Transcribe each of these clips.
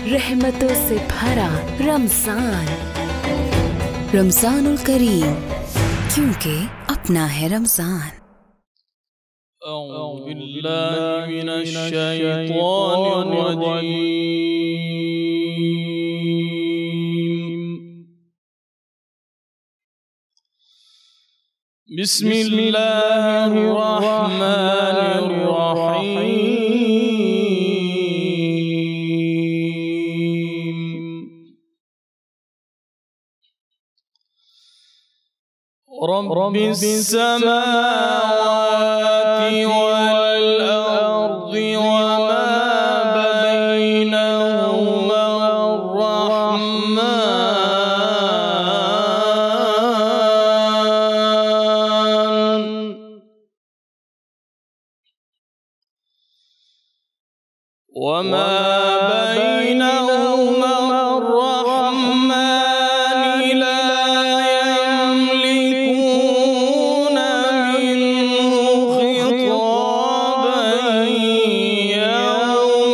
रहमतों से भरा रमजान, रमजानुल करीम, क्योंकि अपना है रमजान। अऊज़ु बिल्लाहि मिनश शैतानिर रजीम। बिस्मिल्लाहिर रहमानिर रहीम। रब्बिस समावाति वल अर्दि वमा बैनहुमा अर्रहमान। वमा बैनहुमा अर्रहमान ला यमलिकून मिन्हु खिताबन यौम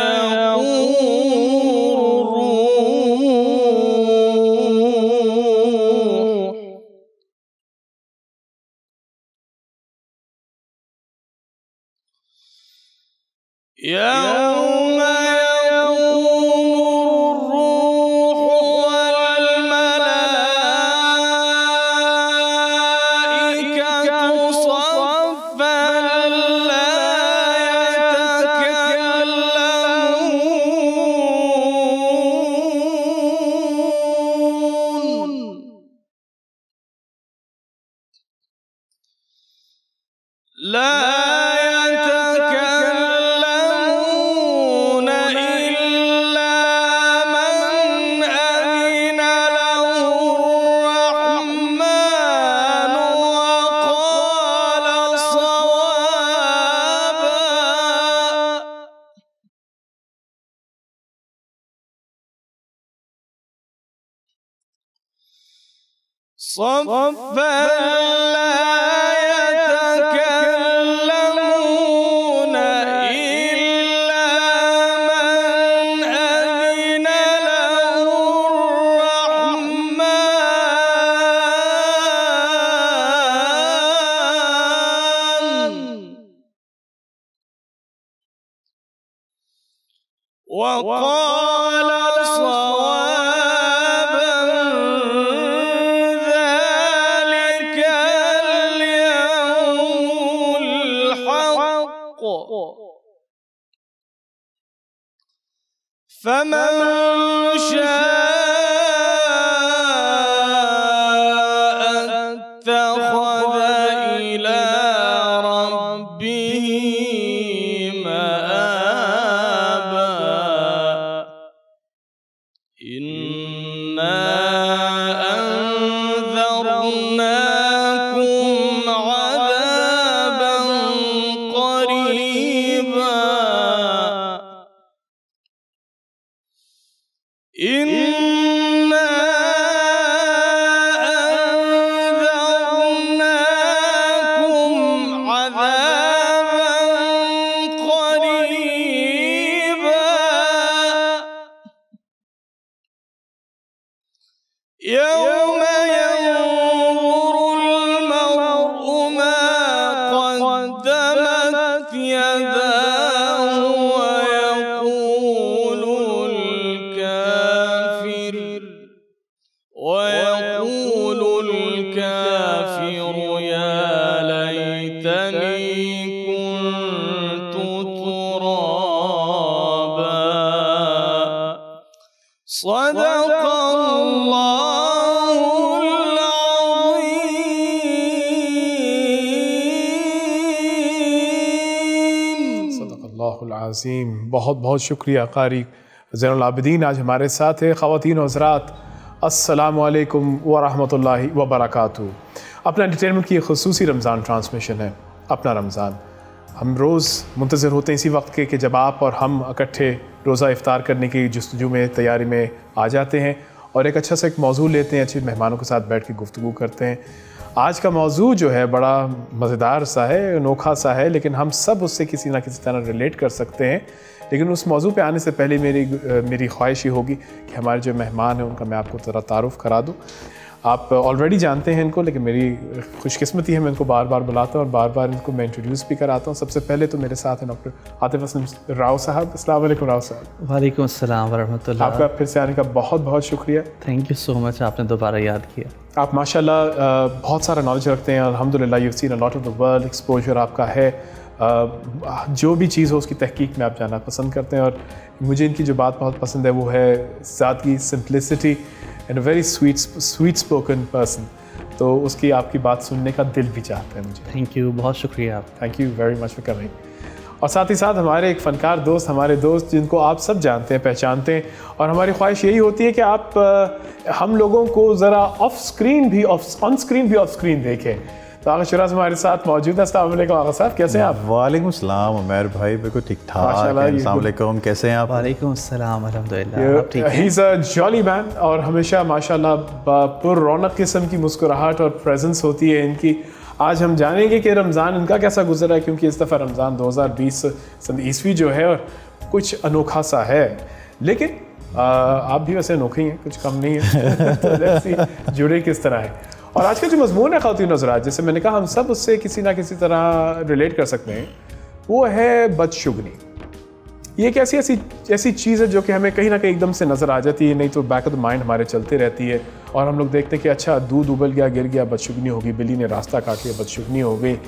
يقوم الروح والملائكة صفا لا يتكلمون لا يتكلمون إلا من أذن له الرحمن وقال صوابا. صفا لا يتكلمون إلا من أذن له الرحمن وقال صوابا. ذلك اليوم الحق فمن شاء اتخذ إلى ربه مآبا. إنا أنذرناكم عذابا قريبا. إنا أنذرناكم عذابا قريبا يوم ينظر المرء ما قدمت يداه ويقول الكافر يا ليتني كنت ترابا. صدق الله العظيम। सदक़ अल्लाहुल अज़ीम। बहुत बहुत शुक्रिया क़ारी ज़ैनुल आबिदीन आज हमारे साथ है। ख़वातीन और हज़रात, अस्सलामु अलैकुम व रहमतुल्लाहि व बरकातुहू। अपना एंटरटेनमेंट की ख़ुसूसी रमज़ान ट्रांसमिशन है अपना रमज़ान। हम रोज़ मुंतज़िर होते हैं इसी वक्त के कि जब आप और हम इकट्ठे रोज़ा इफ्तार करने की जस्तजू में तैयारी में आ जाते हैं और एक अच्छा सा एक मौजू लेते हैं, अच्छे मेहमानों के साथ बैठ के गुफ्तगू करते हैं। आज का मौजू जो है बड़ा मज़ेदार सा है, अनोखा सा है, लेकिन हम सब उससे किसी ना किसी तरह रिलेट कर सकते हैं लेकिन उस मौजू पे आने से पहले मेरी ख्वाहिश ये होगी कि हमारे जो मेहमान हैं उनका मैं आपको ज़रा तारुफ़ करा दूँ। आप ऑलरेडी जानते हैं इनको, लेकिन मेरी खुशकिस्मती है मैं इनको बार बार बुलाता हूँ और बार बार इनको मैं इंट्रोड्यूस भी कराता हूँ। सबसे पहले तो मेरे साथ हैं डॉक्टर आतिफ असलम राव साहब। अस्सलाम वालेकुम राव साहब। वालेकुम अस्सलाम वरहमतुल्लाह। आपका फिर से आने का बहुत बहुत शुक्रिया। थैंक यू सो मच, आपने दोबारा याद किया। आप माशाल्लाह बहुत सारा नॉलेज रखते हैं अल्हम्दुलिल्लाह। You seen a lot of the world, exposure आपका है। जो भी चीज़ हो उसकी तहकीक में आप जानना पसंद करते हैं, और मुझे इनकी जो बात बहुत पसंद है वो है सादगी, simplicity and a very sweet spoken person. तो उसकी आपकी बात सुनने का दिल भी चाहता है मुझे। थैंक यू, बहुत शुक्रिया आप। Thank you very much for coming. और साथ ही साथ हमारे एक फ़नकार दोस्त, हमारे दोस्त जिनको आप सब जानते हैं, पहचानते हैं, और हमारी ख्वाहिश यही होती है कि आप हम लोगों को ज़रा ऑन स्क्रीन भी ऑफ स्क्रीन देखें। तो आगा शिराज हमारे साथ मौजूद है। अस्सलाम वालेकुम आगा साहब, कैसे हैं आप? वालेकुम सलाम उमर भाई, बिल्कुल ठीक ठाक। अस्सलाम वालेकुम, कैसे हैं आप? वालेकुम अस्सलाम, अल्हम्दुलिल्लाह आप ठीक हैं? He is a jolly man, और हमेशा माशाल्लाह पुर रौनक किस्म की मुस्कुराहट और प्रेजेंस होती है इनकी। आज हम जानेंगे कि रमज़ान इनका कैसा गुजरा है, क्योंकि इस दफ़ा रमज़ान 2020 ईस्वी जो है कुछ अनोखा सा है। लेकिन आप भी वैसे अनोखे हैं, कुछ कम नहीं है। तो let's see जुड़े किस तरह है। और आज का जो मज़मून है ख़वातीन हज़रात, जैसे मैंने कहा हम सब उससे किसी ना किसी तरह रिलेट कर सकते हैं, वो है बदशुगनी। ये एक ऐसी चीज़ है जो कि हमें कहीं ना कहीं एकदम से नज़र आ जाती है, नहीं तो बैक ऑफ द माइंड हमारे चलते रहती है, और हम लोग देखते हैं कि अच्छा दूध उबल गया, गिर गया, बदशुगनी होगी, बिल्ली ने रास्ता काट लिया, बदशुगनी हो गई।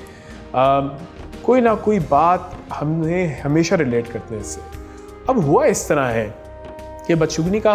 कोई ना कोई बात हमें हमेशा रिलेट करते हैं इससे। अब हुआ इस तरह है कि बदशुगनी का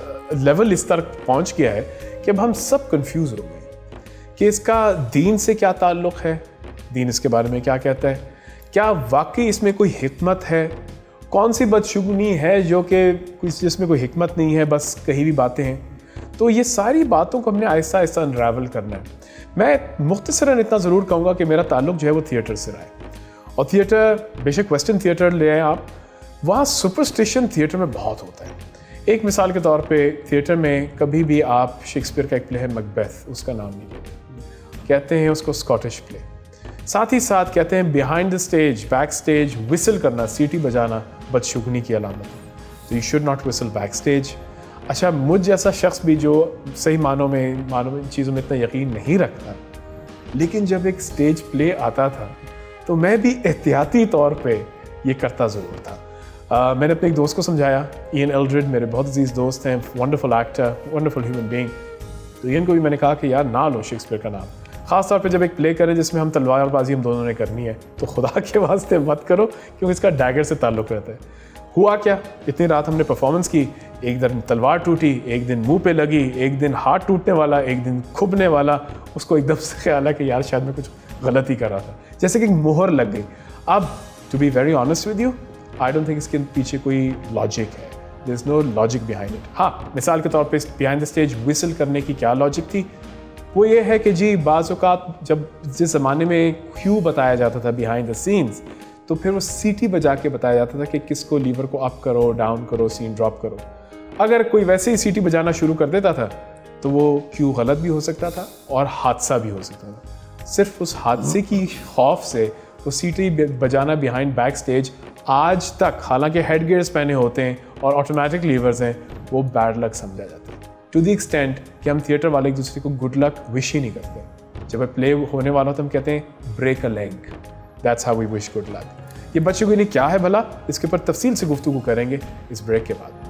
लेवल इस तरह पहुँच गया है कि अब हम सब कन्फ्यूज़ हो गए कि इसका दीन से क्या ताल्लुक़ है, दीन इसके बारे में क्या कहता है, क्या वाकई इसमें कोई हिकमत है, कौन सी बदशुगनी है जो कि जिसमें कोई हिकमत नहीं है, बस कहीं भी बातें हैं। तो ये सारी बातों को हमने आहिस्ता आहिस्ता अनरावल करना है। मैं मुख्तसरन इतना ज़रूर कहूँगा कि मेरा ताल्लुक़ जो है वो थिएटर से रहा है, और थिएटर बेशक वेस्टर्न थिएटर ले आए आप, वहाँ सुपरस्टिशन थिएटर में बहुत होता है। एक मिसाल के तौर पे थिएटर में कभी भी आप शेक्सपियर का एक प्ले है मैकबेथ, उसका नाम नहीं लेते, कहते हैं उसको स्कॉटिश प्ले। साथ ही साथ कहते हैं behind the stage, back stage whistle करना, सीटी बजाना बदशुगनी की अलामत है। तो you should not whistle back stage. अच्छा, मुझ जैसा शख्स भी जो सही मानों में इन चीज़ों में इतना यकीन नहीं रखता, लेकिन जब एक स्टेज प्ले आता था तो मैं भी एहतियाती तौर पे ये करता ज़रूर था। मैंने अपने एक दोस्त को समझाया, इयन एल्ड्रिड, मेरे बहुत अजीज़ दोस्त हैं, wonderful actor, wonderful human being. तो इयन को भी मैंने कहा कि यार ना लो शेक्सपियर का नाम, ख़ास तौर पे जब एक प्ले करें जिसमें हम तलवारबाजी हम दोनों ने करनी है, तो खुदा के वास्ते मत करो, क्योंकि इसका डैगर से ताल्लुक़ रहता है। हुआ क्या, इतनी रात हमने परफॉर्मेंस की, एक दिन तलवार टूटी, एक दिन मुंह पे लगी, एक दिन हाथ टूटने वाला, एक दिन खुबने वाला। उसको एकदम से ख्याल है कि यार शायद मैं कुछ गलत ही कर रहा था, जैसे कि मोहर लग गई। अब to be very honest with you, I don't think इसके पीछे कोई लॉजिक है, there is no logic behind it. हाँ, मिसाल के तौर पे बिहाइंड द स्टेज विसल करने की क्या लॉजिक थी, वो ये है कि जी बाज़ औक़ात जब जिस ज़माने में क्यू बताया जाता था बिहाइंड द सीन्स, तो फिर वो सीटी बजा के बताया जाता था कि किसको लीवर को अप करो, डाउन करो, सीन ड्रॉप करो। अगर कोई वैसे ही सीटी बजाना शुरू कर देता था तो वो क्यू गलत भी हो सकता था और हादसा भी हो सकता था। सिर्फ उस हादसे की खौफ से वो सीटी बजाना बिहाइंड बैक स्टेज आज तक, हालांकि हेड गियर्स पहने होते हैं और ऑटोमेटिक लीवर्स हैं, वो बैड लक समझा जाता है। टू द एक्सटेंट कि हम थिएटर वाले एक दूसरे को गुड लक विश ही नहीं करते। जब प्ले होने वाला हो तो हम कहते हैं break a leg, that's how we wish good luck. ये बच्चों के लिए क्या है भला, इसके ऊपर तफसील से गुफ्तगू करेंगे इस ब्रेक के बाद।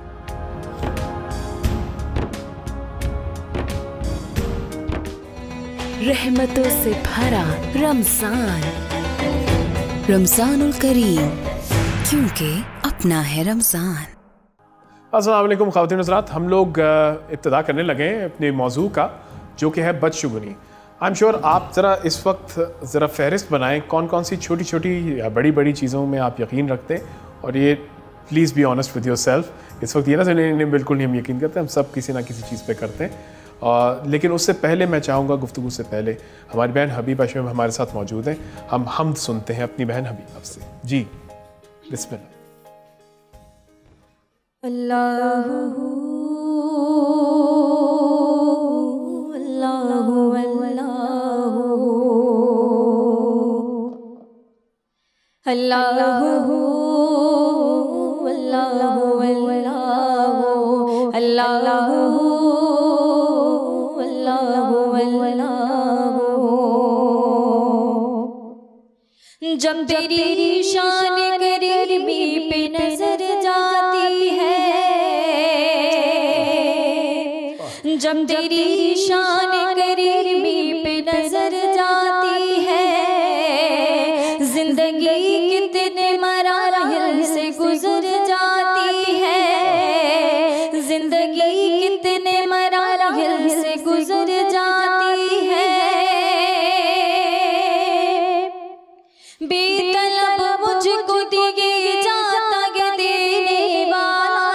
रहमतों से भरा रमजान, रमजानुल करीम, क्योंकि अपना है रमजान। अस्सलाम वालेकुम ख़वातीन हज़रात, हम लोग इब्तिदा करने लगे हैं अपने मौजू का, जो कि है बदशुगनी। आई एम श्योर आप ज़रा इस वक्त ज़रा फहरिस्त बनाएं कौन कौन सी छोटी छोटी या बड़ी बड़ी चीज़ों में आप यकीन रखते हैं, और ये please be honest with your self. इस वक्त ये ना सुनिए बिल्कुल नहीं हम यकीन करते, हम सब किसी ना किसी चीज़ पे करते हैं। लेकिन उससे पहले मैं चाहूँगा, गुफ्तगू से पहले हमारी बहन हबीबा शमीम हमारे साथ मौजूद हैं। हम हमद सुनते हैं अपनी बहन हबीबा से। जी बिस्मिल्लाह। अल्लाहु अल्लाहु अल्लाहु अल्लाहु जब तेरी शान करीबी पे नजर जाती है, जब तेरी शान करीबी पे नजर जाती है, जिंदगी कितने मराहिल से गुजर जाती है, जिंदगी कितने मराहिल से गुजर जाती है। बेतलब मुझको दिए जाता है देने वाला,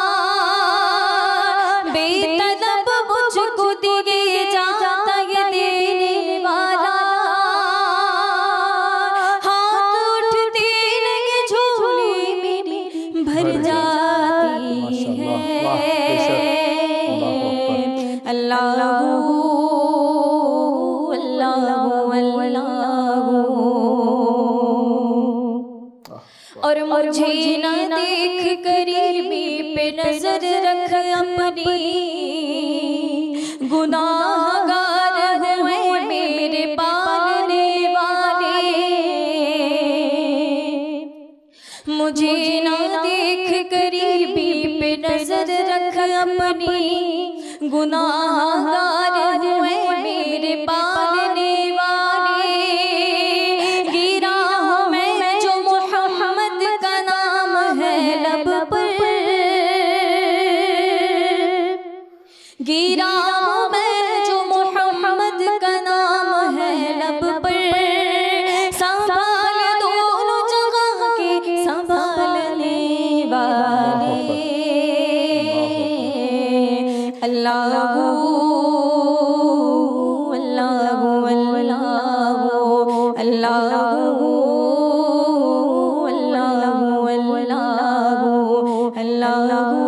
बेतलब मुझको दिए जाता है देने वाला, हाथ उठते लगे झोली मेरी भर जाती है। अल्लाहू और मुझे न देख करीबी पे नजर रख अपनी, गुनाहगार हुए मेरे पालने वाले, मुझे न देख करीबी पे नजर रख अपनी, गुनाहगार हुए मेरे पालने वाले। गिरा हूँ मैं जो मोहम्मद का नाम है लब पर, गिरा हूँ मैं जो मोहम्मद का नाम है लब पर, संभाल दोनों जगह के संभालने वाले। अल्लाहू अल्लाहू अल्लाहू अल्लाहू अल्लाहू अल्लाहू अल्लाहू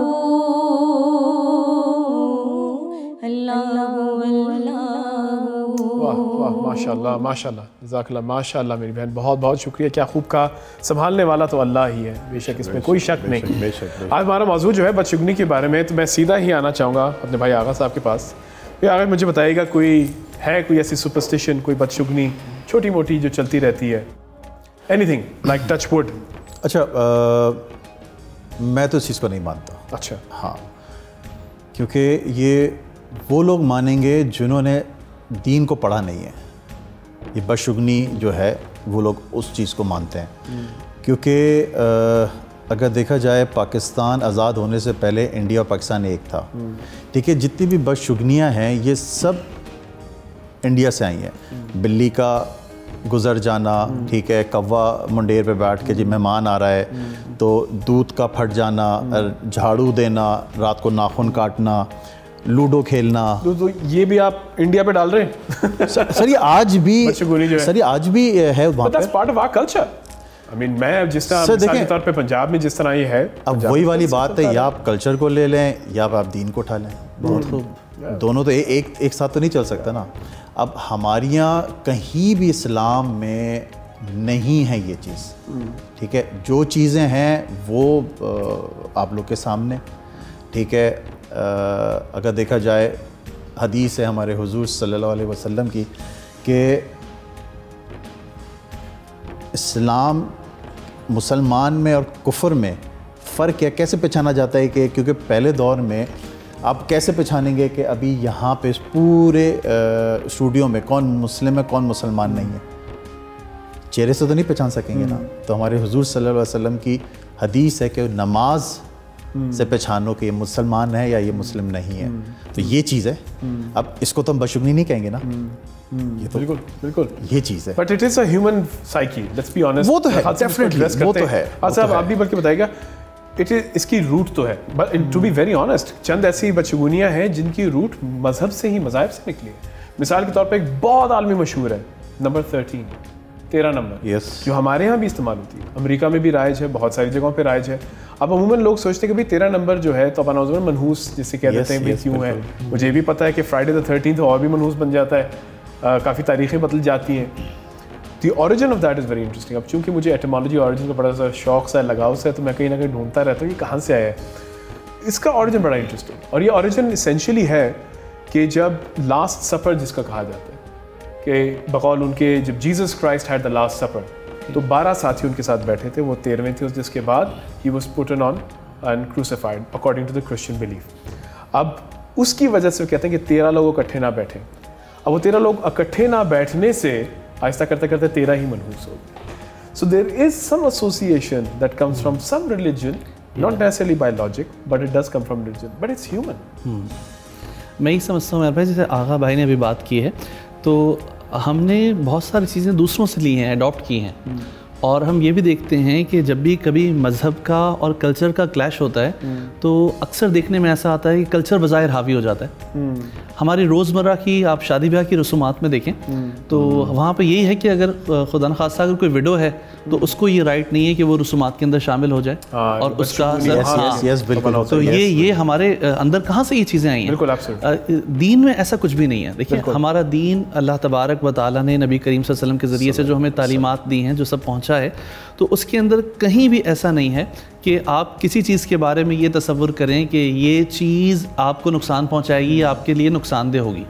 वाह वाह, माशाल्लाह माशाल्लाह, जज़ाकल्लाह, माशाल्लाह मेरी बहन, बहुत बहुत शुक्रिया। क्या खूब कहा, संभालने वाला तो अल्लाह ही है, बेशक इसमें कोई शक नहीं। आज हमारा मौजूद जो है बदशुगनी के बारे में, तो मैं सीधा ही आना चाहूँगा अपने भाई आगा साहब के पास। भाई आगा, मुझे बताइएगा कोई है कोई ऐसी सुपरस्टिशन, कोई बदशुगनी छोटी मोटी जो चलती रहती है, एनीथिंग लाइक टच वुड? अच्छा, मैं तो इस चीज़ को नहीं मानता। अच्छा, हाँ, क्योंकि ये वो लोग मानेंगे जिन्होंने दीन को पढ़ा नहीं है। ये बदशुगनी जो है वो लोग उस चीज़ को मानते हैं, क्योंकि अगर देखा जाए पाकिस्तान आज़ाद होने से पहले इंडिया और पाकिस्तान एक था, ठीक है। जितनी भी बदशुगनियाँ हैं ये सब इंडिया से आई हैं। बिल्ली का गुज़र जाना, ठीक है, कौवा मुंडेर पे बैठ के जी मेहमान आ रहा है तो दूध का फट जाना, झाड़ू देना, रात को नाखून काटना, लूडो खेलना। तो ये भी आप इंडिया पे डाल रहे हैं? सर ये आज भी, सर ये आज भी है वहाँ पे। Part of our culture. I mean, मैं जिस तरह मिसाल के तौर पे पंजाब में जिस तरह ये है, अब वही वाली बात है, या आप कल्चर को ले लें या आप दीन को उठा लें। बहुत खूब, दोनों तो एक साथ तो नहीं चल सकता ना। अब हमारे यहाँ कहीं भी इस्लाम में नहीं है ये चीज़, ठीक है। जो चीज़ें हैं वो आप लोग के सामने, ठीक है। अगर देखा जाए हदीस है हमारे हुजूर सल्लल्लाहु अलैहि वसल्लम की कि इस्लाम मुसलमान में और कुफ्र में फ़र्क क्या, कैसे पहचाना जाता है कि क्योंकि पहले दौर में आप कैसे पहचानेंगे कि अभी यहाँ पे इस पूरे स्टूडियो में कौन मुस्लिम है कौन मुसलमान नहीं है? चेहरे से तो नहीं पहचान सकेंगे ना। तो हमारे हुजूर सल्लल्लाहु अलैहि वसल्लम की हदीस है कि नमाज से पहचानो कि ये मुसलमान है या ये मुस्लिम नहीं है। तो ये चीज़ है। अब इसको तो हम बदशुगनी नहीं कहेंगे ना। ये तो बिल्कुल बिल्कुल ये चीज़ है। But it is a human psyche, let's be honest. वो तो है, डेफिनेटली वो तो है। अच्छा, आप भी बल्कि बताइएगा, इट इज इसकी रूट तो है, but to be very honest चंद ऐसी बदशुगनियाँ हैं जिनकी रूट मजहब से ही, मज़ाहिब से निकली है। मिसाल के तौर पर एक बहुत आलमी मशहूर है नंबर 13 नंबर, yes. जो हमारे यहाँ भी इस्तेमाल होती है, अमेरिका में भी राइज है, बहुत सारी जगहों पे राइज है। अब अमूमन लोग सोचते हैं कि भाई 13 नंबर जो है तो अपन मनहूस जिसे कह देते हैं, क्यों है। मुझे भी पता है कि फ्राइडे द 13th और भी मनहूस बन जाता है, काफ़ी तारीखें बदल जाती हैं। The origin of that is very interesting. अब चूँकि मुझे एटमोलॉजी ऑरिजिन का बड़ा सा शौक सा लगाव सा है, तो मैं कहीं ना कहीं ढूंढता रहता हूँ कि कहाँ से आया है। इसका ऑरिजिन बड़ा इंटरेस्टिंग, और ये ऑरिजिन इसेंशियली है कि जब लास्ट सफ़र जिसका कहा जाता है कि बकौल उनके, जब Jesus Christ had the last supper, तो 12 साथी उनके साथ बैठे थे, वो 13वें थे, जिसके बाद ही was put on and crucified according to the Christian belief. अब उसकी वजह से वो कहते हैं कि 13 लोग इकट्ठे ना बैठे। अब वो 13 लोग इकट्ठे ना बैठने से आहिस्ता करते करते 13 ही मनहूस हो गए। So there is some association that comes from some religion, not necessarily by logic, but it does come from religion, but it's human. मैं ये समझता हूँ मेरे भाई, जैसे आगा भाई ने अभी बात की है, तो हमने बहुत सारी चीज़ें दूसरों से ली हैं, अडॉप्ट की हैं, और हम ये भी देखते हैं कि जब भी कभी मज़हब का और कल्चर का क्लैश होता है तो अक्सर देखने में ऐसा आता है कि कल्चर बज़ाहिर हावी हो जाता है। हमारी रोज़मर्रा की आप शादी ब्याह की रसूमात में देखें तो वहाँ पे यही है कि अगर खुदा न खास्ता अगर कोई विडो है तो उसको ये राइट नहीं है कि वो रसूमात के अंदर शामिल हो जाए और उसका तो ये हमारे अंदर कहाँ से ये चीज़ें आई हैं? दीन में ऐसा कुछ भी नहीं है। देखिए, हमारा दीन अल्लाह तबारक व तआला ने नबी करीम सल्लल्लाहु अलैहि वसल्लम के ज़रिए से जो हमें तालीमात दी हैं, जो सब पहुँचा है, तो उसके अंदर कहीं भी ऐसा नहीं है कि आप किसी चीज़ के बारे में ये तसव्वुर करें कि ये चीज़ आपको नुकसान पहुँचाएगी या आपके लिए नुकसानदेह होगी।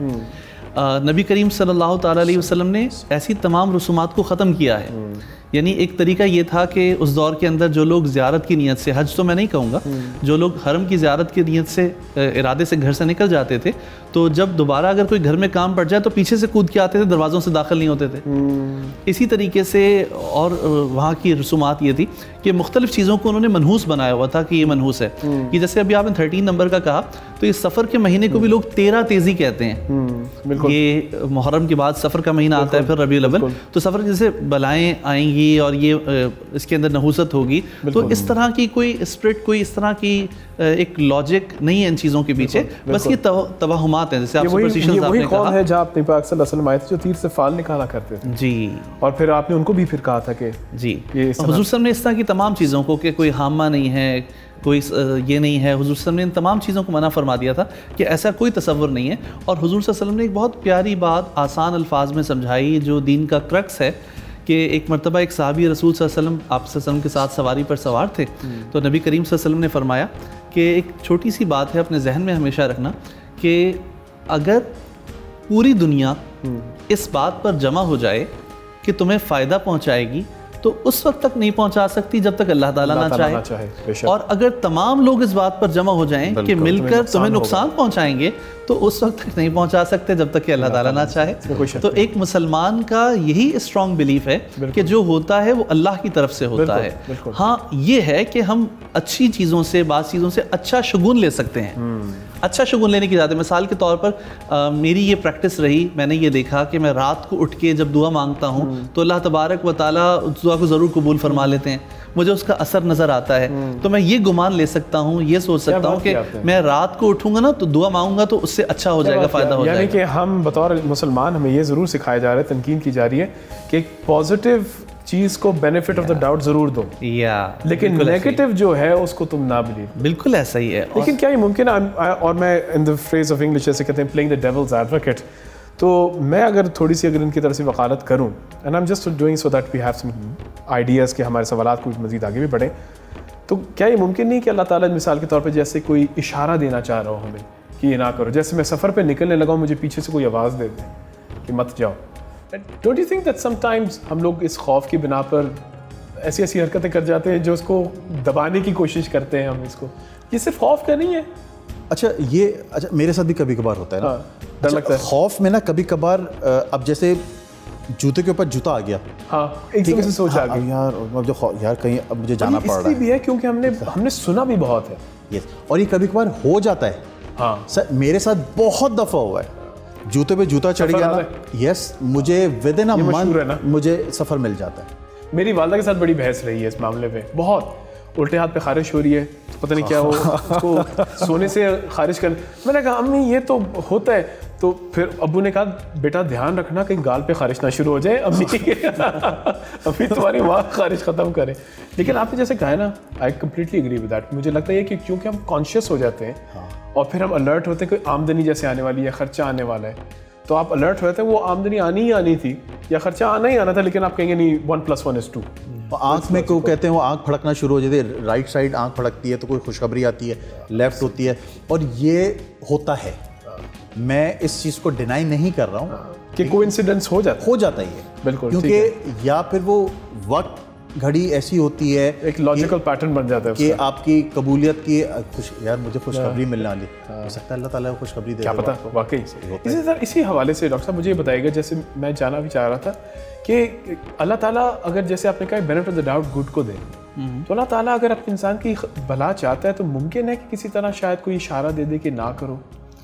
नबी करीम सल्लल्लाहु अलैहि वसल्लम ने ऐसी तमाम रसूमात को ख़त्म किया है। यानी एक तरीका ये था कि उस दौर के अंदर जो लोग ज़ियारत की नीयत से, हज तो मैं नहीं कहूँगा, जो लोग हरम की ज़ियारत की नीयत से इरादे से घर से निकल जाते थे, तो जब दोबारा अगर कोई घर में काम पड़ जाए तो पीछे से कूद के आते थे, दरवाज़ों से दाखिल नहीं होते थे। इसी तरीके से और वहाँ की रसूमात ये थी कि मुख्तलिफ़ चीज़ों को उन्होंने मनहूस बनाया हुआ था कि ये मनहूस है। कि जैसे अभी आपने 13 नंबर का कहा, तो ये सफ़र के महीने को भी लोग 13 तेज़ी कहते हैं। ये मुहर्रम के बाद सफ़र का महीना आता है, फिर रबीउल अव्वल, तो सफ़र जैसे बलाएँ आएंगी और ये इसके अंदर नहूसत होगी, तो इस तरह की कोई स्पिरिट, कोई इस तरह की एक लॉजिक नहीं है इन चीज़ों के पीछे, बस ये तवाहुमात हैं। जैसे आप सुपरस्टिशंस आपने कहा, है जहाँ अपने पाक सल्लल्लाहु अलैहि वसल्लम आए थे जो तीर से फाल निकाला करते थे जी, और फिर आपने उनको भी फिर कहा था कि जी ये हुजूर सल्लल्लाहु ने इस तरह की तमाम चीज़ों को, कि कोई हामा नहीं है, कोई ये नहीं है, हुजूर सल्लल्लाहु ने इन तमाम चीज़ों को मना फरमा दिया था कि ऐसा कोई तसव्वुर नहीं है। और हुजूर सल्लल्लाहु अलैहि वसल्लम ने एक बहुत प्यारी बात आसान अल्फाज में समझाई जो दीन का क्रक्स है, कि एक मरतबा एक सहाबी रसूल सल्लल्लाहु अलैहि वसल्लम आप सल्लम के साथ सवारी पर सवार थे, तो नबी करीम सल्लल्लाहु अलैहि वसल्लम ने फरमाया कि एक छोटी सी बात है, अपने जहन में हमेशा रखना कि अगर पूरी दुनिया इस बात पर जमा हो जाए कि तुम्हें फ़ायदा पहुंचाएगी, तो उस वक्त तक नहीं पहुंचा सकती जब तक अल्लाह ताला ना चाहे। और अगर तमाम लोग इस बात पर जमा हो जाएं कि मिलकर तुम्हें नुकसान पहुंचाएंगे, तो उस वक्त तक नहीं पहुंचा सकते जब तक कि अल्लाह ताला ना चाहे। तो एक मुसलमान का यही स्ट्रॉन्ग बिलीफ है कि जो होता है वो अल्लाह की तरफ से होता है। हाँ, ये है कि हम अच्छी चीज़ों से, बात चीज़ों से अच्छा शुगुन ले सकते हैं। अच्छा शुगुन लेने की ज़्यादा मिसाल के तौर पर मेरी ये प्रैक्टिस रही, मैंने ये देखा कि मैं रात को उठ के जब दुआ मांगता हूँ तो अल्लाह तबारक व ताला उस दुआ को ज़रूर कबूल फरमा लेते हैं, मुझे उसका असर नज़र आता है। तो मैं ये गुमान ले सकता हूँ, ये सोच सकता हूँ कि मैं रात को उठूँगा ना तो दुआ मांगूंगा तो उससे अच्छा हो जाएगा, फ़ायदा हो जाएगा। यानी कि हम बतौर मुसलमान हमें ये ज़रूर सिखाया जा रहा है, तनकीन की जा रही है कि एक पॉजिटिव चीज़ को बेनिफिट ऑफ द डाउट ज़रूर दो, लेकिन नेगेटिव जो है उसको तुम ना बिलीव। बिल्कुल ऐसा ही है। लेकिन क्या ये मुमकिन है, और मैं in the phrase of English जैसे कहते हैं प्लेइंग द डेविल्स एडवोकेट, तो मैं अगर थोड़ी सी अगर इनकी तरफ से वकालत करूं, and I am just doing so that we have some ideas कि हमारे सवालात कुछ मज़ीद आगे भी बढ़े, तो क्या ये मुमकिन नहीं कि अल्लाह ताला मिसाल के तौर पे जैसे कोई इशारा देना चाह रहा हो हमें कि ये ना करो, जैसे मैं सफ़र पे निकलने लगा हूँ, मुझे पीछे से कोई आवाज़ दे दे कि मत जाओ। Don't you think that sometimes हम लोग इस खौफ की बिना पर ऐसी ऐसी हरकतें कर जाते हैं जो उसको दबाने की कोशिश करते हैं हम इसको, ये सिर्फ खौफ का नहीं है। अच्छा मेरे साथ भी कभी कभार होता है ना, डर लगता है खौफ में ना, कभी कभार अब जैसे जूते के ऊपर जूता आ गया, हाँ, एकदम से सोच आ गई यार कहीं अब मुझे जाना पड़ रहा है, भी है क्योंकि हमने सुना भी बहुत है। यस, और ये कभी कभार हो जाता है। हाँ सर, मेरे साथ बहुत दफ़ा हुआ है, जूते पे जूता चढ़ गया ना, यस, मुझे विद इन अ मंथ मुझे सफ़र मिल जाता है। मेरी वालदा के साथ बड़ी बहस रही है इस मामले पे, बहुत उल्टे हाथ पे खारिश हो रही है, तो पता नहीं क्या हो, उसको सोने से खारिज कर। मैंने कहा अम्मी ये तो होता है, तो फिर अब्बू ने कहा बेटा ध्यान रखना कहीं गाल पे खारिश ना शुरू हो जाए, अभी तुम्हारी वहाँ खारिश ख़त्म करें। लेकिन आपने जैसे कहा ना, I completely agree with that. मुझे लगता है कि क्योंकि हम कॉन्शियस हो जाते हैं और फिर हम अलर्ट होते हैं कोई आमदनी जैसे आने वाली है, ख़र्चा आने वाला है, तो आप अलर्ट होते हैं वो आमदनी आनी ही आनी थी या ख़र्चा आना ही आना था, लेकिन आप कहेंगे नहीं 1 + 1 = 2। आँख में को कहते हैं वो आँख फड़कना शुरू हो जाती है, राइट साइड आँख फड़कती है तो कोई खुशखबरी आती है, लेफ्ट होती है, और ये होता है। मैं इस चीज़ को डिनाई नहीं कर रहा हूँ कि कोइंसिडेंस हो जाता ही है, बिल्कुल, क्योंकि या फिर वो वक्त घड़ी ऐसी होती है, एक लॉजिकल पैटर्न बन जाता है कि आपकी कबूलियत की यार मुझे खुशखबरी मिलने वाली, हो सकता है अल्लाह ताला को खुशखबरी दे, क्या पता वाकई। इसी हवाले से डॉक्टर साहब मुझे ये बताइएगा, जैसे मैं जानना भी चाह रहा था कि अल्लाह ताला अगर जैसे आपने कहा benefit of the doubt good को दे, तो अल्लाह ताला अगर अपने इंसान की भला चाहता है तो मुमकिन है कि किसी तरह शायद कोई इशारा दे दे कि ना करो।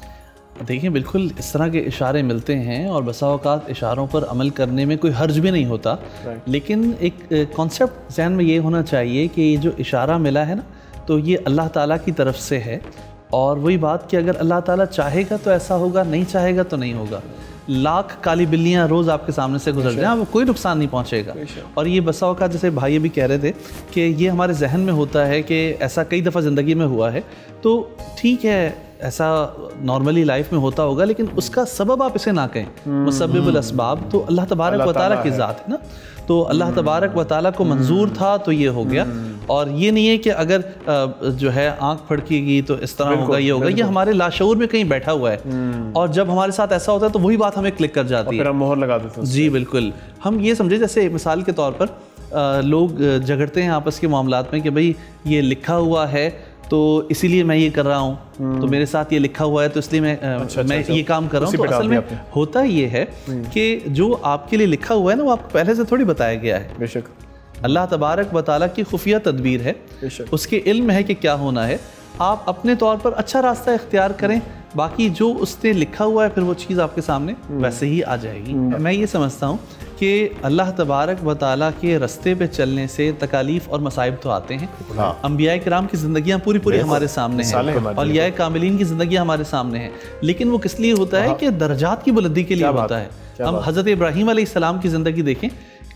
देखिए बिल्कुल इस तरह के इशारे मिलते हैं और बसा औक़ात इशारों पर अमल करने में कोई हर्ज भी नहीं होता, लेकिन एक कॉन्सेप्ट ज़हन में ये होना चाहिए कि ये जो इशारा मिला है ना, तो ये अल्लाह ताला की तरफ से है। और वही बात कि अगर अल्लाह ताला चाहेगा तो ऐसा होगा, नहीं चाहेगा तो नहीं होगा। लाख काली बिल्लियाँ रोज़ आपके सामने से गुजर जाएं, वो कोई नुकसान नहीं पहुँचेगा। और ये बसा औक़ात जैसे भाई भी कह रहे थे कि ये हमारे जहन में होता है कि ऐसा कई दफ़ा ज़िंदगी में हुआ है, तो ठीक है ऐसा नॉर्मली लाइफ में होता होगा, लेकिन उसका सबब आप इसे ना कहें। मुसब्बिबुल अस्बाब तो अल्लाह तबारक व तआला की ज़ात है ना, तो अल्लाह तबारक व तआला को मंजूर था तो ये हो गया। और ये नहीं है कि अगर जो है आंख फड़केगी तो इस तरह होगा, ये होगा, ये हमारे लाशऊर में कहीं बैठा हुआ है। और जब हमारे साथ ऐसा होता है तो वही बात हमें क्लिक कर जाती है, फिर हम मोहर लगा देते हैं। जी बिल्कुल। हम ये समझे जैसे मिसाल के तौर पर लोग झगड़ते हैं आपस के मामलात में कि भाई ये लिखा हुआ है तो इसीलिए मैं ये कर रहा हूँ, तो मेरे साथ ये लिखा हुआ है तो इसलिए मैं ये काम कर रहा हूँ। तो असल में होता ये है कि जो आपके लिए लिखा हुआ है ना, वो आपको पहले से थोड़ी बताया गया है। बेशक अल्लाह तबारक व तआला की खुफिया तदबीर है, उसके इल्म है कि क्या होना है। आप अपने तौर पर अच्छा रास्ता इख्तियार करें, बाकी जो उसने लिखा हुआ है फिर वो चीज़ आपके सामने वैसे ही आ जाएगी। मैं ये समझता हूँ कि अल्लाह तबारक व तआला के रास्ते पे चलने से तकालीफ और मसाइब तो आते हैं। अंबिया किराम की ज़िंदगियाँ पूरी हमारे सामने हैं, औलिया कामिलीन की ज़िंदगियाँ हमारे सामने हैं, लेकिन वो किस लिए होता है कि दर्जात की बुलंदी के लिए होता है। हम हज़रत इब्राहीम अलैहिस्सलाम की ज़िंदगी देखें,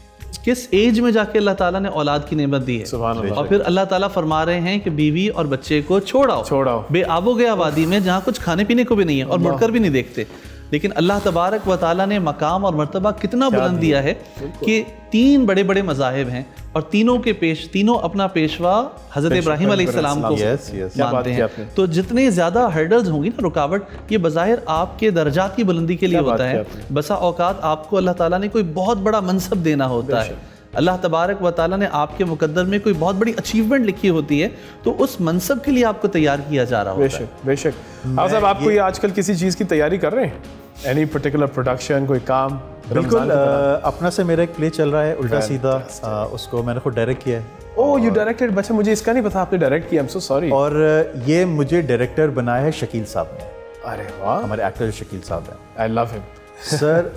किस एज में जाके अल्लाह ताला ने औलाद की नेमत दी है, और फिर अल्लाह ताला फरमा रहे हैं कि बीवी और बच्चे को छोड़ाओ बेआबो गया वादी में जहाँ कुछ खाने पीने को भी नहीं है और मुड़कर भी नहीं देखते। लेकिन अल्लाह तबारक व तआला ने मकाम और मर्तबा कितना बुलंद दिया है कि 3 बड़े माज़ाहिब हैं और तीनों अपना पेशवा हज़रत इब्राहीम अलैहिस्सलाम को मानते हैं। तो जितने ज़्यादा हर्डल्स होंगी ना, रुकावट, ये बज़ाहिर आपके दर्जात की बुलंदी के लिए होता है। बसा औकात आपको अल्लाह ताला ने कोई बहुत बड़ा मनसब देना होता है, अल्लाह तबारक व तआला ने आपके मुकद्दर में कोई बहुत बड़ी अचीवमेंट लिखी होती है, तो उस मनसब के लिए आपको तैयार किया जा रहा होता है। बेशक। साहब आप कोई आजकल किसी चीज़ की तैयारी कर रहे हैं? एनी पर्टिकुलर प्रोडक्शन, कोई काम? बिल्कुल, अपना से मेरा एक प्ले चल रहा है उल्टा सीधा, उसको मैंने खुद डायरेक्ट किया है। Oh, you directed? बच्चा मुझे इसका नहीं पता आपने डायरेक्ट किया, आई एम सो सॉरी। और ये मुझे डायरेक्टर बनाया है शकील साहब ने। अरे वाह, हमारे एक्टर शकील साहब हैं, आई लव हिम। सर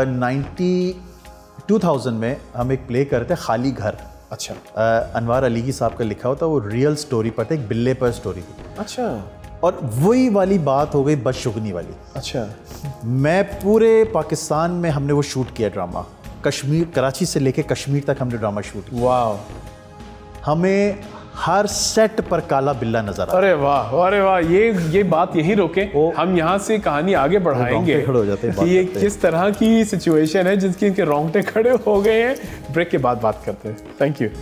2000 में हम एक प्ले करते खाली घर। अच्छा। अनवार अली साहब का लिखा होता, वो रियल स्टोरी पर था, एक बिल्ले पर स्टोरी थी। अच्छा। और वही वाली बात हो गई बदशुगनी वाली। अच्छा। मैं पूरे पाकिस्तान में हमने वो शूट किया ड्रामा, कश्मीर, कराची से लेके कश्मीर तक हमने ड्रामा शूट किया। वाह। हमें हर सेट पर काला बिल्ला नजर आता। अरे वाह, अरे वाह, ये बात यहीं रोके, हम यहाँ से कहानी आगे बढ़ाएंगे खड़े हो जाते हैं कि ये किस तरह की सिचुएशन है जिसकी इनके रोंगटे खड़े हो गए हैं। ब्रेक के बाद बात करते हैं। Thank you.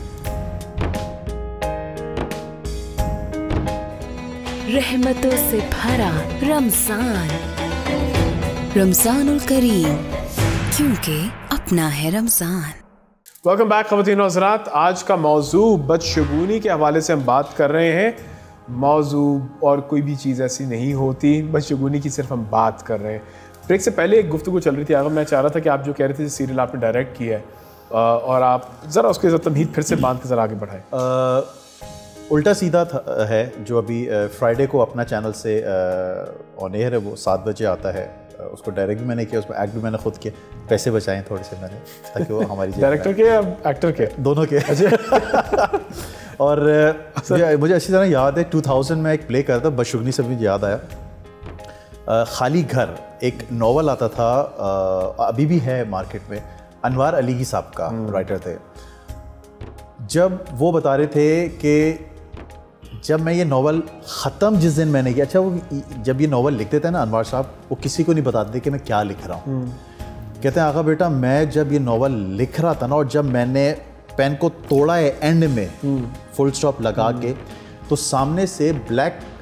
रहमतों से भरा रमज़ानुल करीम, क्योंकि अपना है रमज़ान। वेलकम बैक ख़वातीन और हज़रात। आज का मौजू बदशगुनी के हवाले से हम बात कर रहे हैं। मौजू और कोई भी चीज़ ऐसी नहीं होती, बदशगुनी की सिर्फ हम बात कर रहे हैं। ब्रेक से पहले एक गुफ्तगू चल रही थी, आगे मैं चाह रहा था कि आप जो कह रहे थे सीरियल आपने डायरेक्ट किया है, और आप ज़रा उसके तमहीद फिर से बांध के ज़रा आगे बढ़ाएं। उल्टा सीधा है जो अभी फ्राइडे को अपना चैनल से ऑन एयर है, वो 7 बजे आता है। उसको डायरेक्ट भी मैंने किया, उसमें एक्ट भी मैंने खुद किया, पैसे बचाएं थोड़े से मैंने, ताकि वो हमारी डायरेक्टर के या एक्टर के? दोनों के। और मुझे अच्छी तरह याद है 2000 में एक प्ले करता, बदशुगनी से मुझे याद आया। खाली घर एक नॉवल आता था, अभी भी है मार्केट में, अनवार अली साहब का राइटर थे। जब वो बता रहे थे कि जब मैं ये नावल ख़त्म जिस दिन मैंने किया, अच्छा वो जब ये नावल लिखते थे ना अनवार साहब, वो किसी को नहीं बताते कि मैं क्या लिख रहा हूँ। कहते हैं आका बेटा, मैं जब ये नावल लिख रहा था ना, और जब मैंने पेन को तोड़ा है एंड में फुल स्टॉप लगा के, तो सामने से ब्लैक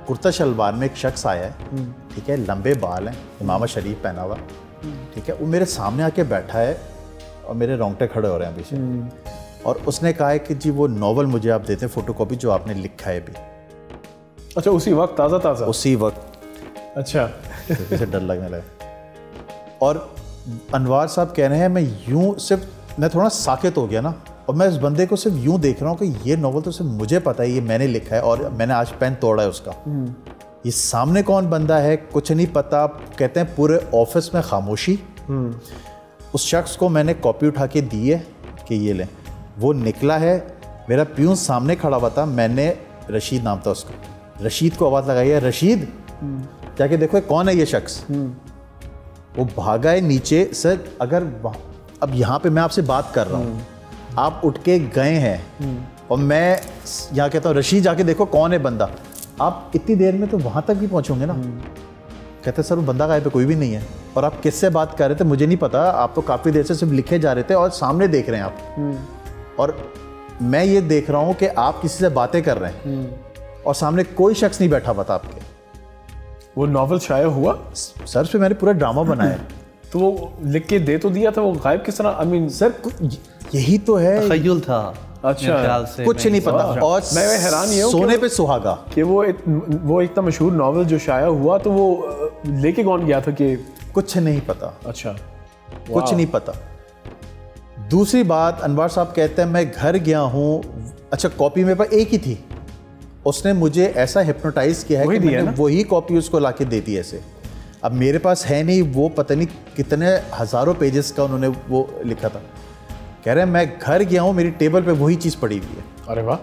कुर्ता शलवार में एक शख्स आया है, ठीक है, लंबे बाल हैं, इमामा शरीफ पहना हुआ, ठीक है, वो मेरे सामने आके बैठा है और मेरे रोंगटे खड़े हो रहे हैं पीछे। और उसने कहा है कि जी वो नॉवल मुझे आप देते हैं फोटोकॉपी जो आपने लिखा है अभी। अच्छा, उसी वक्त ताज़ा उसी वक्त। अच्छा। से डर लगने लगा। और अनवार साहब कह रहे हैं मैं यूं सिर्फ मैं थोड़ा साकित हो गया ना, और मैं इस बंदे को सिर्फ यूं देख रहा हूँ कि ये नॉवल तो सिर्फ मुझे पता है, ये मैंने लिखा है और मैंने आज पेन तोड़ा है उसका। ये सामने कौन बंदा है कुछ नहीं पता। कहते हैं पूरे ऑफिस में खामोशी। उस शख्स को मैंने कॉपी उठा के दी है कि ये लें। वो निकला है, मेरा प्यून सामने खड़ा हुआ था, मैंने रशीद नाम था उसका, रशीद को आवाज़ लगाई है, रशीद जाके देखो कौन है ये शख्स। वो भागा है नीचे। सर अगर अब यहाँ पे मैं आपसे बात कर रहा हूँ, आप उठ के गए हैं और मैं यहाँ कहता हूँ रशीद जाके देखो कौन है बंदा, आप इतनी देर में तो वहाँ तक भी पहुँचोगे ना। कहते सर वो बंदा गायब पे कोई भी नहीं है। और आप किससे बात कर रहे थे मुझे नहीं पता, आप तो काफ़ी देर से सिर्फ लिखे जा रहे थे और सामने देख रहे हैं आप, और मैं ये देख रहा हूँ कि आप किसी से बातें कर रहे हैं और सामने कोई शख्स नहीं बैठा हुआ था आपके। वो नॉवल शाया हुआ सर पे मैंने पूरा ड्रामा बनाया। तो वो लिख के दे तो दिया था, वो गायब किस तरह? आई मीन सर यही तो है, तखय्युल था। अच्छा, ख्याल से कुछ नहीं पता। और मैं हैरान ये हूँ सोने पे सुहागा कि वो इतना मशहूर नॉवल जो शाया हुआ, तो वो लेके कौन गया था कि कुछ नहीं पता। अच्छा, कुछ नहीं पता। दूसरी बात, अनवर साहब कहते हैं मैं घर गया हूँ, अच्छा कॉपी मेरे पास एक ही थी, उसने मुझे ऐसा हिप्नोटाइज किया है कि मैंने वही कॉपी उसको लाके दे दी ऐसे। अब मेरे पास है नहीं, वो पता नहीं कितने हज़ारों पेजेस का उन्होंने वो लिखा था। कह रहे हैं मैं घर गया हूँ, मेरी टेबल पे वही चीज़ पड़ी हुई है। अरे वाह।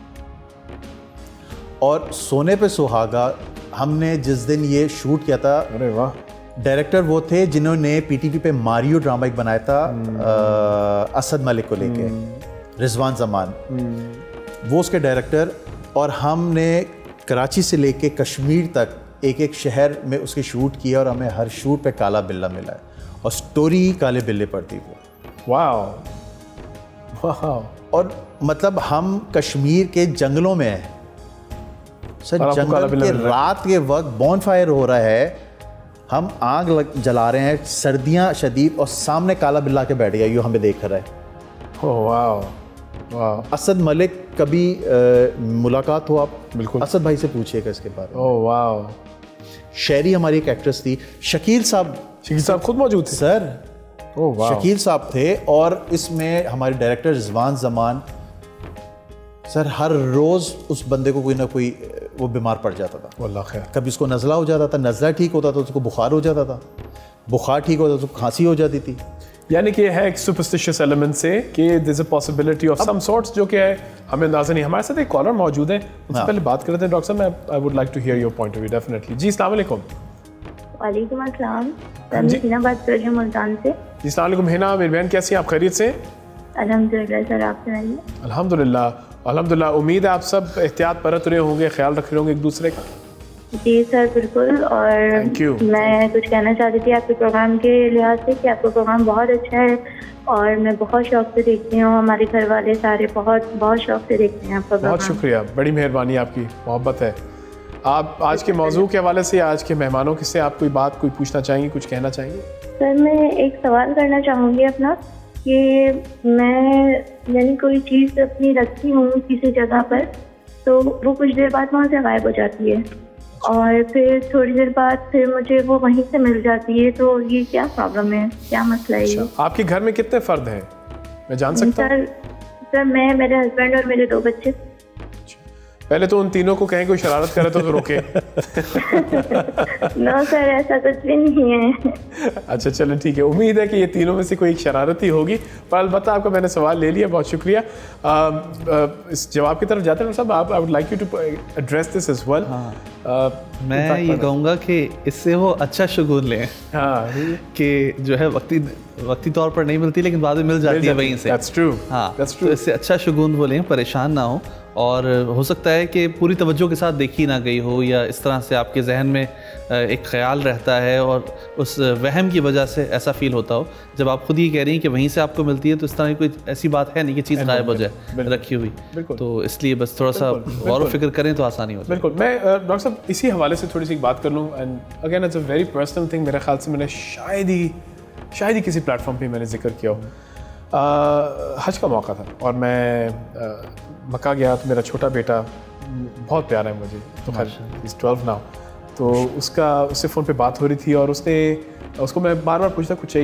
और सोने पे सुहागा हमने जिस दिन ये शूट किया था, अरे वाह, डायरेक्टर वो थे जिन्होंने पीटीवी पे मारियो ड्रामा एक बनाया था असद मलिक को लेके, रिजवान जमान, वो उसके डायरेक्टर। और हमने कराची से लेके कश्मीर तक एक एक शहर में उसके शूट किया और हमें हर शूट पे काला बिल्ला मिला है और स्टोरी काले बिल्ले पर थी वो। वाह। और मतलब हम कश्मीर के जंगलों में हैं सर, जंगल के रात के वक्त बॉनफायर हो रहा है, हम आग जला रहे हैं, सर्दियां शदीद, और सामने काला बिल्ला के बैठ गया, यूँ हमें देख रहा है। ओह वाह वाह। असद मलिक कभी मुलाकात हो आप? बिल्कुल, असद भाई से पूछिएगा इसके बारे में। ओह वाह। शेरी हमारी एक एक्ट्रेस थी, शकील साहब खुद मौजूद थे सर। ओह वाह। शकील साहब थे। और इसमें हमारे डायरेक्टर रिजवान जमान सर, हर रोज़ उस बंदे को कोई ना कोई वो बीमार पड़ जाता था। वल्लाह खैर। कभी उसको नज़ला हो जाता था, नज़ला ठीक होता था उसको बुखार हो जाता था, बुखार ठीक होता था उसको खांसी हो जाती थी। यानी कि है एक सुपरस्टिशियस एलिमेंट से कि there is a possibility of some sorts, जो कि है हमें अंदाजा नहीं। हमारे साथ एक कॉलर मौजूद है, उनसे पहले बात करते हैं। Doctor sahab, I would like to hear your point of view definitely. जी अस्सलाम वालेकुम। वालेकुम अस्सलाम। मैं हिना बात कर रही हूँ मुल्तान से। जी अस्सलाम वालेकुम हिना, मेरी बहन कैसी हैं आप? खैरियत से? अल्हम्दुलिल्लाह सर, आप सुनाइए। अल्हम्दुलिल्लाह अल्हम्दुलिल्लाह। उम्मीद है आप सब एहतियात बरत रहे होंगे, ख्याल रख रहे होंगे एक दूसरे का। जी सर बिल्कुल। और मैं कुछ कहना चाहती थी आपके प्रोग्राम के लिहाज से कि आपका प्रोग्राम बहुत अच्छा है और मैं बहुत शौक से देखती हूँ, हमारे घर वाले सारे बहुत बहुत शौक से देखते हैं आपका प्रोग्राम। बहुत शुक्रिया, बड़ी मेहरबानी आपकी, मोहब्बत है। आप आज के मौजू के हवाले से, आज के मेहमानों से आप कोई बात कोई पूछना चाहेंगी, कुछ कहना चाहेंगे? सर मैं एक सवाल करना चाहूँगी अपना, कि मैं यानी कोई चीज़ अपनी रखती हूँ किसी जगह पर, तो वो कुछ देर बाद वहाँ से गायब हो जाती है और फिर थोड़ी देर बाद फिर मुझे वो वहीं से मिल जाती है, तो ये क्या प्रॉब्लम है, क्या मसला है? अच्छा, आपके घर में कितने फर्द हैं, मैं जान सकता हूँ? सर मैं, मेरे हस्बैंड और मेरे 2 बच्चे। पहले तो उन तीनों को कहें कोई शरारत करे तो रोके। नो सर, ऐसा कुछ भी नहीं है। अच्छा चलो ठीक है, उम्मीद है कि ये तीनों में से कोई एक शरारती होगी, पर अलबत्ता आपका मैंने सवाल ले लिया, बहुत शुक्रिया। इस जवाब की तरफ जाते हैं साहब, आप I would like you to address this as well. मैं ये कहूँगा कि इससे वो अच्छा शुगून लें। हाँ, कि जो है वक्ती तौर पर नहीं मिलती लेकिन बाद में मिल जाती है वहीं से। That's true. हाँ, That's true. तो इससे अच्छा शुगून वो लें, परेशान ना हो और हो सकता है कि पूरी तवज्जो के साथ देखी ना गई हो, या इस तरह से आपके जहन में एक ख्याल रहता है और उस वहम की वजह से ऐसा फ़ील होता हो। जब आप खुद ही कह रही हैं कि वहीं से आपको मिलती है, तो इस तरह की कोई ऐसी बात है नहीं कि चीज़ गायब हो जाए रखी हुई। तो इसलिए बस थोड़ा सा गौर फिक्र करें तो आसानी हो जाए। बिल्कुल। मैं डॉक्टर साहब इसी हवाले से थोड़ी सी बात कर लूँ, and again it's a very personal thing. मेरे ख्याल से मैंने शायद ही किसी प्लेटफॉर्म पे मैंने जिक्र किया हो। हज का मौका था और मैं मक्का गया, तो मेरा छोटा बेटा बहुत प्यारा है मुझे, तो खैर इज़ 12 नाउ, तो उससे फ़ोन पे बात हो रही थी और उसको मैं बार बार पूछता कुछ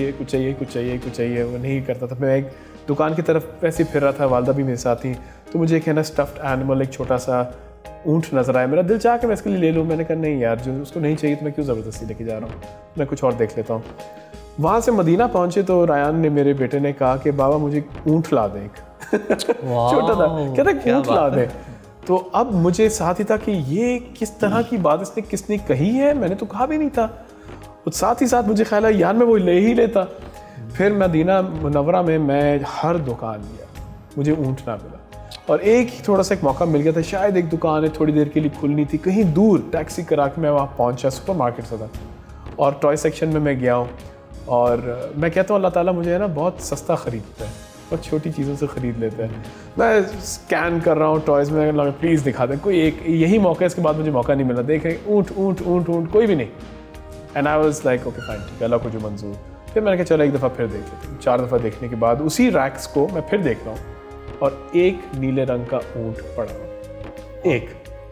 चाहिए, वो नहीं करता था। मैं एक दुकान की तरफ वैसे ही फिर रहा था, वालदा भी मेरे साथ थी, तो मुझे एक है ना स्टफ्ड एनिमल, एक छोटा सा ऊँट नज़र आया। मेरा दिल चाह के मैं इसके लिए ले लूँ, मैंने कहा नहीं यार, जो उसको नहीं चाहिए तो मैं क्यों ज़बरदस्ती लेके जा रहा हूँ, मैं कुछ और देख लेता हूँ। वहाँ से मदीना पहुँचे तो रायान ने, मेरे बेटे ने कहा कि बाबा मुझे ऊँट ला दें एक छोटा था, कहता ऊँट ला दें। तो अब मुझे साथ ही था कि ये किस तरह की बात किसने कही है, मैंने तो कहा भी नहीं था। और साथ ही साथ मुझे ख्याल है यार मैं वो ले ही लेता। फिर मदीना मुनव्वरा में मैं हर दुकान गया, मुझे ऊँट ना मिला, और एक ही थोड़ा सा एक मौका मिल गया था, शायद एक दुकान है थोड़ी देर के लिए खुलनी थी, कहीं दूर टैक्सी करा के मैं वहाँ पहुँचा, सुपरमार्केट से था, और टॉय सेक्शन में मैं गया हूँ। और मैं कहता हूँ अल्लाह ताला मुझे है ना बहुत सस्ता ख़रीदता है, बहुत छोटी चीज़ों से ख़रीद लेते हैं। मैं स्कैन कर रहा हूँ टॉयज़ में, प्लीज़ दिखा दें कोई एक, यही मौका है, इसके बाद मुझे मौका नहीं मिला। देखें ऊँट कोई भी नहीं। And I was like okay fine, ठीक है, अल्लाह को जो मंजूर। फिर मैंने कहा चलो एक दफ़ा फिर देख लेते हैं। 4 दफ़ा देखने के बाद उसी रैक्स को मैं फिर देख रहा हूँ और एक नीले रंग का ऊँट पड़ा हुआ, एक।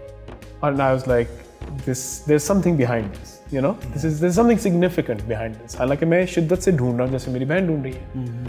और I was like there is something behind this, you know, there is something significant behind this. हालांकि मैं शिद्दत से ढूंढ रहा हूँ जैसे मेरी बहन ढूंढ रही है।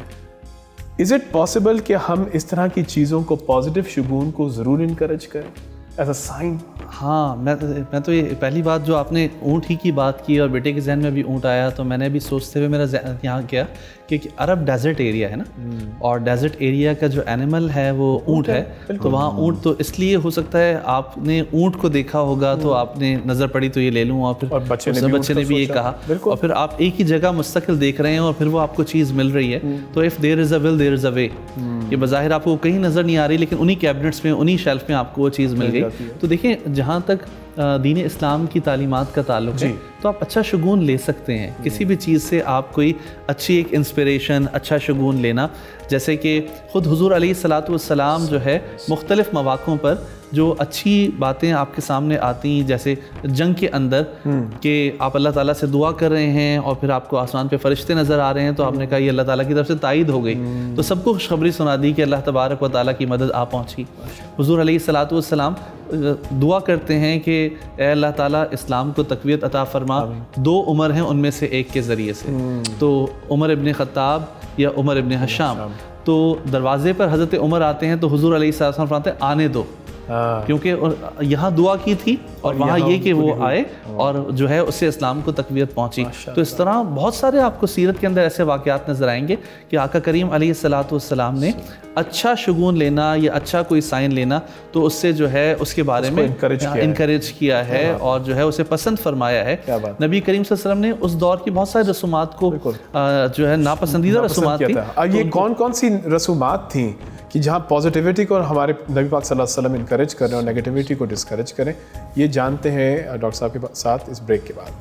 इज़ इट पॉसिबल कि हम इस तरह की चीज़ों को, पॉजिटिव शुगून को ज़रूर इनकरेज करें एज अ साइन? हाँ, मैं तो ये पहली बात जो आपने ऊँट ही की बात की और बेटे के जहन में भी ऊँट आया, तो मैंने भी सोचते हुए मेरा यहाँ गया कि अरब डेजर्ट एरिया है ना, और डेजर्ट एरिया का जो एनिमल है वो ऊँट है। तो वहाँ ऊँट तो इसलिए हो सकता है आपने ऊँट को देखा होगा तो आपने नज़र पड़ी तो ये ले लूँ, और फिर बच्चे ने भी ये कहा, और फिर आप एक ही जगह मुस्तकिल देख रहे हैं और फिर वो आपको चीज़ मिल रही है। तो if there is a will there is a way, ये बज़ाहिर आपको कहीं नज़र नहीं आ रही, लेकिन उन्हीं कैबिनेट्स में, उन्हीं शेल्फ में आपको वो चीज़ मिल गई। तो देखिए, जहाँ तक दीन इस्लाम की तालीमात का ताल्लुक है, तो आप अच्छा शुगून ले सकते हैं किसी भी चीज़ से। आप कोई अच्छी एक इंस्पिरेशन, अच्छा शुगून लेना, जैसे कि ख़ुद हुज़ूर अलैहिस्सलातु वस्सलाम जो है मुख्तलिफ़ मौक़ों पर जो अच्छी बातें आपके सामने आती, जैसे जंग के अंदर कि आप अल्लाह ताला से दुआ कर रहे हैं और फिर आपको आसमान पे फरिश्ते नज़र आ रहे हैं, तो आपने कहा ये अल्लाह ताला की तरफ से तायीद हो गई, तो सबको खुशखबरी सुना दी कि अल्लाह तबारक व ताला की मदद आ पहुँची। हुज़ूर अलैहिस्सलातु वस्सलाम दुआ करते हैं कि ए अल्लाह ताला इस्लाम को तक़वियत अता फरमा, 2 उमर हैं उनमें से एक के ज़रिए से, तो उमर इब्न ख़त्ताब या उमर इब्न हशाम। तो दरवाज़े पर हज़रत उमर आते हैं तो हुज़ूर अलैहिस्सलाम फरमाते हैं आने दो, क्योंकि यहाँ दुआ की थी और वहाँ ये कि वो आए और जो है उससे इस्लाम को तक़वियत पहुँची। तो इस तरह बहुत सारे आपको सीरत के अंदर ऐसे वाक़यात नज़र आएंगे कि आका करीम अलैहिस्सलातु वस्सलाम ने अच्छा शुगून लेना या अच्छा कोई साइन लेना, तो उससे जो है उसके बारे में इनकरेज किया है और जो है उसे पसंद फरमाया है। नबी करीम सल्लल्लाहु अलैहि वसल्लम ने उस दौर की बहुत सारी रसूमात को जो है नापसंदीदा रसूमात थी। ये कौन कौन सी रसूमात थी कि जहाँ पॉजिटिविटी को हमारे नबी पाक सल्लल्लाहु अलैहि वसल्लम इनकरेज करें और नेगेटिविटी को डिस्करेज करें, ये जानते हैं डॉक्टर साहब के साथ इस ब्रेक के बाद।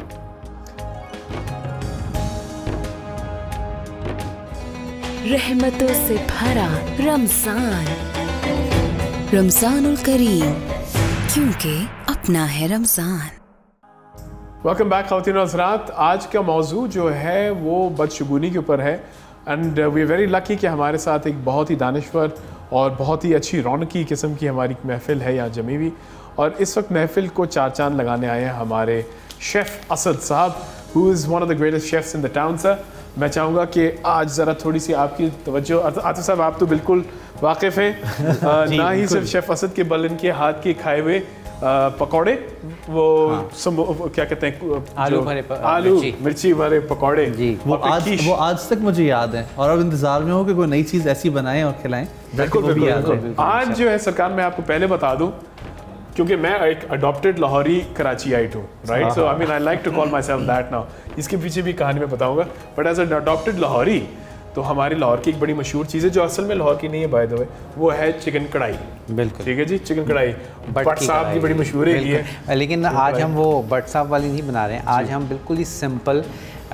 रहमतों से भरा रमज़ान, रमज़ानुल करीम, क्योंकि अपना है रमज़ान। वेलकम बैक ख़वातीन और हज़रात। आज का मौजू जो है वो बदशुगूनी के ऊपर है, and we are very lucky कि हमारे साथ एक बहुत ही दानिश्वर और बहुत ही अच्छी रौनकी किस्म की हमारी महफ़िल है यहाँ जमी हुई, और इस वक्त महफ़िल को 4 चांद लगाने आए हैं हमारे chef Asad sahab, who is one of the greatest chefs in the town. Sir, मैं चाहूँगा कि आज ज़रा थोड़ी सी आपकी तवज्जो, आतिफ साहब आप तो बिल्कुल वाकिफ़ हैं, ना ही सिर्फ शेफ़ असद के बल्कि इनके हाथ के खाए हुए पकौड़े, वो क्या कहते हैं, आलू मिर्ची भरे पकौड़े जी, वो आज तक मुझे याद है और अब इंतज़ार में हो कि कोई नई चीज़ ऐसी बनाएं और खिलाएं। बिल्कुल। आज जो है सरकार, मैं आपको पहले बता दूं, क्योंकि मैं एक अडॉप्टेड लाहौरी कराचीआइट हूँ, right, so I mean I like to call my self that now. इसके पीछे भी कहानी मैं बताऊँगा, but as an adopted Lahori तो हमारी लाहौर की एक बड़ी मशहूर चीज़ है जो असल में लाहौर की नहीं है बाय द वे, वो है चिकन कढ़ाई। बिल्कुल ठीक है जी, चिकन कढ़ाई भट्ट साहब की बड़ी मशहूर है। लेकिन आज हम वो भट्ट साहब वाली नहीं बना रहे हैं, आज हम बिल्कुल ही सिंपल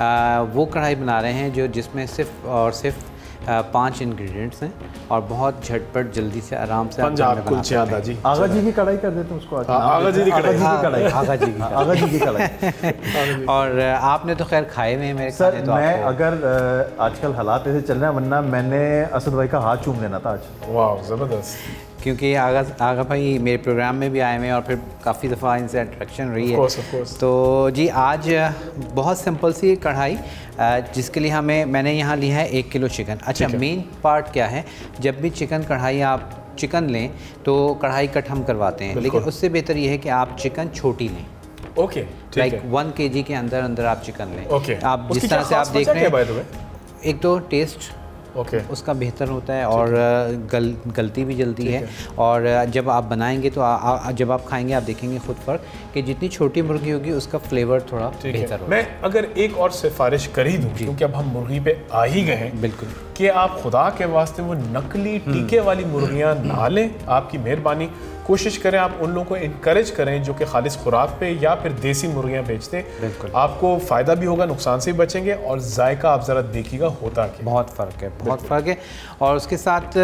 वो कढ़ाई बना रहे हैं जो जिसमें सिर्फ और सिर्फ 5 इंग्रेडिएंट्स हैं और बहुत झटपट जल्दी से आराम से पंजाब कुलचे आदा जी, आगा जी की कढ़ाई कर देते हैं उसको, आगा जी की कढ़ाई, आगा जी की कढ़ाई। और आपने तो खैर खाए हुए हैं मेरे सर, मैं अगर आजकल हालात ऐसे चल रहे हैं, वरना मैंने असद भाई का हाथ चूम लेना था आज। वाह ज़बरदस्त। क्योंकि आगा भाई मेरे प्रोग्राम में भी आए हुए हैं और फिर काफ़ी दफ़ा इनसे इंटरेक्शन रही है। Of course. तो जी आज बहुत सिंपल सी कढ़ाई जिसके लिए मैंने यहाँ लिया है 1 किलो चिकन। अच्छा, मेन पार्ट क्या है, जब भी चिकन कढ़ाई आप चिकन लें तो कढ़ाई कट हम करवाते हैं, लेकिन उससे बेहतर ये है कि आप चिकन छोटी लें। ओके, लाइक 1 kg के अंदर आप चिकन लें। ओके, आप जिस तरह से आप देख रहे हैं, एक तो टेस्ट उसका बेहतर होता है और गलती भी जल्दी है। और जब आप बनाएंगे तो जब आप खाएंगे आप देखेंगे खुद फ़र्क कि जितनी छोटी मुर्गी होगी उसका फ्लेवर थोड़ा बेहतर होगा। मैं अगर एक और सिफारिश कर ही दूँ, क्योंकि अब हम मुर्गी पे आ ही गए हैं, बिल्कुल, कि आप खुदा के वास्ते वो नकली टीके वाली मुर्गियाँ ना लें। आपकी मेहरबानी, कोशिश करें आप उन लोगों को इनकरेज करें जो कि खालिस खुराक पे या फिर देसी मुर्गियाँ बेचते हैं। आपको फ़ायदा भी होगा, नुकसान से भी बचेंगे, और जायका आप ज़रा देखिएगा होता क्या, बहुत फ़र्क है, बहुत फ़र्क है। और उसके साथ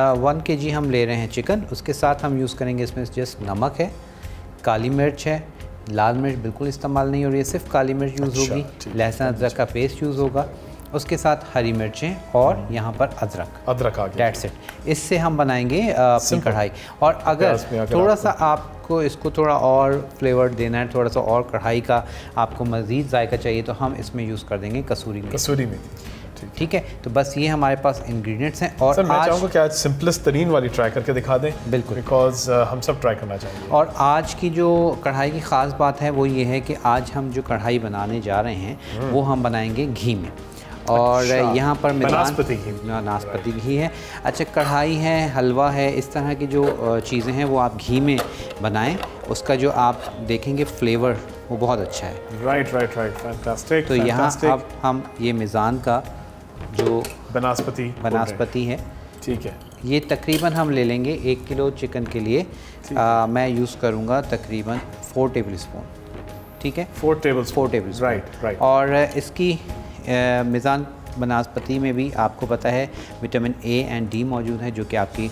1 kg हम ले रहे हैं चिकन, उसके साथ हम यूज़ करेंगे इसमें जस्ट नमक है, काली मिर्च है, लाल मिर्च बिल्कुल इस्तेमाल नहीं हो रही है, सिर्फ काली मिर्च यूज़ होगी, लहसुन अदरक का पेस्ट यूज़ होगा, उसके साथ हरी मिर्चें और यहाँ पर अदरक आ गया। That's it। इससे हम बनाएंगे अपनी कढ़ाई। और अगर थोड़ा सा आपको इसको थोड़ा और फ्लेवर देना है, थोड़ा सा और कढ़ाई का आपको मज़ीद जायका चाहिए, तो हम इसमें यूज़ कर देंगे कसूरी मेथी। ठीक है, तो बस ये हमारे पास इंग्रेडिएंट्स हैं। और सर मैं चाहूँगा कि आज सिंपलेस्ट तरीन वाली ट्राई करके दिखा दें। बिल्कुल, बिकॉज हम सब ट्राई करना चाहेंगे। और आज की जो कढ़ाई की ख़ास बात है वो ये है कि आज हम जो कढ़ाई बनाने जा रहे हैं वो हम बनाएंगे घी में। और यहाँ पर नाशपाती घी है। अच्छा, कढ़ाई है, हलवा है, इस तरह की जो चीज़ें हैं वो आप घी में बनाएं, उसका जो आप देखेंगे फ्लेवर वो बहुत अच्छा है। Right, fantastic. तो यहाँ अब हम ये मिज़ान का जो बनास्पति है, ठीक है, ये तकरीबन हम ले लेंगे 1 किलो चिकन के लिए। मैं यूज़ करूँगा तकरीबन 4 टेबल स्पून। ठीक है, 4 टेबल स्पून। राइट। और इसकी मिज़ान बनास्पति में भी आपको पता है विटामिन A एंड D मौजूद है, जो कि आपकी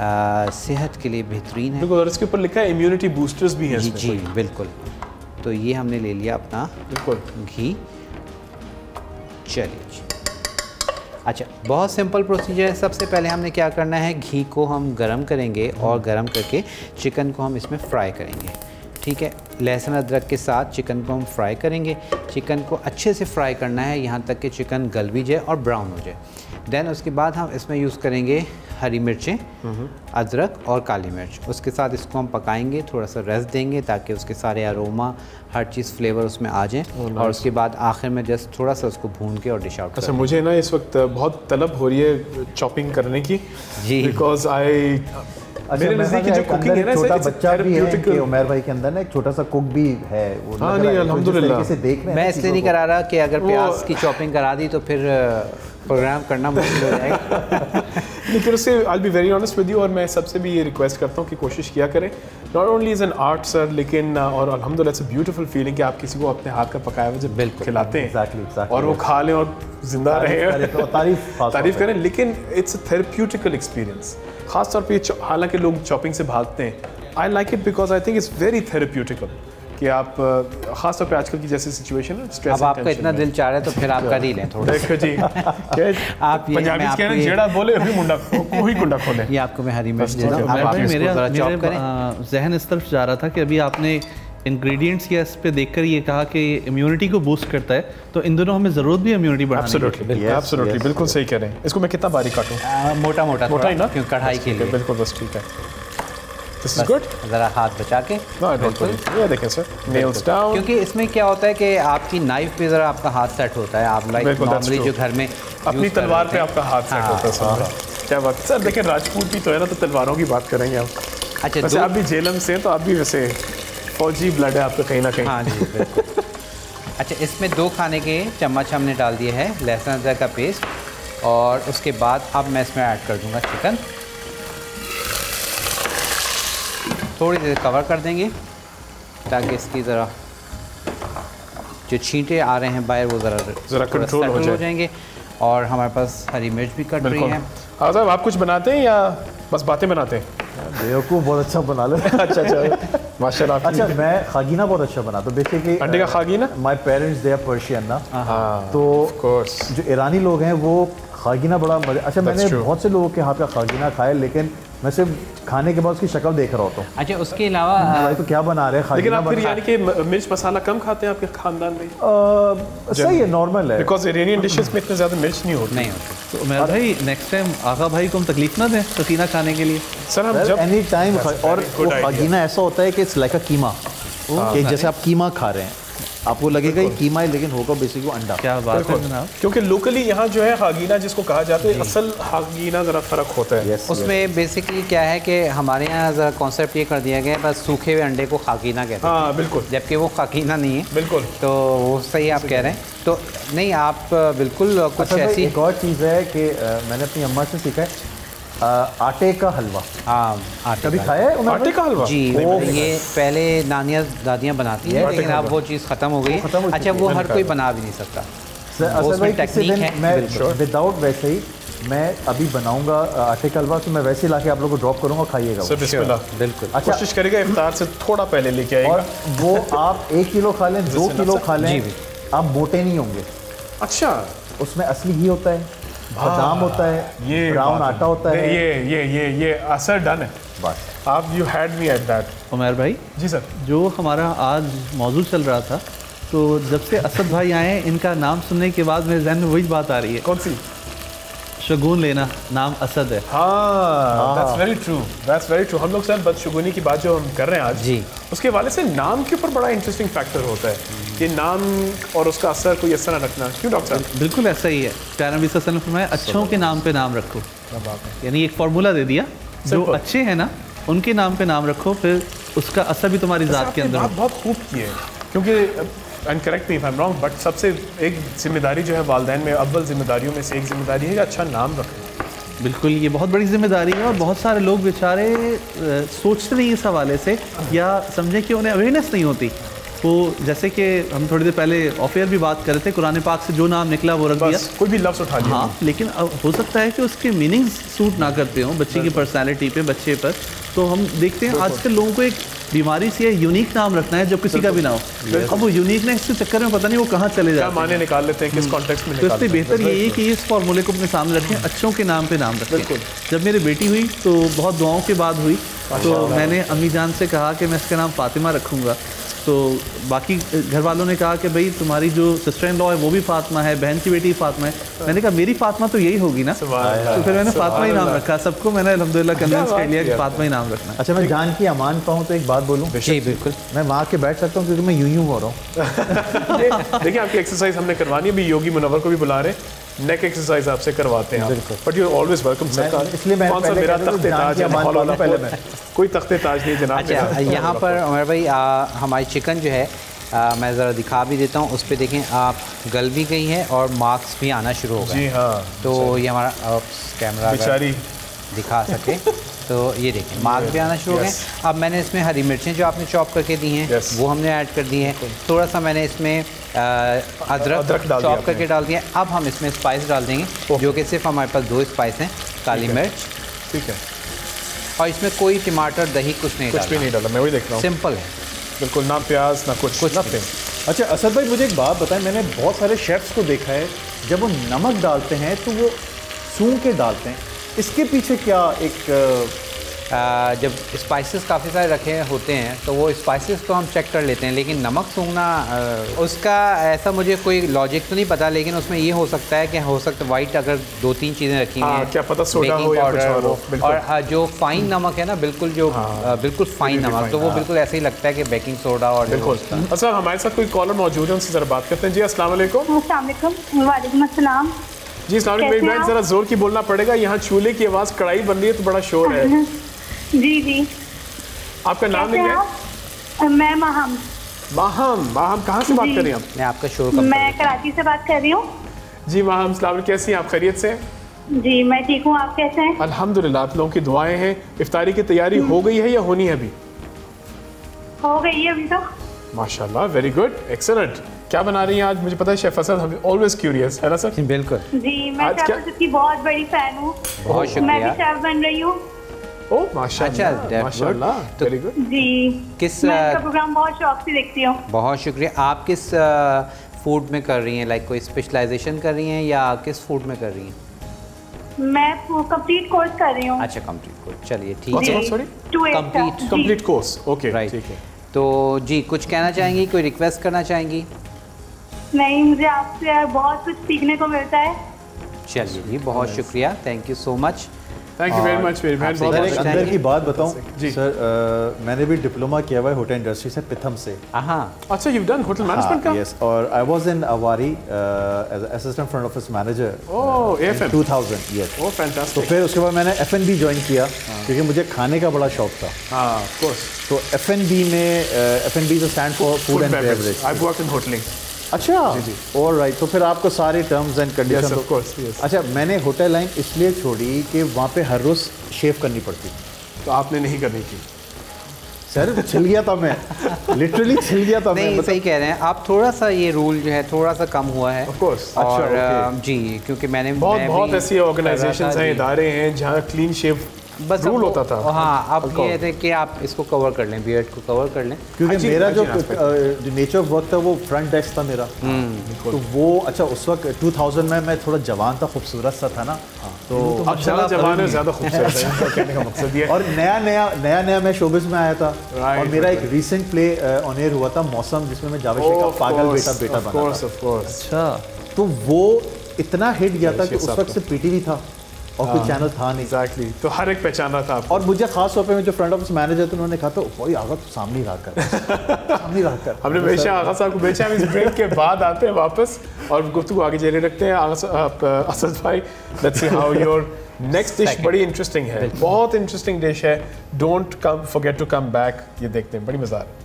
सेहत के लिए बेहतरीन है। और इसके ऊपर लिखा है इम्यूनिटी बूस्टर्स भी हैं। जी बिल्कुल। तो ये हमने ले लिया अपना बिल्कुल घी। चलिए, अच्छा, बहुत सिंपल प्रोसीजर है। सबसे पहले हमने क्या करना है, घी को हम गरम करेंगे और गरम करके चिकन को हम इसमें फ्राई करेंगे। ठीक है, लहसुन अदरक के साथ चिकन को हम फ्राई करेंगे। चिकन को अच्छे से फ्राई करना है यहाँ तक कि चिकन गल भी जाए और ब्राउन हो जाए। देन उसके बाद हम इसमें यूज़ करेंगे हरी मिर्चें, अदरक और काली मिर्च। उसके साथ इसको हम पकाएंगे, थोड़ा सा रेस्ट देंगे ताकि उसके सारे अरोमा, हर चीज़ फ्लेवर उसमें आ जाए। और उसके बाद आखिर में जस्ट थोड़ा सा उसको भून के और डिश आउट। अच्छा, मुझे ना इस वक्त बहुत तलब हो रही है चॉपिंग करने की। जी, बिकॉज मेरे नज़दीक जो कुकिंग है ना, छोटा बच्चा भी है कि उमर भाई के अंदर ना एक छोटा सा कुक भी है। वो नहीं, अल्हम्दुलिल्लाह मैं इसलिए नहीं करा रहा कि अगर प्याज की चॉपिंग करा दी तो फिर प्रोग्राम करना मुश्किल हो जाएगा। लेकिन उससे I be very honest with you, और मैं सबसे भी ये रिक्वेस्ट करता हूँ कि कोशिश किया करें, not only is an art sir, लेकिन और अल्हम्दुलिल्लाह इट्स अ ब्यूटीफुल फीलिंग कि आप किसी को अपने हाथ का पकाया हुआ जब खिलाते हैं और वो खा लें और जिंदा रहे, तारीफ करें। लेकिन इट्स अ थेरेप्यूटिकल एक्सपीरियंस। ख़ास तौर पे हालांकि लोग चॉपिंग से भागते हैं, I like it because I think it's very therapeutic कि आप ख़ास तौर पे आजकल की जैसी सिचुएशन है, स्ट्रेस, अब आपका इतना दिल चाह रहा है तो फिर आप कर ही लें थोड़ा। देखो जी, आप पंजाबी कहते हैं जेड़ा बोले वही मुंडा वही कुंडा खोले। ये आपको मैं हरी मिर्च देता हूं। मेरे जहन इस तरफ जा रहा था कि अभी आपने इंग्रेडिएंट्स या इस पे देखकर ये कहा कि इम्यूनिटी को बूस्ट करता है, तो इन दोनों हमें ज़रूरत भी इम्यूनिटी बढ़ाने की। एब्सोल्युटली, बिल्कुल सही कह रहे हैं। इसको मैं कितना बारीक काटूं? मोटा ही ना, क्योंकि कढ़ाई के लिए। बिल्कुल, बस ठीक है। This is good. ज़रा हाथ बचा के। बिल्कुल, ये देखें सर, नेल्स डाउन। क्योंकि इसमें क्या होता है कि आपकी नाइफ पे ज़रा आपका हाथ सेट होता है। आप लाइक नॉर्मली जो घर में अपनी तलवार पे आपका हाथ सेट होता है सर। क्या बात सर, देखिए राजपूत भी तो है ना, तो तलवारों की बात करेंगे आप। अच्छा, वैसे आप भी झेलम से हैं तो आप भी वैसे फौजी ब्लड है आपका कहीं ना कहीं। हाँ जी, बिल्कुल। अच्छा, इसमें 2 खाने के चम्मच हमने डाल दिए है लहसुन अदरक का पेस्ट और उसके बाद अब मैं इसमें ऐड कर दूंगा चिकन। थोड़ी देर कवर कर देंगे ताकि इसकी ज़रा जो छींटे आ रहे हैं बाहर वो ज़रा कंट्रोल हो जाएंगे। और हमारे पास हरी मिर्च भी कट रही है। साहब आप कुछ बनाते हैं या बस बातें बनाते हैं? बेवकूफ़ बहुत अच्छा बना ले। अच्छा माशाल्लाह। अच्छा, मैं खागीना बहुत अच्छा बनाता हूँ। बेसिकली अंडे का खागीना। My parents they are Persian ना, तो कोर्स जो ईरानी लोग हैं वो खागीना बड़ा मज़े। अच्छा, मैंने बहुत से लोगों के हाथ का खागीना खाया, लेकिन मैं सिर्फ खाने के बाद उसकी शक्ल देख रहा होता हूँ। अच्छा, उसके अलावा तो क्या बना रहे हैं? लेकिन आप फिर यानी कि मिर्च मसाला कम खाते हैं आपके खानदान में? सही है, नॉर्मल है, बिकॉज इरानियन डिशेस में इतने ज़्यादा मिर्च नहीं होती। तो मेरा भाई नेक्स्ट टाइम आगा भाई को हम तकलीफ ना दें खागीना खाने के लिए। सर हम जब एनी टाइम। और वो खागीना ऐसा होता है कि इट्स लाइक अ कीमा, कि जैसे आप कीमा खा रहे हैं, आपको लगेगा ये कीमा है लेकिन होगा बेसिकली अंडा। क्या बात है जनाब। क्योंकि लोकली यहाँ जो है खागीना जिसको कहा जाता है, असल खागीना ज़रा फ़र्क होता है। उसमें बेसिकली क्या है कि हमारे यहाँ ज़रा कॉन्सेप्ट ये कर दिया गया है, बस सूखे हुए अंडे को खागीना कहते हैं। हाँ बिल्कुल, जबकि वो खागीना नहीं है। बिल्कुल, तो वो सही आप कह रहे हैं। तो नहीं, आप बिल्कुल कुछ ऐसी एक और चीज़ है कि मैंने अपनी अम्मा से सीखा है, आटे का हलवा। हाँ, कभी खाया है आटे का हलवा? जी, ये पहले नानियाँ दादियाँ बनाती है, लेकिन अब वो चीज़ ख़त्म हो गई। अच्छा, वो हर कोई बना भी नहीं सकता। टेक्निक है। मैं विदाउट वैसे ही मैं अभी बनाऊंगा आटे का हलवा, तो मैं वैसे ही लाके आप लोगों को ड्रॉप करूंगा, खाइएगा। बिल्कुल। अच्छा, कोशिश करेगा इफ्तार से थोड़ा पहले लेके आएगा। और वो आप 1 किलो खा लें, 2 किलो खा लें, आप मोटे नहीं होंगे। अच्छा, उसमें असली घी होता है, बादाम होता है, ये ब्राउन आटा होता है। ये असर डन है। बस आप you had me at that. Umar भाई जी सर, जो हमारा आज मौजूद चल रहा था, तो जब से असद भाई आए, इनका नाम सुनने के बाद मेरे जहन में वही बात आ रही है। कौन सी? शगुन लेना, नाम असद है। हाँ, that's very true, that's very true। हम लोग सर बदशगुनी की बात जो हम कर रहे हैं आज जी, उसके वाले से नाम के ऊपर बड़ा इंटरेस्टिंग फैक्टर होता है कि नाम और उसका असर कोई असर ना रखना। क्यों डॉक्टर साहब? बिल्कुल ऐसा ही है। प्यारे नबी सल्लल्लाहु अलैहि वसल्लम ने फरमाया, अच्छों के नाम पे नाम रखो। यानी एक फार्मूला दे दिया, जो अच्छे हैं ना उनके नाम पे नाम रखो, फिर उसका असर भी तुम्हारी ज़ात के अंदर। बहुत खूब की है, क्योंकि and correct me if I am wrong, but सबसे एक जिम्मेदारी जो है वालिदैन में अव्वल जिम्मेदारियों में से एक जिम्मेदारी है कि अच्छा नाम रखें। बिल्कुल, ये बहुत बड़ी जिम्मेदारी है और बहुत सारे लोग बेचारे सोचते नहीं इस हवाले से, या समझें कि उन्हें अवेयरनेस नहीं होती। वो जैसे कि हम थोड़ी देर पहले ऑफ एयर भी बात कर रहे थे, कुरान पाक से जो नाम निकला वो रख दिया, कोई भी लफ्ज़ उठा लिया। हाँ, लेकिन अब हो सकता है कि उसके मीनिंग्स सूट ना करते हों बच्चे की पर्सनैलिटी पे, बच्चे पर। तो हम देखते हैं आजकल लोगों को एक बीमारी सी है, यूनिक नाम रखना है जो किसी का भी ना हो। अब वो यूनिकनेस के चक्कर में पता नहीं वो कहाँ चले जाते हैं, माने निकाल लेते हैं, किस कॉन्टेक्स्ट में। तो इसलिए बेहतर यही है कि इस फॉर्मूले को अपने सामने रखें, अच्छों के नाम पे नाम रखें। जब मेरी बेटी हुई तो बहुत दुआओं के बाद हुई, तो मैंने अम्मी जान से कहा कि मैं इसका नाम फातिमा रखूँगा। तो बाकी घर वालों ने कहा कि भाई तुम्हारी जो सिस्टर इन लॉ है वो भी फातिमा है, बहन की बेटी फातिमा है। मैंने कहा मेरी फातिमा तो यही होगी ना, तो फिर मैंने फातिमा ही नाम रखा। सबको मैंने अल्हम्दुलिल्लाह कन्विंस कर लिया कि फातिमा ही नाम रखना। अच्छा, मैं जान की अमान पाऊँ तो एक बात बोलूँ? जी बिल्कुल, मैं वहाँ के बैठ सकता हूँ क्योंकि मैं यूं हो रहा हूँ। देखिए, आपकी एक्सरसाइज हमने करवानी है, अभी योगी मुनव्वर को भी बुला रहे हैं, नेक एक्सरसाइज आपसे करवाते हैं। बट यू ऑलवेज वेलकम सरकार। इसलिए मैं मेरा तख्ते ताज है, पहले मैं कोई तख्ते ताज नहीं जनाब। अच्छा, यहाँ पर उमर भाई हमारी चिकन जो है मैं ज़रा दिखा भी देता हूँ। उस पर देखें आप, गल भी गई है और मार्क्स भी आना शुरू हो गए। जी हाँ, तो ये हमारा कैमरा बेचारी दिखा सके तो ये देखें मार्क्स भी आना शुरू हो गए। अब मैंने इसमें हरी मिर्चें जो आपने चॉप करके दी हैं वो हमने ऐड कर दी हैं। थोड़ा सा मैंने इसमें अदरक चॉप करके डाल दिया। अब हम इसमें स्पाइस डाल देंगे, जो कि सिर्फ हमारे पास 2 स्पाइस हैं, काली मिर्च, ठीक है, और इसमें कोई टमाटर दही कुछ भी नहीं डाला। मैं वही देख रहा हूँ, सिंपल है बिल्कुल, ना प्याज ना कुछ नथिंग। अच्छा असद भाई, मुझे एक बात बताएं, मैंने बहुत सारे शेफ्स को देखा है जब वो नमक डालते हैं तो वो सूंघ के डालते हैं, इसके पीछे क्या एक जब स्पाइसेस काफ़ी सारे रखे होते हैं तो वो स्पाइसेस तो हम चेक कर लेते हैं, लेकिन नमक सूंघना उसका ऐसा मुझे कोई लॉजिक तो नहीं पता, लेकिन उसमें ये हो सकता है कि हो सकता है वाइट अगर 2-3 चीज़ें रखी हैं, क्या पता सोडा हो या कुछ और और जो फाइन नमक है ना, बिल्कुल जो बिल्कुल फाइन नमक, तो वो बिल्कुल ऐसे ही लगता है कि बेकिंग सोडा। और बिल्कुल। अच्छा, हमारे साथ कोई कॉलर मौजूद है, उनसे ज़रा बात करते हैं। जी अस्सलाम वालेकुम। वालेकुम अस्सलाम। जी अस्सलाम वालेकुम। मेरी बहन ज़रा जोर की बोलना पड़ेगा, यहाँ चूल्हे की आवाज़, कढ़ाई बन रही है तो बड़ा शोर है। जी जी, आपका नाम नहीं है? मैं माहम। माहम कहाँ से बात कर रही हैं आप? मैं आपका शोर मैं कराची से बात कर रही हूँ। जी माहम, सलाम, कैसी हैं आप? खैरियत से? जी मैं ठीक हूँ, आप कैसे हैं? अल्हम्दुलिल्लाह, आप लोगों की दुआएं हैं। इफ्तारी की तैयारी हो गई है या होनी है अभी? हो गई है अभी तो। माशाल्लाह, वेरी गुड, एक्सेलेंट। क्या बना रही हैं आज? मुझे पता है शेफ असद, हम ऑलवेज क्यूरियस, है ना सर? बिल्कुल जी मैं आज क्या- शेफ असद की बहुत बड़ी फैन हूँ। बहुत मैं भी शुक्रिया। शेफ बन रही हूँ। ओह माशाल्लाह, अच्छा, माशाल्लाह, तो- वेरी गुड। जी किस मैं इसका प्रोग्राम बहुत शौक से देखती हूँ। बहुत शुक्रिया। आप किस फूड में कर रही हैं, लाइक कोई स्पेशलाइजेशन कर रही हैं या किस फूड में कर रही हैं? मैं कंप्लीट कोर्स कर रही हूँ। अच्छा, कंप्लीट कोर्स, चलिए ठीक कौन सा है। Course, sorry? 2A का। Complete- जी। कंप्लीट कोर्स, ओके, राइट, ठीक है। तो जी कुछ कहना चाहेंगी, कोई रिक्वेस्ट करना चाहेंगी? नहीं, मुझे आपसे बहुत कुछ सीखने को मिलता है। चलिए जी, बहुत शुक्रिया, thank you so much. Thank you very much मेरी बहन, आपसे बहुत सर बहुत एक बताइए। अंदर की बात बताऊं जी। सर, मैंने भी डिप्लोमा किया हुआ है होटल इंडस्ट्री से, पिथम से। हाँ, अच्छा, यू डन होटल मैनेजमेंट का? यस, और I was in Avari as assistant front office manager oh, AFM, 2000। Yes, oh तो फैंटास्टिक। फिर उसके बाद मैंने F&B ज्वाइन किया क्योंकि मुझे खाने का बड़ा शौक था। हाँ, ऑफ कोर्स, तो F&B में F&B is stand for food and beverage. I work in hoteling. अच्छा, ऑल राइट, तो फिर आपको सारे terms and yes condition. Of course, yes. अच्छा, मैंने होटल लाइन इसलिए छोड़ी कि वहाँ पे हर रोज शेव करनी पड़ती। तो आपने नहीं करनी की? सर छिल गया था मैं, लिटरली छिल गया था मैं। नहीं सही कह रहे हैं आप, थोड़ा सा ये रूल जो है थोड़ा सा कम हुआ है। Of course, और अच्छा, जी, क्योंकि मैं बहुत भी ऐसी ऑर्गेनाइजेशंस हैं, इदारे हैं जहाँ क्लीन शेव बस रूल होता था। हाँ, अब Alcohol। ये थे कि आप इसको कवर कर लें, बियर्ड को कवर कर लें। क्योंकि hygiene- मेरा जो hygiene aspect। Nature of work था वो फ्रंट डेस्क था मेरा। तो वो अच्छा, उस वक्त 2000 में मैं थोड़ा जवान था, खूबसूरत सा था ना, तो अब ज़्यादा जवान है, ज़्यादा खूबसूरत है, तो कहने का मकसद ये है। और नया मैं शोबिज में आया था। Right, और मेरा right, एक रीसेंट प्ले ऑन एयर हुआ था मौसम, जिसमें मैं जावेद शेख का Of पागल course, बेटा of बना course, था। of course। अच्छा, तो वो इतना हिट गया था कि शेख उस साहब वक्त से पीटीवी था और कोई चैनल था नहीं। Exactly, तो हर एक पहचाना था आपको। और मुझे खास तौर पे जो फ्रंट ऑफिस मैनेजर थे, उन्होंने कहा था भाई आगा तू सामने ही रहा कर, सामने ही रहा कर। हमने बेशक आगा साहब को बेचा, हम इस ब्रेक के बाद आते हैं वापस और गुफ्तगू आगे जारी रखते हैं। असद भाई, let's see how your next dish बड़ी इंटरेस्टिंग है, बहुत इंटरेस्टिंग डिश है। Don't come forget to come back, ये देखते हैं, बड़ी मजा आ रहा है।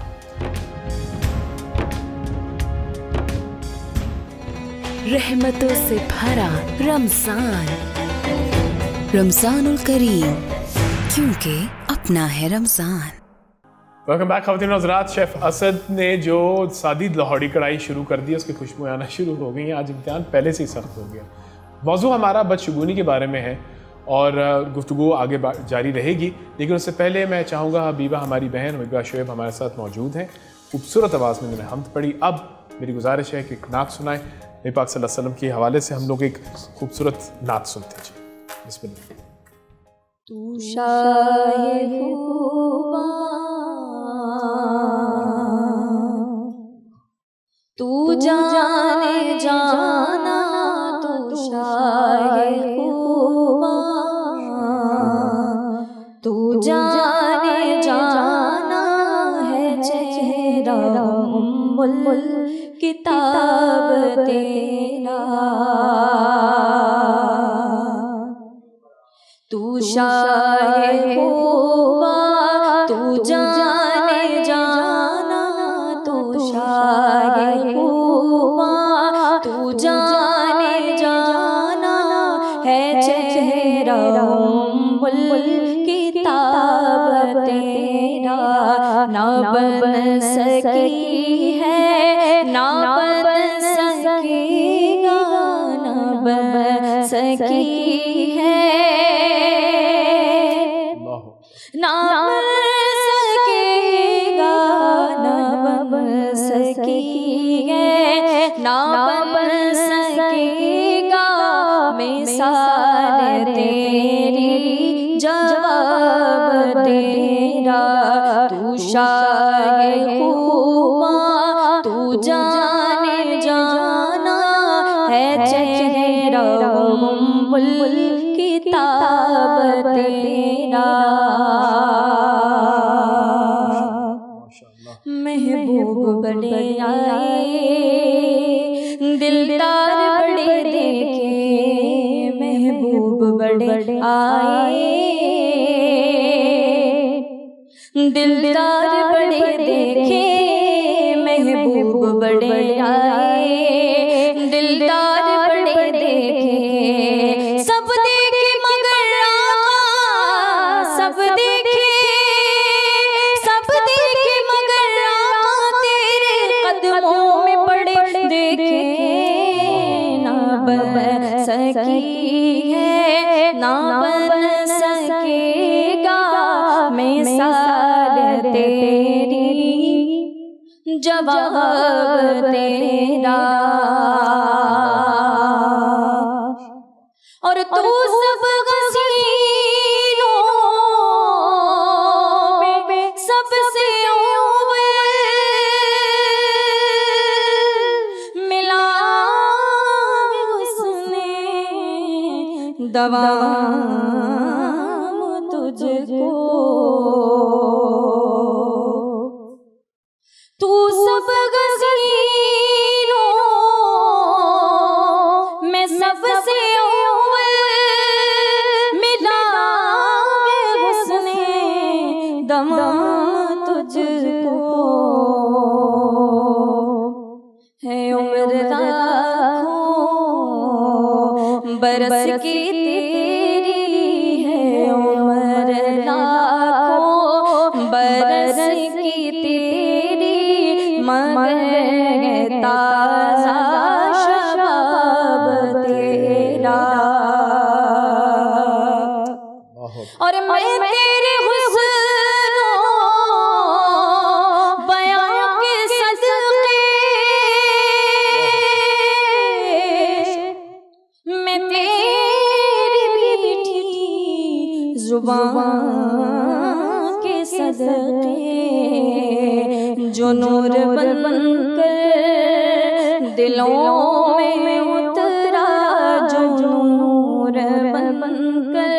रहमतों से भरा रमजान, रमजानुल करीम, क्योंकि अपना है रमजान। वेलकम बैक ख़वातीन और हज़रात। शेफ़ असद ने जो सादी लाहौरी कढ़ाई शुरू कर दी, उसकी खुशबू आना शुरू हो गई है। आज इम्तिहान पहले से ही सख्त हो गया। मौजू हमारा बदशगुनी के बारे में है और गुफ्तगू आगे जारी रहेगी, लेकिन उससे पहले मैं चाहूँगा हबीबा, हमारी बहन हबीबा शुएब हमारे साथ मौजूद हैं। खूबसूरत आवाज़ में उन्होंने हमद पढ़ी। अब मेरी गुजारिश है कि एक नात सुनाएं। नबी पाक सल्लल्लाहु अलैहि वसल्लम के हवाले से हम लोग एक खूबसूरत नात सुनते हैं। बिस्मिल्लाह। तू शाये खूबा, तू जाने जाना, तू शाये खूबा, तू जाने जाना है चेहरा उम्मुल किताब तेरा। तू शाये खूबा, तू जाने जाना, तू शाये खूबा, तू जाने जाना है चेहरा उम्मुल किताब तेरा। ना बन सकी है, ना बन सकेगा, ना बन सकी है, ना बन सकेगा, ना बन सकी है, ना बन सकेगा मिसाल तेरी, जवाब तेरा। तू शाये खूबा, तू जाने जाना है चेहरा उम्मुल किताब तेरा। महबूब बड़े आए, दिलदार बड़े देखे, महबूब बड़े आए, दिलदार बड़े देखे, महबूब बड़े आए, दिलदार बड़े देखे। सकी है ना बन सकेगा मिसाल तेरी जवाब तेरा और तू सब गसीलों में सबसे मिला उसने दवा तुझको तू सब गज़ीलों में सबसे मिला उसने दमा तुझको है उम्र लाखों बरस की तेरी है उम्र लाखों बरस की तेरी मगर ताज़ा शबाब तेरा और मैं तेरे हुस्नो बयां के सदक़े मैं तेरी मीठी ज़ुबान के सदक़े जो नूर बनकर दिलों में उतरा जो नूर बनकर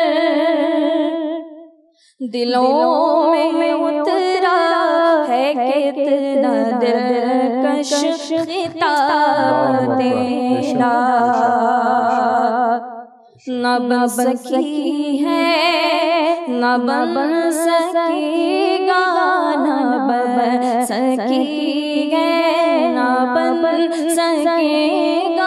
दिलों में उतरा है कितना दिलकश खिताब तेरा न बन सकी है न बन सकेगा न बन सकी है न बन सकेगा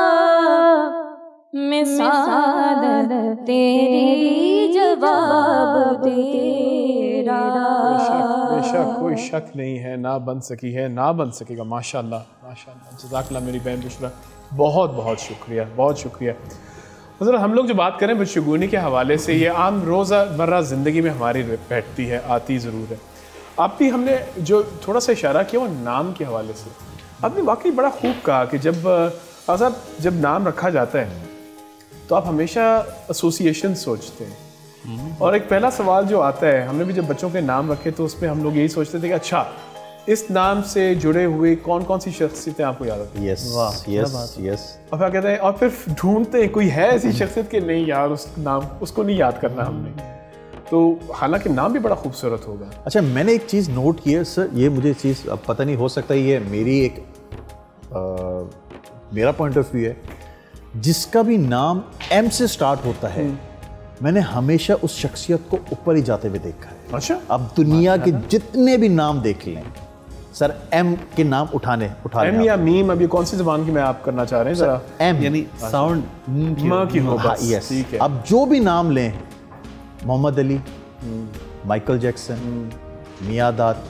मिसाल तेरी जवाब तेरा। बेशक कोई शक नहीं है, ना बन सकी है ना बन सकेगा। माशाअल्लाह माशाअल्लाह, जज़ाकल्लाह मेरी बहन बुशरा, बहुत बहुत शुक्रिया, बहुत शुक्रिया। मतलब हम लोग जो बात करें बदशगुनी के हवाले से, ये आम रोज़मर्रा ज़िंदगी में हमारी बैठती है, आती ज़रूर है। आप भी हमने जो थोड़ा सा इशारा किया वो नाम के हवाले से, आपने वाकई बड़ा खूब कहा कि जब नाम रखा जाता है तो आप हमेशा एसोसिएशन सोचते हैं। और एक पहला सवाल जो आता है, हमने भी जब बच्चों के नाम रखे तो उसमें हम लोग यही सोचते थे कि अच्छा इस नाम से जुड़े हुए कौन कौन सी शख्सियतें आपको याद आती हैं? Yes yes yes. और क्या कहते हैं, और फिर ढूंढते हैं कोई है ऐसी शख्सियत कि नहीं यार उस नाम उसको नहीं याद करना हमने, तो हालांकि नाम भी बड़ा खूबसूरत होगा। अच्छा, मैंने एक चीज़ नोट की है सर, ये मुझे चीज़ अब पता नहीं, हो सकता है ये मेरी एक मेरा पॉइंट ऑफ व्यू है, जिसका भी नाम एम से स्टार्ट होता है मैंने हमेशा उस शख्सियत को ऊपर ही जाते हुए देखा है। अच्छा, अब दुनिया के जितने भी नाम देख लें सर, एम के नाम उठाने एम या मीम, अभी कौन सी ज़बान की मैं आप करना चाह रहे हैं जरा? एम यानी साउंड म की हो, हाँ, यस, ठीक है। अब जो भी नाम लें, Muhammad Ali, Michael Jackson, Miandad,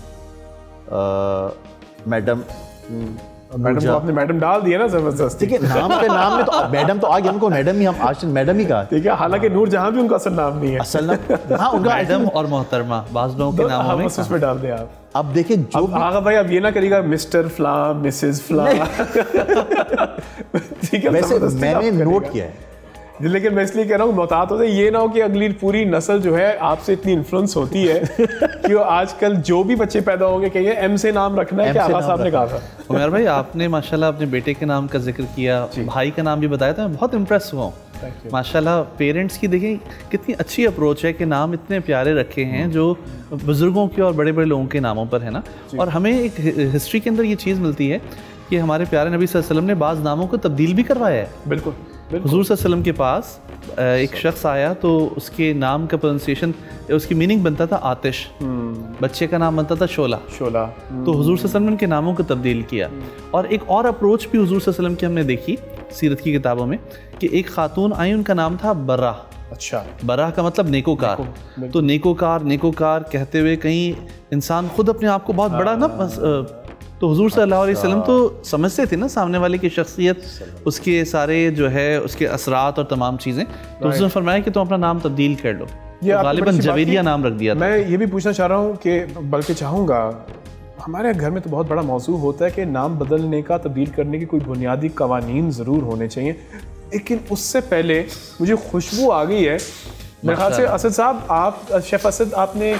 madam madam को आपने मैडम डाल दिया ना जबरदस्त। ठीक है, नाम पे नाम में तो मैडम तो आ गया, उनको मैडम ही, हम आज मैडम ही कहा। ठीक है, हालांकि नूर जहां भी उनका असल नाम नहीं है, असल नाम हाँ उनका मैडम और मोहतरमा बाज लोगों के नाम में उस पे डाल दें आप। अब देखिए जो आगा भाई अब ये ना करिएगा मिस्टर फ्ला मिसेस फ्ला ठीक है, वैसे मैंने नोट किया है, लेकिन मैं इसलिए कह रहा हूँ मोहतात होते, ये ना हो कि अगली पूरी नस्ल जो है आपसे इतनी इन्फ्लुएंस होती है कि वो आजकल जो भी बच्चे पैदा होंगे कहेंगे एम से नाम रखना है, क्या आगा साहब ने कहा था। उमर भाई आपने माशाल्लाह अपने बेटे के नाम का जिक्र किया, भाई का नाम भी बताया, तो मैं बहुत इम्प्रेस हुआ हूँ माशाल्लाह। पेरेंट्स की देखें कितनी अच्छी अप्रोच है कि नाम इतने प्यारे रखे हैं जो बुज़ुर्गों के और बड़े बड़े लोगों के नामों पर है ना। और हमें एक हिस्ट्री के अंदर ये चीज़ मिलती है कि हमारे प्यारे नबी सल्लल्लाहु अलैहि वसल्लम ने बाज़ नामों को तब्दील भी करवाया है। बिल्कुल, हुज़ूर सल्लल्लाहु अलैहि वसल्लम के पास एक शख्स आया तो उसके नाम का प्रोनाउंसिएशन, उसकी मीनिंग बनता था आतिश, बच्चे का नाम बनता था शोला। तो हुज़ूर सल्लल्लाहु अलैहि वसल्लम ने उनके नामों को तब्दील किया। और एक और अप्रोच भी हुज़ूर सल्लल्लाहु अलैहि वसल्लम की हमने देखी सीरत की किताबों में कि एक खातून आई, उनका नाम था बर्रा। अच्छा, बर्रा का मतलब नेकोकार। तो नेकोकार नेकोकार कहते हुए कहीं इंसान खुद अपने आप को बहुत बड़ा ना तो हुजूर सल्लल्लाहु अलैहि वसल्लम तो समझते थे ना सामने वाले की शख्सियत, उसके सारे जो है उसके असरात और तमाम चीज़ें, तो उसने फरमाया कि तुम अपना नाम तब्दील कर लो। ये तो गालिबन जवेरिया नाम रख दिया था। मैं ये भी पूछना चाह रहा हूँ कि बल्कि चाहूँगा, हमारे घर में तो बहुत बड़ा मौजू होता है कि नाम बदलने का, तब्दील करने के कोई बुनियादी कवानीन ज़रूर होने चाहिए, लेकिन उससे पहले मुझे खुशबू आ गई है। मेरे ख्याल से असद साहब, आप शेफ़ असद, आपने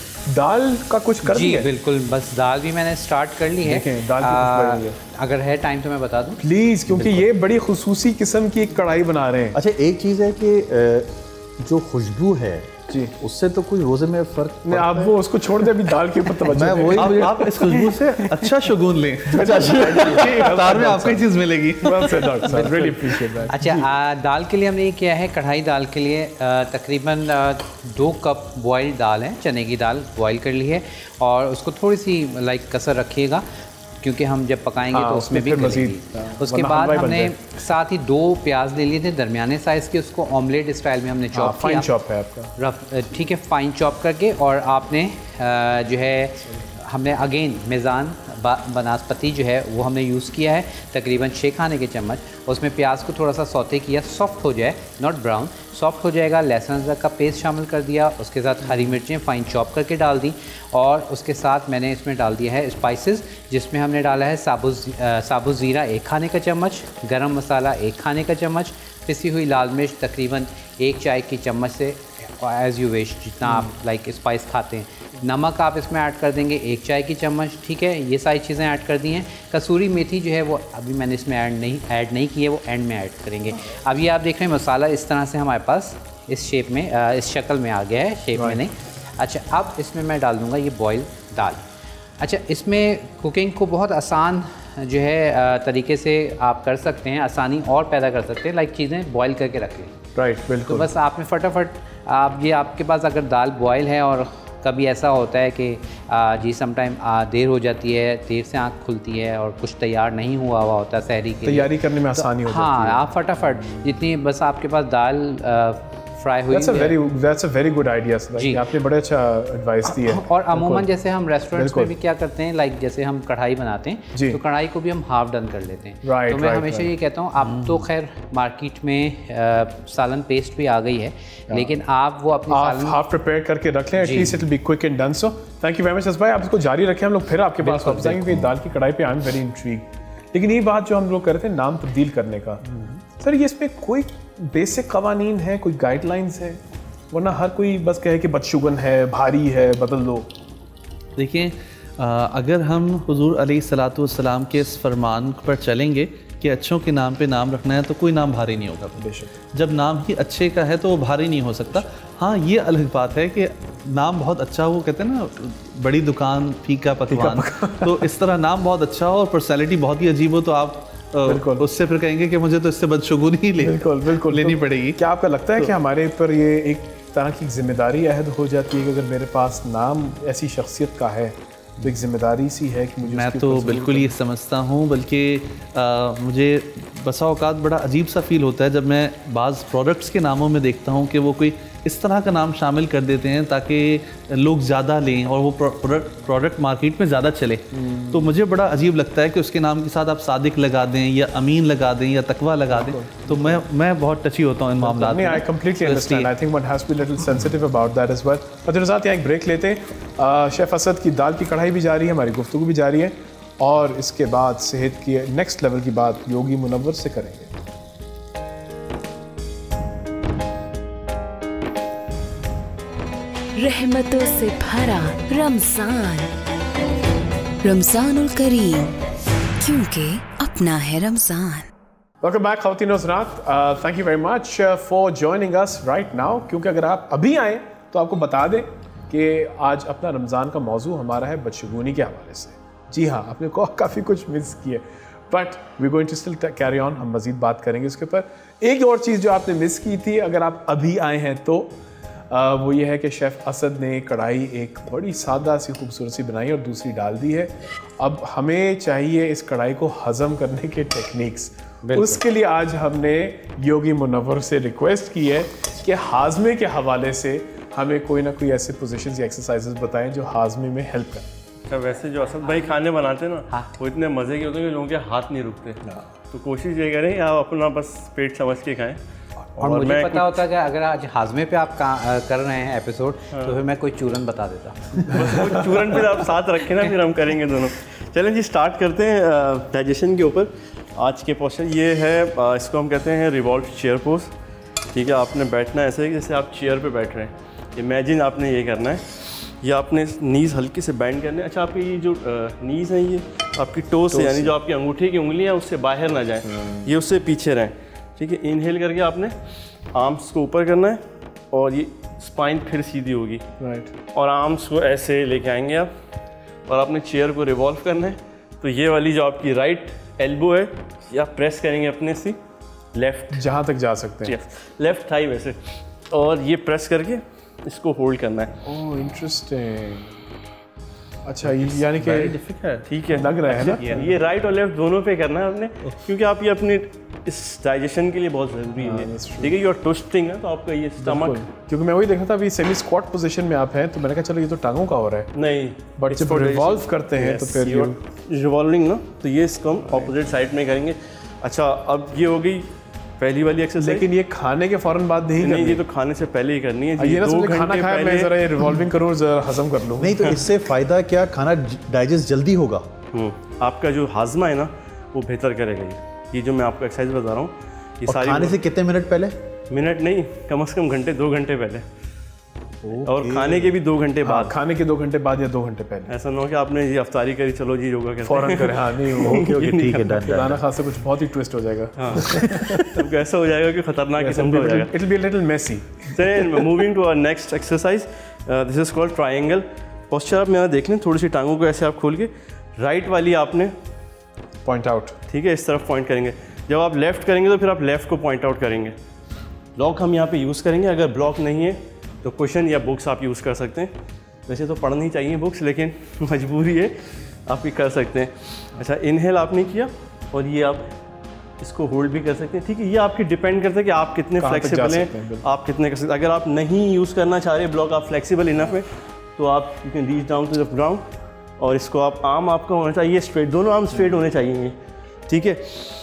दाल का कुछ कर दिया? बिल्कुल, बस दाल भी मैंने स्टार्ट कर ली है। दाल की अगर है टाइम तो मैं बता दूं प्लीज़, क्योंकि ये बड़ी खुसूसी किस्म की एक कढ़ाई बना रहे हैं। अच्छा, एक चीज़ है कि जो खुशबू है जी, उससे तो कोई रोज़े में फ़र्क नहीं, आप वो उसको छोड़ दे, अभी दाल के ऊपर तवज्जो मैं दें। वही आप इस खुशबू से अच्छा शगुन लें, इफ्तार में आपको ये चीज़ मिलेगी। really appreciate that। अच्छा, दाल के लिए हमने ये किया है, कढ़ाई दाल के लिए तकरीबन 2 कप बॉइल्ड दाल है, चने की दाल बॉईल कर ली है, और उसको थोड़ी सी कसर रखिएगा, क्योंकि हम जब पकाएंगे तो उसमें भी गलेगी। उसके बाद हमने साथ ही 2 प्याज ले लिए थे दरमियाने साइज़ के, उसको ऑमलेट स्टाइल में हमने चॉप किया। फाइन चॉप है आपका? रफ, ठीक है, फाइन चॉप करके। और आपने जो है हमने अगेन मेज़ान बनास्पति जो है वो हमने यूज़ किया है, तकरीबन 6 खाने के चम्मच। उसमें प्याज को थोड़ा सा सौते किया, सॉफ्ट हो जाए, नॉट ब्राउन, सॉफ्ट हो जाएगा। लहसुन अदरक का पेस्ट शामिल कर दिया, उसके साथ हरी मिर्चें फाइन चॉप करके डाल दी, और उसके साथ मैंने इसमें डाल दिया है स्पाइसेस, जिसमें हमने डाला है साबुत ज़ीरा 1 खाने का चम्मच, गरम मसाला 1 खाने का चम्मच, पिसी हुई लाल मिर्च तकरीबन 1 चाय की चम्मच से, एज़ यू विश, जितना आप स्पाइस खाते हैं। नमक आप इसमें ऐड कर देंगे 1 चाय की चम्मच, ठीक है, ये सारी चीज़ें ऐड कर दी हैं। कसूरी मेथी जो है वो अभी मैंने इसमें ऐड नहीं की है, वो एंड में ऐड करेंगे। अभी आप देख रहे हैं मसाला इस तरह से हमारे पास इस शेप में, इस शक्ल में आ गया है, शेप में नहीं। अच्छा, अब इसमें मैं डाल दूँगा ये बॉयल दाल। अच्छा, इसमें कुकिंग को बहुत आसान जो है तरीके से आप कर सकते हैं, आसानी और पैदा कर सकते हैं, चीज़ें बॉयल करके रख लें। राइट, बिल्कुल। तो बस आपने फटाफट आपके पास अगर दाल बॉयल है, और कभी ऐसा होता है कि जी समटाइम देर हो जाती है, देर से आँख खुलती है और कुछ तैयार नहीं हुआ होता सहरी के लिए, तैयारी करने में आसानी हो जाती है। हाँ, आप फटाफट जितनी बस आपके पास दाल फ्राई हुई, that's a very good idea sir, आपने बड़ा अच्छा एडवाइस दी है। और अमूमन जैसे हम रेस्टोरेंट्स में भी क्या करते हैं, जैसे हम कढ़ाई बनाते हैं तो कढ़ाई को भी हम हाफ डन कर लेते हैं। तो मैं हमेशा ये कहता हूँ, अब तो खैर मार्केट में सालन पेस्ट भी आ गई है, लेकिन आप वो अपनी हाफ प्रिपेयर करके रख लें, at least it will be quick and done. So thank you very much भाई, आप इसको जारी रखें, हम लोग फिर आपके पास वापस आएंगे दाल की कढ़ाई पे। I am very intrigued. लेकिन ये बात जो हम लोग कर रहे थे नाम तब्दील करने का, सर ये इसमें कोई बेसिक कवानीन है, कोई गाइडलाइंस है, वरना हर कोई बस कहे कि बदशुगन है, भारी है, बदल दो? देखिए, अगर हम हुजूर अलैहिस्सलातु वस्सलाम के इस फरमान पर चलेंगे कि अच्छों के नाम पे नाम रखना है, तो कोई नाम भारी नहीं होगा। बेशक, जब नाम ही अच्छे का है तो वो भारी नहीं हो सकता। हाँ, ये अलग बात है कि नाम बहुत अच्छा हो, कहते हैं ना बड़ी दुकान फीका पकवान, तो इस तरह नाम बहुत अच्छा हो और पर्सनैलिटी बहुत ही अजीब हो, तो आप उससे फिर कहेंगे कि मुझे तो इससे बदशुगुनी ही बिल्कुल लेनी पड़ेगी। क्या आपका लगता है कि हमारे ऊपर ये एक तरह की जिम्मेदारी अहद हो जाती है कि अगर मेरे पास नाम ऐसी शख्सियत का है तो एक जिम्मेदारी सी है कि मुझे? मैं तो बिल्कुल ये समझता हूँ, बल्कि मुझे बसा औकात बड़ा अजीब सा फील होता है जब मैं बाज़ प्रोडक्ट्स के नामों में देखता हूँ कि वो कोई इस तरह का नाम शामिल कर देते हैं ताकि लोग ज़्यादा लें और वो प्रोडक्ट मार्केट में ज़्यादा चले। तो मुझे बड़ा अजीब लगता है कि उसके नाम के साथ आप सादिक लगा दें या अमीन लगा दें या तकवा लगा दें, तो मैं बहुत टची होता हूँ इन मामलों में। I completely understand. I think one has to be little sensitive about that as well. और साथ यहाँ एक ब्रेक लेते हैं। शेफ़ असद की दाल की कढ़ाई भी जारी है, हमारी गुफ्तगू भी जारी है, और इसके बाद सेहत की नेक्स्ट लेवल की बात योगी मुनव्वर से करेंगे। रहमतों से भरा रमज़ानुल करीम, क्योंकि अपना है रमज़ान। वेलकम बैक ख़वातीन और हज़रात, thank you very much for joining us right now. क्योंकि अगर आप अभी आए तो आपको बता दें कि आज अपना रमज़ान का मौजू हमारा है बदशुगूनी के हवाले से। जी हाँ, आपने काफ़ी कुछ मिस किया, but we going to still carry on, हम मज़ीद बात करेंगे उसके ऊपर। एक और चीज़ जो आपने मिस की थी, अगर आप अभी आए हैं तो वो ये है कि शेफ़ असद ने कढ़ाई एक बड़ी सादा सी खूबसूरत सी बनाई और दूसरी डाल दी है। अब हमें चाहिए इस कढ़ाई को हज़म करने के टेक्निक्स। उसके लिए आज हमने योगी मुनव्वर से रिक्वेस्ट की है कि हाजमे के हवाले से हमें कोई ना कोई ऐसे पोजीशंस या एक्सरसाइजेस बताएं जो हाजमे में हेल्प करें। अच्छा, वैसे जो असद भाई खाने बनाते हैं ना, वो इतने मज़े के होते हैं कि लोगों के हाथ नहीं रुकते। तो कोशिश ये करें आप अपना बस पेट समझ के खाएं। और मुझे पता होता है कि अगर आज हाजमे पे आप कर रहे हैं एपिसोड, तो फिर मैं कोई चूरन बता देता। बस चूरन फिर आप साथ रखें ना, फिर हम करेंगे दोनों। चलें जी, स्टार्ट करते हैं डाइजेशन के ऊपर। आज के पोस्चर ये है, इसको हम कहते हैं रिवॉल्व चेयर पोज। ठीक है, आपने बैठना है ऐसे जैसे आप चेयर पे बैठ रहे हैं। इमेजिन आपने ये करना है, ये आपने नीज़ हल्के से बैंड करने। अच्छा, आपकी ये जो नीज़ हैं ये आपकी टो से, यानी जो आपकी अंगूठे की उंगलियां उससे बाहर ना जाएं, ये उससे पीछे रहें। ठीक है, इनहेल करके आपने आर्म्स को ऊपर करना है और ये स्पाइन फिर सीधी होगी। और आर्म्स को ऐसे लेके आएंगे आप और आपने चेयर को रिवॉल्व करना है। तो ये वाली जो आपकी राइट एल्बो है, या प्रेस करेंगे अपने से लेफ़्ट जहाँ तक जा सकते हैं, लेफ़्ट थाई वैसे, और ये प्रेस करके इसको होल्ड करना है। Oh interesting. अच्छा, यानी कि ठीक है, लग रहा है ना, ये राइट और लेफ्ट दोनों पे करना है आपने, क्योंकि आप ये अपने इस डाइजेशन के लिए बहुत ज़रूरी है। ठीक है, योर ट्विस्टिंग है तो आपका ये स्टमक, क्योंकि मैं वही देख रहा था अभी सेमी स्क्वाट पोजीशन में आप हैं, तो मैंने कहा चलो ये तो टांगों का हो रहा है। नहीं, बट जब रिवॉल्व करते हैं तो फिर रिवॉल्विंग ना, तो ये इसको हम ऑपोजिट साइड में करेंगे। अच्छा, अब ये हो गई पहली वाली एक्सरसाइज। लेकिन ये खाने के फौरन बाद नहीं, ये तो खाने से पहले ही करनी है। ये ना समझे खाना खाया मैं जरा ये रिवॉल्विंग करूँ, जरा हजम कर लूँ। नहीं तो इससे फ़ायदा क्या, खाना डाइजेस्ट जल्दी होगा। आपका जो हाजमा है ना वो बेहतर करेगा। ये जो मैं आपको एक्सरसाइज बता रहा हूँ, ये सारी खाने से कितने मिनट पहले? मिनट नहीं, कम से कम घंटे, 2 घंटे पहले। और खाने के भी 2 घंटे बाद। खाने के 2 घंटे बाद या 2 घंटे पहले। ऐसा ना हो कि आपने ये अफ्तारी करी, चलो जी योगा करते हैं फौरन करें। हाँ नहीं, ओके ठीक है, खाना खास से कुछ बहुत ही ट्विस्ट हो जाएगा। हाँ, तब ऐसा हो जाएगा कि खतरनाक किस्म का हो जाएगा। It will be a little messy. Moving to our next exercise, this is called triangle posture. आप मेरा देख लें, थोड़ी सी टांगों को ऐसे आप खोल के, राइट वाली आपने पॉइंट आउट, ठीक है, इस तरफ पॉइंट करेंगे। जब आप लेफ्ट करेंगे तो फिर आप लेफ्ट को पॉइंट आउट करेंगे। ब्लॉक हम यहाँ पे यूज़ करेंगे। अगर ब्लॉक नहीं है तो क्वेश्चन या बुक्स आप यूज़ कर सकते हैं। वैसे तो पढ़नी चाहिए बुक्स, लेकिन मजबूरी है, आप ये कर सकते हैं। अच्छा, इनहेल आपने किया और ये आप इसको होल्ड भी कर सकते हैं। ठीक है, ये आपके डिपेंड करता है कि आप कितने फ्लेक्सिबल हैं, आप कितने कर सकते हैं। अगर आप नहीं यूज़ करना चाह रहे ब्लॉक, आप फ्लेक्सिबल इनफ है, तो आप you can reach down to the ground और इसको आप आर्म आपका होना चाहिए स्ट्रेट, दोनों आर्म स्ट्रेट होने चाहिए। ठीक है,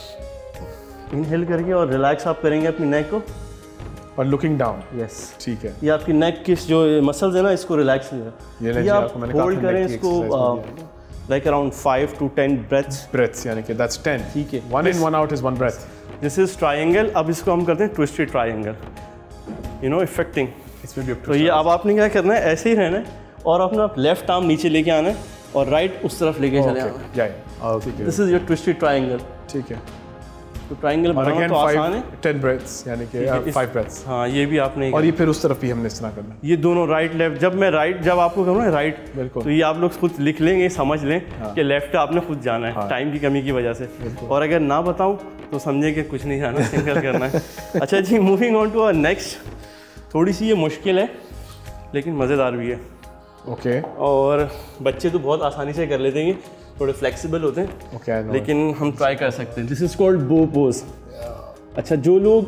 इनहेल करके और रिलैक्स आप करेंगे अपनी नेक को और लुकिंग डाउन। यस, ठीक है, ये आपकी नेक की जो मसल्स है ना, इसको रिलैक्स ये आप होल्ड करें इसको लाइक अराउंड 5 to 10 ब्रेथ्स, यानी कि दैट्स 10। ठीक है, 1 in 1 out is 1 breath. This is triangle. अब इसको हम करते हैं twisted triangle, you know, effecting. तो ये अब आपने क्या करना है, ऐसे ही रहना है और अपना लेफ्ट आर्म नीचे लेके आना है और राइट उस तरफ लेके चले आना है। This is your twisted triangle. ठीक है, तो ट्रायंगल बनाना तो आसान है। 10 ब्रेथ्स यानी कि 5 ब्रेथ्स। हाँ, ये भी आपने, और ये फिर उस तरफ भी हमने इस तरह करना। ये दोनों राइट लेफ्ट, जब मैं राइट, जब आपको करूँ ना राइट, बिल्कुल, तो ये आप लोग खुद लिख लेंगे, समझ लें कि लेफ्ट आपने खुद जाना है, टाइम की कमी की वजह से। और अगर ना बताऊँ तो समझे कि कुछ नहीं जाना, सिंगल करना है। अच्छा जी, moving on to our next. थोड़ी सी ये मुश्किल है लेकिन मज़ेदार भी है। ओके, और बच्चे तो बहुत आसानी से कर लेते हैं, थोड़े फ्लेक्सिबल होते हैं, लेकिन हम ट्राई कर सकते हैं। This is called bow pose. अच्छा, जो लोग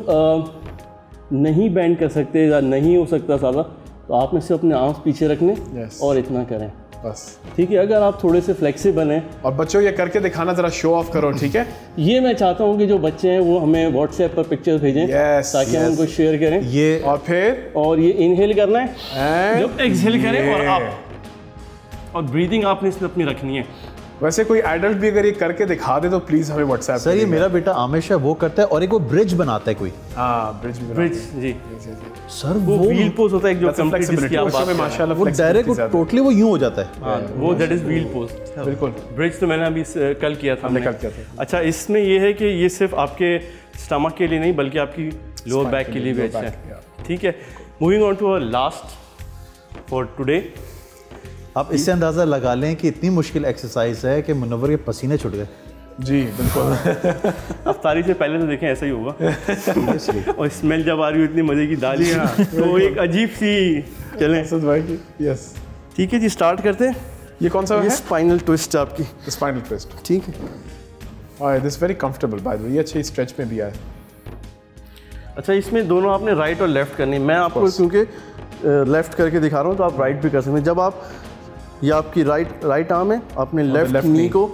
नहीं बैंड कर सकते या नहीं हो सकता ज़्यादा, तो आप में से अपने आर्म्स पीछे रखने और इतना करें बस। ठीक है, अगर आप थोड़े से फ्लेक्सिबल हैं। और बच्चों ये करके दिखाना, जरा शो ऑफ करो। ठीक है, ये मैं चाहता हूँ कि जो बच्चे हैं वो हमें व्हाट्सएप पर पिक्चर भेजें, ताकि हम उनको शेयर करें। ये और ये इनहेल करना है, जब एक्सहेल करें और आप, और ब्रीदिंग आपने इसमें अपनी रखनी है। वैसे कोई एडल्ट भी अगर ये करके दिखा दे तो प्लीज हमें व्हाट्सएप। सर, ये मेरा बेटा आमिश है, वो करता है, और एक वो ब्रिज बनाता है कोई। हाँ, ब्रिज जी सर, वो व्हील पोज होता है, एक जो कंप्लीट जिसकी आप बात कर रहे हैं, वो डायरेक्ट टोटली वो यूं हो जाता है। हाँ, वो दैट इज व्हील पोज। बिल्कुल, ब्रिज तो मैंने अभी कल किया था, हमने कल किया था। अच्छा, इसमें ये है कि ये सिर्फ आपके स्टमक के लिए नहीं, बल्कि आपकी लोअर बैक के लिए भी अच्छा है। ठीक है, moving on to our last for today. आप इससे अंदाज़ा लगा लें कि इतनी मुश्किल एक्सरसाइज है कि मुनव्वर के पसीने छूट गए। जी बिल्कुल। अफ्तारी से पहले तो देखें ऐसा ही होगा। और स्मेल जब आ रही हो इतनी मज़े की दाल, तो एक अजीब सी। चलें असद भाई की, यस ठीक है जी, स्टार्ट करते हैं। ये कौन सा है? स्पाइनल ट्विस्ट आपकी, स्पाइनल ट्विस्ट। ठीक है, और this very comfortable by the way, ये अच्छी स्ट्रेच में भी आया। अच्छा, इसमें दोनों आपने राइट और लेफ्ट करनी है। मैं आपको क्योंकि लेफ्ट करके दिखा रहा हूँ तो आप राइट भी कर सकते हैं। जब आप ये आपकी राइट आर्म है, आपने लेफ्ट नी को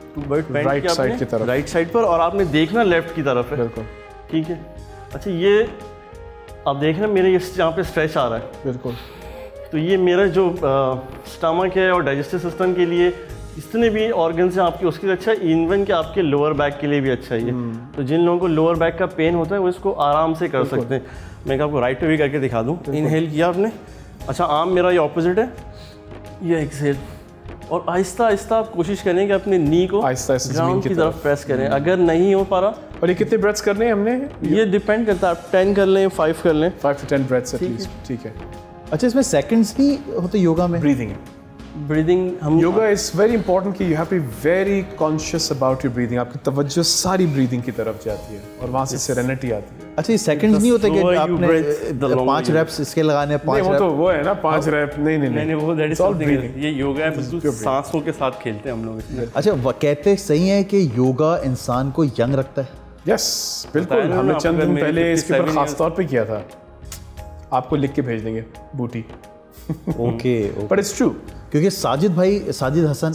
राइट साइड की तरफ, राइट साइड पर, और आपने देखना लेफ्ट की तरफ है। बिल्कुल ठीक है। अच्छा, ये आप देख रहे हैं मेरे यहाँ पे स्ट्रेच आ रहा है। बिल्कुल। तो ये मेरा जो स्टमक है और डाइजेस्टिव सिस्टम के लिए जितने भी ऑर्गन्स हैं आपके उसके लिए अच्छा है, इवन कि आपके लोअर बैक के लिए भी अच्छा है ये। तो जिन लोगों को लोअर बैक का पेन होता है वो इसको आराम से कर सकते हैं। मैं आपको राइट पे भी करके दिखा दूँ। इनहेल किया आपने, अच्छा आर्म मेरा ये ऑपोजिट है, ये एक्सहेल, और आहिस्ता आहिस्ता आप कोशिश करें कि अपने नी को ग्राउंड की तरफ प्रेस करें। अगर नहीं हो पा रहा, और ये कितने ब्रेथ्स करने हैं हमने? ये डिपेंड करता है, आप 10 कर लें, 5 कर लें, 5 to 10 ब्रेथ्स एटलीस्ट। ठीक है। अच्छा, इसमें सेकंड्स भी होते योगा में? ब्रीदिंग हम योगा इज़ वेरी इंपॉर्टेंट कि you have to be very conscious about your breathing. आपकी तवज्जो सारी ब्रीदिंग की तरफ जाती है और वहाँ से सेरेनिटी आती है। अच्छा, ये सेकंड्स नहीं होते कि आपने 5 रेप्स इसके लगाने हैं, 5 वो तो वो है ना 5 रैप। नहीं वो दैट इज समथिंग। ये योगा है, बिल्कुल सांसों के साथ खेलते हैं हम लोग इसमें। अच्छा, वो कहते सही है कि योगा इंसान को यंग रखता है? यस बिल्कुल। हमने चंद दिन पहले इसके ऊपर खास तौर पे किया था, आपको लिख के भेज देंगे बूटी। ओके, बट इट्स ट्रू, क्योंकि साजिद हसन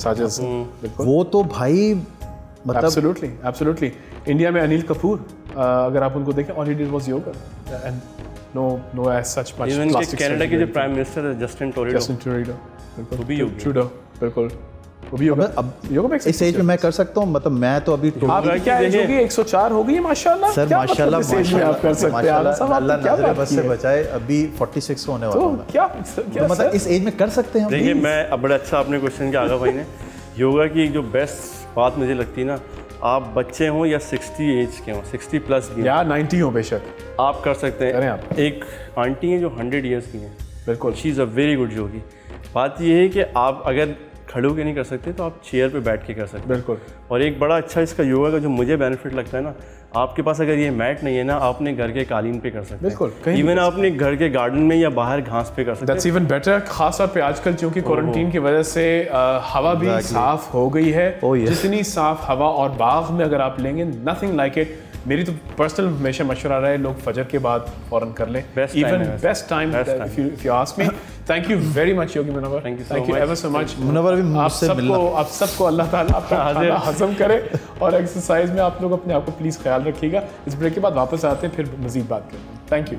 वो तो भाई मतलब एब्सोल्युटली इंडिया में अनिल कपूर, अगर आप उनको देखें, all he did was yoga and no age such much. Even के कनाडा के जो प्राइम मिनिस्टर है जस्टिन ट्रूडो, वो भी ट्रूडो, बिल्कुल वो भी योगा। अब योगा में इस एज में मैं कर सकता हूँ, मतलब मैं तो अभी क्या एज होगी? 104 हो गई है माशाल्लाह। सर माशाल्लाह, आप कर सकते हैं, अल्लाह नजर बस से बचाए। अभी 46 होने वाला हूं। क्या मतलब इस एज में कर सकते हैं? देखिए, मैं अब बड़ा अच्छा आपने क्वेश्चन किया आगा भाई ने। योगा की जो बेस्ट बात मुझे लगती है ना, आप बच्चे हों या 60 एज के हों, 60 प्लस भी या 90 हो, बेशक आप कर सकते हैं। आप एक आंटी हैं जो 100 ईयर्स की हैं, बिल्कुल, she is a very good yogi. बात ये है कि आप अगर खड़े होकर नहीं कर सकते तो आप चेयर पे बैठ के कर सकते हैं। बिल्कुल। और एक बड़ा अच्छा इसका योगा का जो मुझे बेनिफिट लगता है ना, आपके पास अगर ये मैट नहीं है ना, आप अपने घर के कालीन पे कर सकते हैं। बिल्कुल। इवन आप अपने घर के गार्डन में या बाहर घास पे कर सकते हैं। दैट्स इवन बेटर, खास तौर पे आजकल क्योंकि क्वारंटीन की वजह से हवा भी साफ हो गई है। जितनी साफ हवा और बाग में अगर आप लेंगे, नथिंग लाइक इट। मेरी तो पर्सनल हमेशा मशवरा रहा है, लोग फजर के बाद फौरन कर लें। Best time if you ask me. Thank you very much yogi Munawwar, thank you ever so much Munawwar. भी आप सबको अल्लाह ताला आपका खाना हजम करे, और एक्सरसाइज में आप लोग अपने आप को प्लीज़ ख्याल रखिएगा। इस ब्रेक के बाद वापस आते हैं, फिर मज़ीद बात करते हैं। Thank you.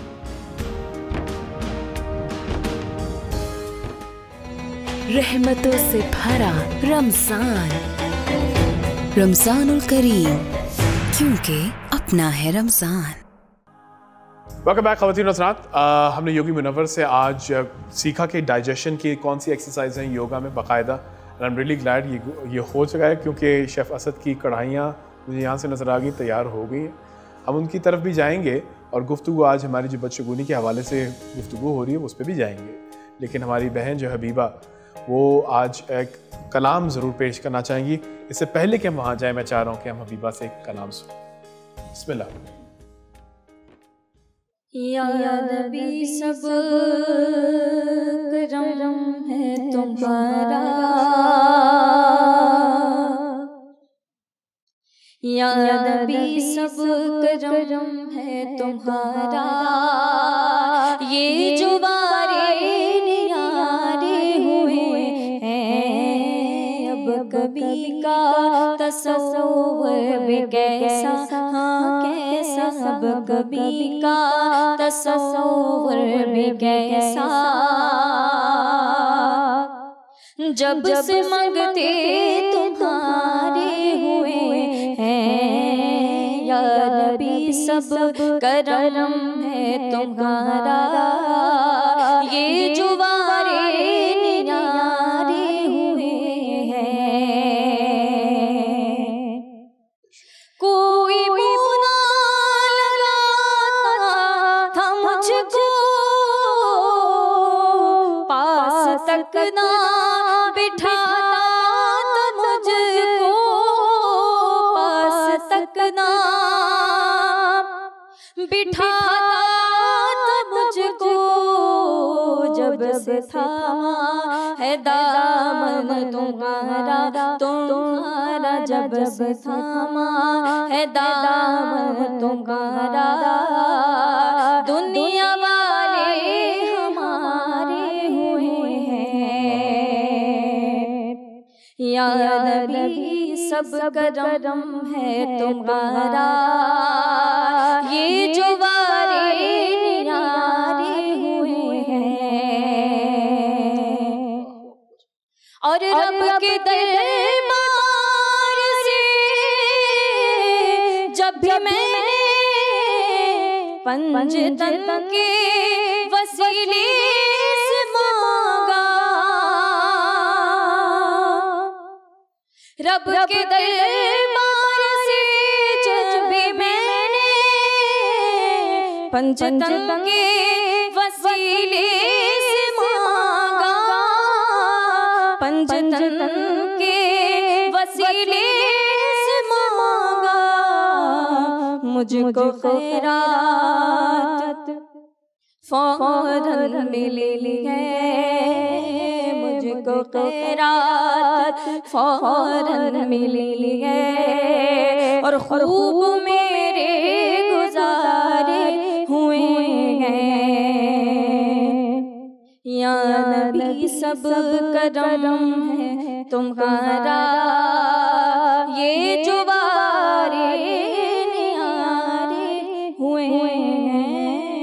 रहमतों से भरा रमज़ानुल करीम, क्योंकि अपना है रमज़ान। वेलकम बैक ख़वातीन और हज़रात। हमने योगी मुनव्वर से आज सीखा कि डाइजेशन की कौन सी एक्सरसाइज हैं योगा में बाकायदा। And I am really glad ये हो चुका है, क्योंकि शेफ़ असद की कढ़ाइयाँ मुझे यहाँ से नज़र आ गई, तैयार हो गई हैं। हम उनकी तरफ भी जाएंगे और गुफ्तगू आज हमारी जो बदशगुनी के हवाले से गुफ्तगू हो रही है उस पर भी जाएंगे। लेकिन हमारी बहन जो हबीबा, वो आज एक कलाम ज़रूर पेश करना चाहेंगी। इससे पहले कि हम वहाँ जाएँ, मैं चाह रहा हूँ कि हम हबीबा से एक कलाम सुनें। बिस्मिल्लाह। या नबी सब करम है तुम्हारा, या नबी सब करम है तुम्हारा, ये जो वारे न्यारे हुए हैं, अब कभी का तसव्वुर भी कैसा, हाँ कैसा, अब कभी का तसव्वुर भी कैसा, जब से मांगते तुम्हारे हुए हैं, या नबी सब करम है तुम्हारा, ये जो वारे न्यारे हुए हैं, कोई मुना लगाता था मुझको, पास तक ना बिठाता था मुझको, पास तक ना बिठाता था मुझको, जब से थामा है दामन तुम्हारा, तुम्हारा जब से थामा है दामन तुम्हारा, दुनिया वाले हमारे हुए हैं। या नबी सब करम है तुम्हारा, ये जो वारे निरारे हुए हैं। और रब के दरबार से जब भी मैंने पंजतन के वसीले से मांगा, रब के दरबार से जब भी मैंने पंजतन के वसीले से मांगा, पंजतन के वसीले से मांगा, मुझको खैरात फौरन मिली है, मुझको खैरात फौरन मिली है। और खूब मेरे गुजारे हुए हैं। या नबी सब करम है तुम्हारा, ये जो वारे नियारे हुए हैं।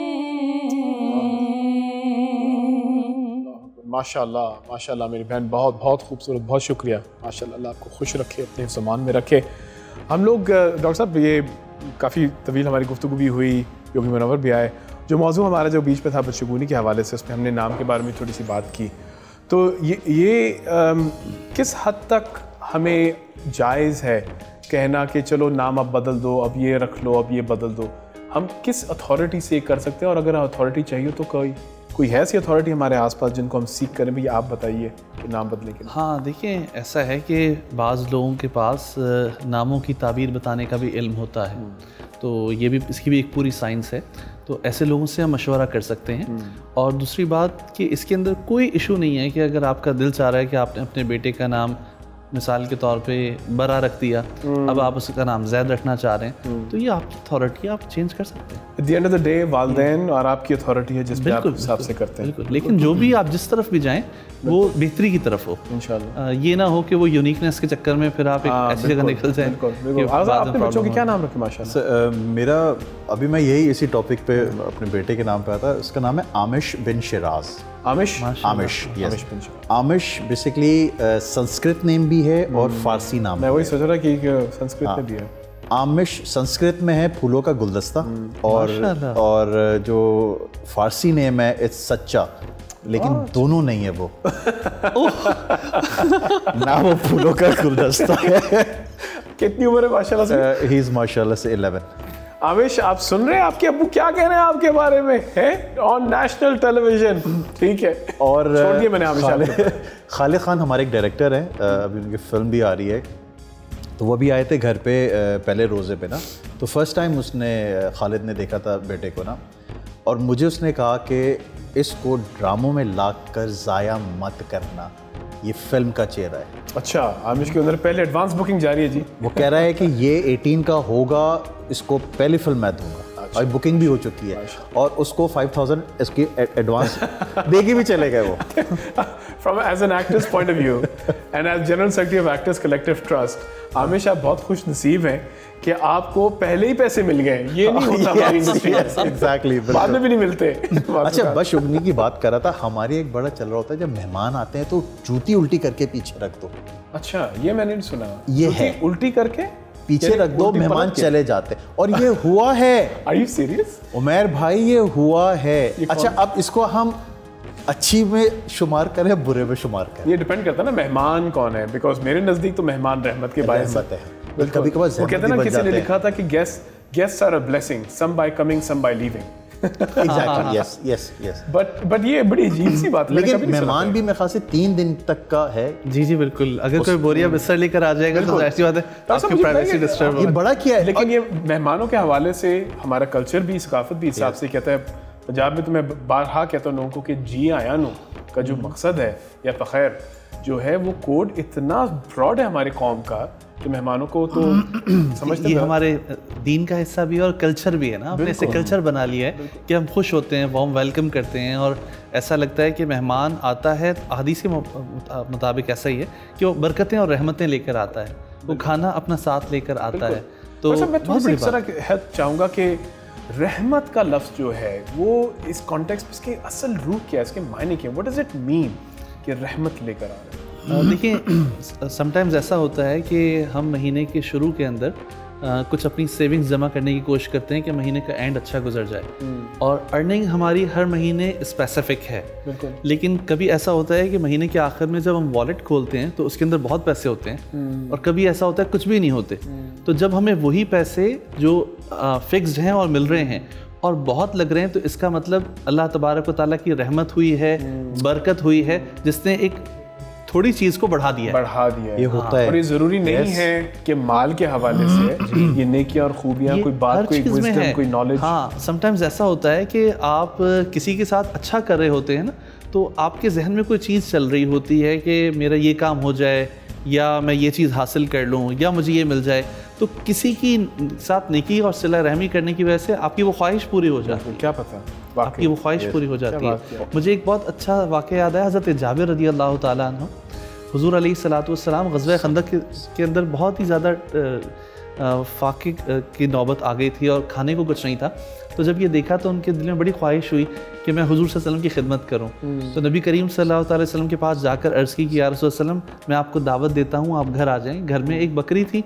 माशाल्लाह माशाल्लाह मेरी बहन, बहुत बहुत खूबसूरत, बहुत शुक्रिया। माशाल्लाह, अल्लाह आपको खुश रखे, अपने ज़मान में रखे। हम लोग डॉक्टर साहब, ये काफ़ी तवील हमारी गुफ्तगू भी हुई, योगी मुनव्वर भी आए। जो मौजू हमारा जो बीच पे था बदशगुनी के हवाले से, उसमें हमने नाम के बारे में थोड़ी सी बात की। तो ये किस हद तक हमें जायज़ है कहना कि चलो नाम अब बदल दो, अब ये रख लो, अब ये बदल दो? हम किस अथॉरिटी से कर सकते हैं? और अगर अथॉरिटी चाहिए तो कोई है ऐसी अथॉरिटी हमारे आसपास जिनको हम सीख करें, भाई आप बताइए कि नाम बदलने के लिए? हाँ, देखिए ऐसा है कि बाज़ लोगों के पास नामों की ताबीर बताने का भी इल्म होता है, तो ये भी, इसकी भी एक पूरी साइंस है। तो ऐसे लोगों से हम मशवरा कर सकते हैं। और दूसरी बात कि इसके अंदर कोई इशू नहीं है कि अगर आपका दिल चाह रहा है कि आपने अपने बेटे का नाम मिसाल के तौर पे बरा रख दिया, अब आप उसका नाम जैद रखना चाह रहे हैं, तो ये आपकी अथॉरिटी, आप चेंज कर सकते हैं। At the end of the day वालिदैन और आपकी अथॉरिटी है जिस पे आप हिसाब से करते हैं। बिल्कुल, लेकिन जो भी आप जिस तरफ भी जाएं वो बेहतरी की तरफ हो इंशाल्लाह। ये ना हो कि वो यूनिकनेस के चक्कर में फिर आप एक ऐसी जगह निकल जाएं। आपने बच्चों के क्या नाम रखे? माशाल्लाह। मेरा अभी मैं यही इसी टॉपिक पे अपने बेटे के नाम पे आता है। उसका नाम है Aamish bin Shiraz. Aamish yes, Aamish basically Sanskrit name भी है और फारसी नाम। मैं वही सोच रहा कि संस्कृत में भी है। आमिश संस्कृत में है फूलों का गुलदस्ता, और जो फारसी नेम है इट्स सच्चा, लेकिन दोनों नहीं है वो। ना वो फूलों का गुलदस्ता है। कितनी उम्र है माशाल्लाह से? ही इज माशाल्लाह से 11। आमिश, आप सुन रहे हैं आपके अब्बू क्या कह रहे हैं आपके बारे में, है ऑन नेशनल टेलीविजन? ठीक है, और छोड़ दिए मैंने आमिश। खालिद खान हमारे एक डायरेक्टर हैं, अभी उनकी फिल्म भी आ रही है, तो वो भी आए थे घर पे पहले रोज़े पे ना। तो फर्स्ट टाइम उसने खालिद ने देखा था बेटे को ना, और मुझे उसने कहा कि इसको ड्रामों में ला कर ज़ाया मत करना, ये फिल्म का चेहरा है। अच्छा, आमिश के अंदर पहले एडवांस बुकिंग जारी है जी। वो कह रहा है कि ये 18 का होगा, इसको पहली फिल्म मैं दूंगा। और बुकिंग भी हो चुकी है, और उसको 5000 इसकी एडवांस देके भी चले गए वो। From as an actor's point of view and as General Secretary of Actors Collective Trust, आमिश आप बहुत खुश नसीब हैं कि आपको पहले ही पैसे मिल गए। ये नहीं होता हमारी इंडस्ट्री में। एग्जैक्टली, बाद में भी नहीं मिलते। अच्छा, बदशगुनी की बात कर रहा था, हमारी एक बड़ा चल रहा होता है जब मेहमान आते हैं तो जूती उल्टी करके पीछे रख दो। अच्छा, ये मैंने नहीं सुना। ये है उल्टी करके पीछे रख दो, मेहमान चले जाते, और ये हुआ है। Are you serious? उमैर भाई, ये हुआ है। अच्छा, अब इसको हम अच्छी में शुमार करें, बुरे में शुमार करें? ये डिपेंड करता है ना मेहमान कौन है, बिकॉज मेरे नज़दीक तो मेहमान रहमत के बायस है। कभी कभार वो कहते हैं ना, किसी ने लिखा था कि guests are a blessing, some by coming some by leaving. Exactly, yes yes yes. But ये बड़ी अजीब सी बात है। लेकिन मेहमान भी मेरे ख्याल से 3 दिन तक का है। जी जी बिल्कुल, अगर कोई बोरिया बिस्तर लेकर आ जाएगा तो ऐसी बात है आपकी प्राइवेसी डिस्टर्ब। ये बड़ा किया है। लेकिन ये मेहमानों के हवाले से हमारा कल्चर भी, सकाफत भी हिसाब से कहता है। पंजाब में तो मैं बारहा कहता हूँ लोगों को कि जी आया नो का जो मकसद है या फ़खैर जो है, वो कोड इतना ब्रॉड है हमारे कौम का कि मेहमानों को तो समझते ये हैं हमारे दीन का हिस्सा भी है और कल्चर भी है ना, हमने इसे कल्चर बना लिया है कि हम खुश होते हैं, वार्म वेलकम करते हैं और ऐसा लगता है कि मेहमान आता है, हदीस के मुताबिक ऐसा ही है कि वो बरकतें और रहमतें लेकर आता है, वो खाना अपना साथ लेकर आता है। तो मैं थोड़ी सी इस तरह हेल्प चाहूँगा कि रहमत का लफ्ज़ जो है वो इस कॉन्टेक्स्ट में इसके असल रूट क्या है, इसके मायने क्या है, व्हाट डज इट मीन कि रहमत लेकर आ रहे हैं? देखिए समटाइम्स ऐसा होता है कि हम महीने के शुरू के अंदर कुछ अपनी सेविंग्स जमा करने की कोशिश करते हैं कि महीने का एंड अच्छा गुजर जाए और अर्निंग हमारी हर महीने स्पेसिफिक है, लेकिन कभी ऐसा होता है कि महीने के आखिर में जब हम वॉलेट खोलते हैं तो उसके अंदर बहुत पैसे होते हैं और कभी ऐसा होता है कुछ भी नहीं होते। तो जब हमें वही पैसे जो फिक्स्ड हैं और मिल रहे हैं और बहुत लग रहे हैं तो इसका मतलब अल्लाह तबारक व तआला की रहमत हुई है, बरकत हुई है, जिसने एक थोड़ी चीज़ को बढ़ा दिया ये होता है। और ये ज़रूरी नहीं है कि माल के हवाले से ये नेकियां और खूबियां, कोई बात, कोई विज़डम, कोई नॉलेज। हाँ, समटाइम्स ऐसा होता है कि आप किसी के साथ अच्छा कर रहे होते हैं ना, तो आपके जहन में कोई चीज़ चल रही होती है कि मेरा ये काम हो जाए या मैं ये चीज़ हासिल कर लूँ या मुझे ये मिल जाए, तो किसी की साथ नेकी और सिला रहमी करने की वजह से आपकी वो ख्वाहिश पूरी हो जाती है। क्या पता आपकी वो ख्वाहिश पूरी हो जाती है। मुझे एक बहुत अच्छा वाक़या याद है, हज़रत जाबिर रज़ी अल्लाह ताला अन्हु, हुज़ूर अलैहिस्सलातु वस्सलाम ग़ज़वा खंदक के अंदर बहुत ही ज़्यादा फाक़े की नौबत आ गई थी और खाने को कुछ नहीं था। तो जब ये देखा तो उनके दिल में बड़ी ख्वाहिश हुई कि मैं हुज़ूर सल्लल्लाहु अलैहि वसल्लम की खिदमत करूं। तो नबी करीम सल्लल्लाहु अलैहि वसल्लम के पास जाकर अर्ज़ की कि या रसूल सल्लम, मैं आपको दावत देता हूं, आप घर आ जाएं। घर में एक बकरी थी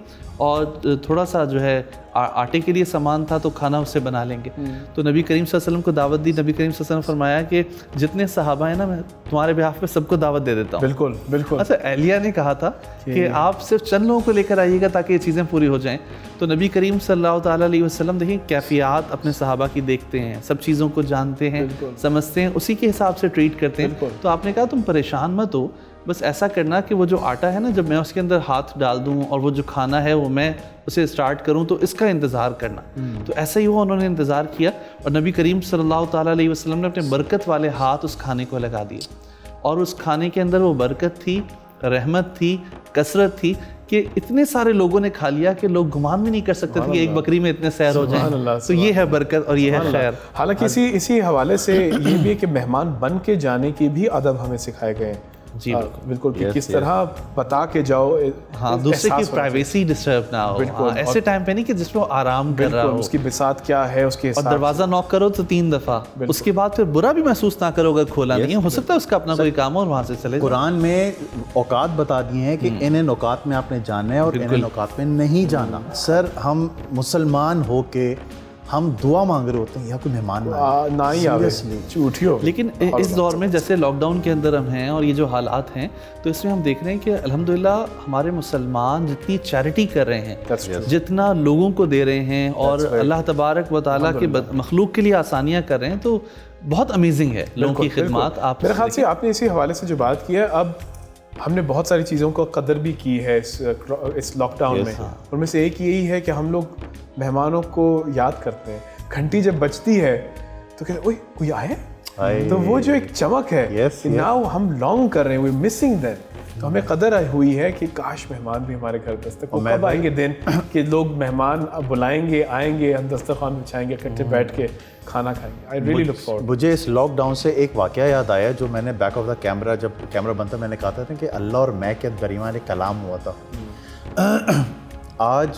और थोड़ा सा जो है आटे के लिए सामान था, तो खाना उससे बना लेंगे। तो नबी करीम सल्लल्लाहु अलैहि वसल्लम को दावत दी। नबी करीम सल्लल्लाहु अलैहि वसल्लम फरमाया कि जितने सहाबा हैं ना, मैं तुम्हारे बिहाफ पे सबको दावत दे देता हूँ। बिल्कुल बिल्कुल। अच्छा, एलिया ने कहा था कि आप सिर्फ चंद लोगों को लेकर आइएगा ताकि ये चीज़ें पूरी हो जाएं। तो नबी करीम सल्लल्लाहु अलैहि वसल्लम देखिए कैफियत अपने सहाबा की देखते हैं, सब चीज़ों को जानते हैं, समझते हैं, उसी के हिसाब से ट्रीट करते हैं। तो आपने कहा तुम परेशान मत हो, बस ऐसा करना कि वो जो आटा है ना, जब मैं उसके अंदर हाथ डाल दूं और वो जो खाना है वो मैं उसे स्टार्ट करूं, तो इसका इंतज़ार करना। तो ऐसा ही हुआ, उन्होंने इंतज़ार किया और नबी करीम सल्लल्लाहु अलैहि वसल्लम ने अपने बरकत वाले हाथ उस खाने को लगा दिए और उस खाने के अंदर वो बरकत थी, रहमत थी, कसरत थी कि इतने सारे लोगों ने खा लिया कि लोग गुमान भी नहीं कर सकते थे कि एक बकरी में इतने सैर हो जाए। तो ये है बरकत और ये है खैर। हालांकि इसी हवाले से ये भी है कि मेहमान बन के जाने के भी अदब हमें सिखाए गए हैं। जी बिल्कुल कि किस तरह बता के जाओ, हाँ, दूसरे की प्राइवेसी डिस्टर्ब ना हो, ऐसे टाइम पे नहीं कि जिसमें वो आराम कर रहा हो, उसकी बिसात क्या है उसके और दरवाजा नॉक करो तो 3 दफ़ा, उसके बाद फिर बुरा भी महसूस ना करो अगर खोला नहीं है। हो सकता है उसका अपना कोई काम हो और वहाँ से चले। कुरान में औकात बता दिए हैं कि इन औकात में आपने जाना है और इन औकात में नहीं जाना। सर, हम मुसलमान हो के हम दुआ मांग रहे होते हैं या कोई मेहमान ना ही आवे, झूठियो। लेकिन इस दौर में जैसे लॉकडाउन के अंदर हम हैं और ये जो हालात हैं, तो इसमें हम देख रहे हैं कि अल्हम्दुलिल्लाह हमारे मुसलमान जितनी चैरिटी कर रहे हैं, जितना लोगों को दे रहे हैं और अल्लाह तबारक व तआला के मखलूक के लिए आसानियाँ कर रहे हैं, तो बहुत अमेजिंग है लोगों की खिदमत। आप मेरे ख्याल से आपने इसी हवाले से जो बात की है, अब हमने बहुत सारी चीज़ों को कदर भी की है इस लॉकडाउन में। उनमें से एक यही है कि हम लोग मेहमानों को याद करते हैं। घंटी जब बजती है तो कहते हैं ओए कोई आए, तो वो जो एक चमक है, नाउ हम लॉन्ग कर रहे हैं, वी मिसिंग दैट। तो हमें कदर हुई है कि काश मेहमान भी हमारे घर दस्तक को कब आएंगे दिन कि लोग मेहमान बुलाएंगे, आएंगे, हम दस्तरखान बिछाएंगे, इकट्ठे बैठ के खाना खाएंगे। I really look forward. मुझे इस लॉकडाउन से एक वाकया याद आया जो मैंने बैक ऑफ द कैमरा, जब कैमरा बंद था, मैंने कहा था कि अल्लाह और मैं के दरमियान एक कलाम हुआ था। आज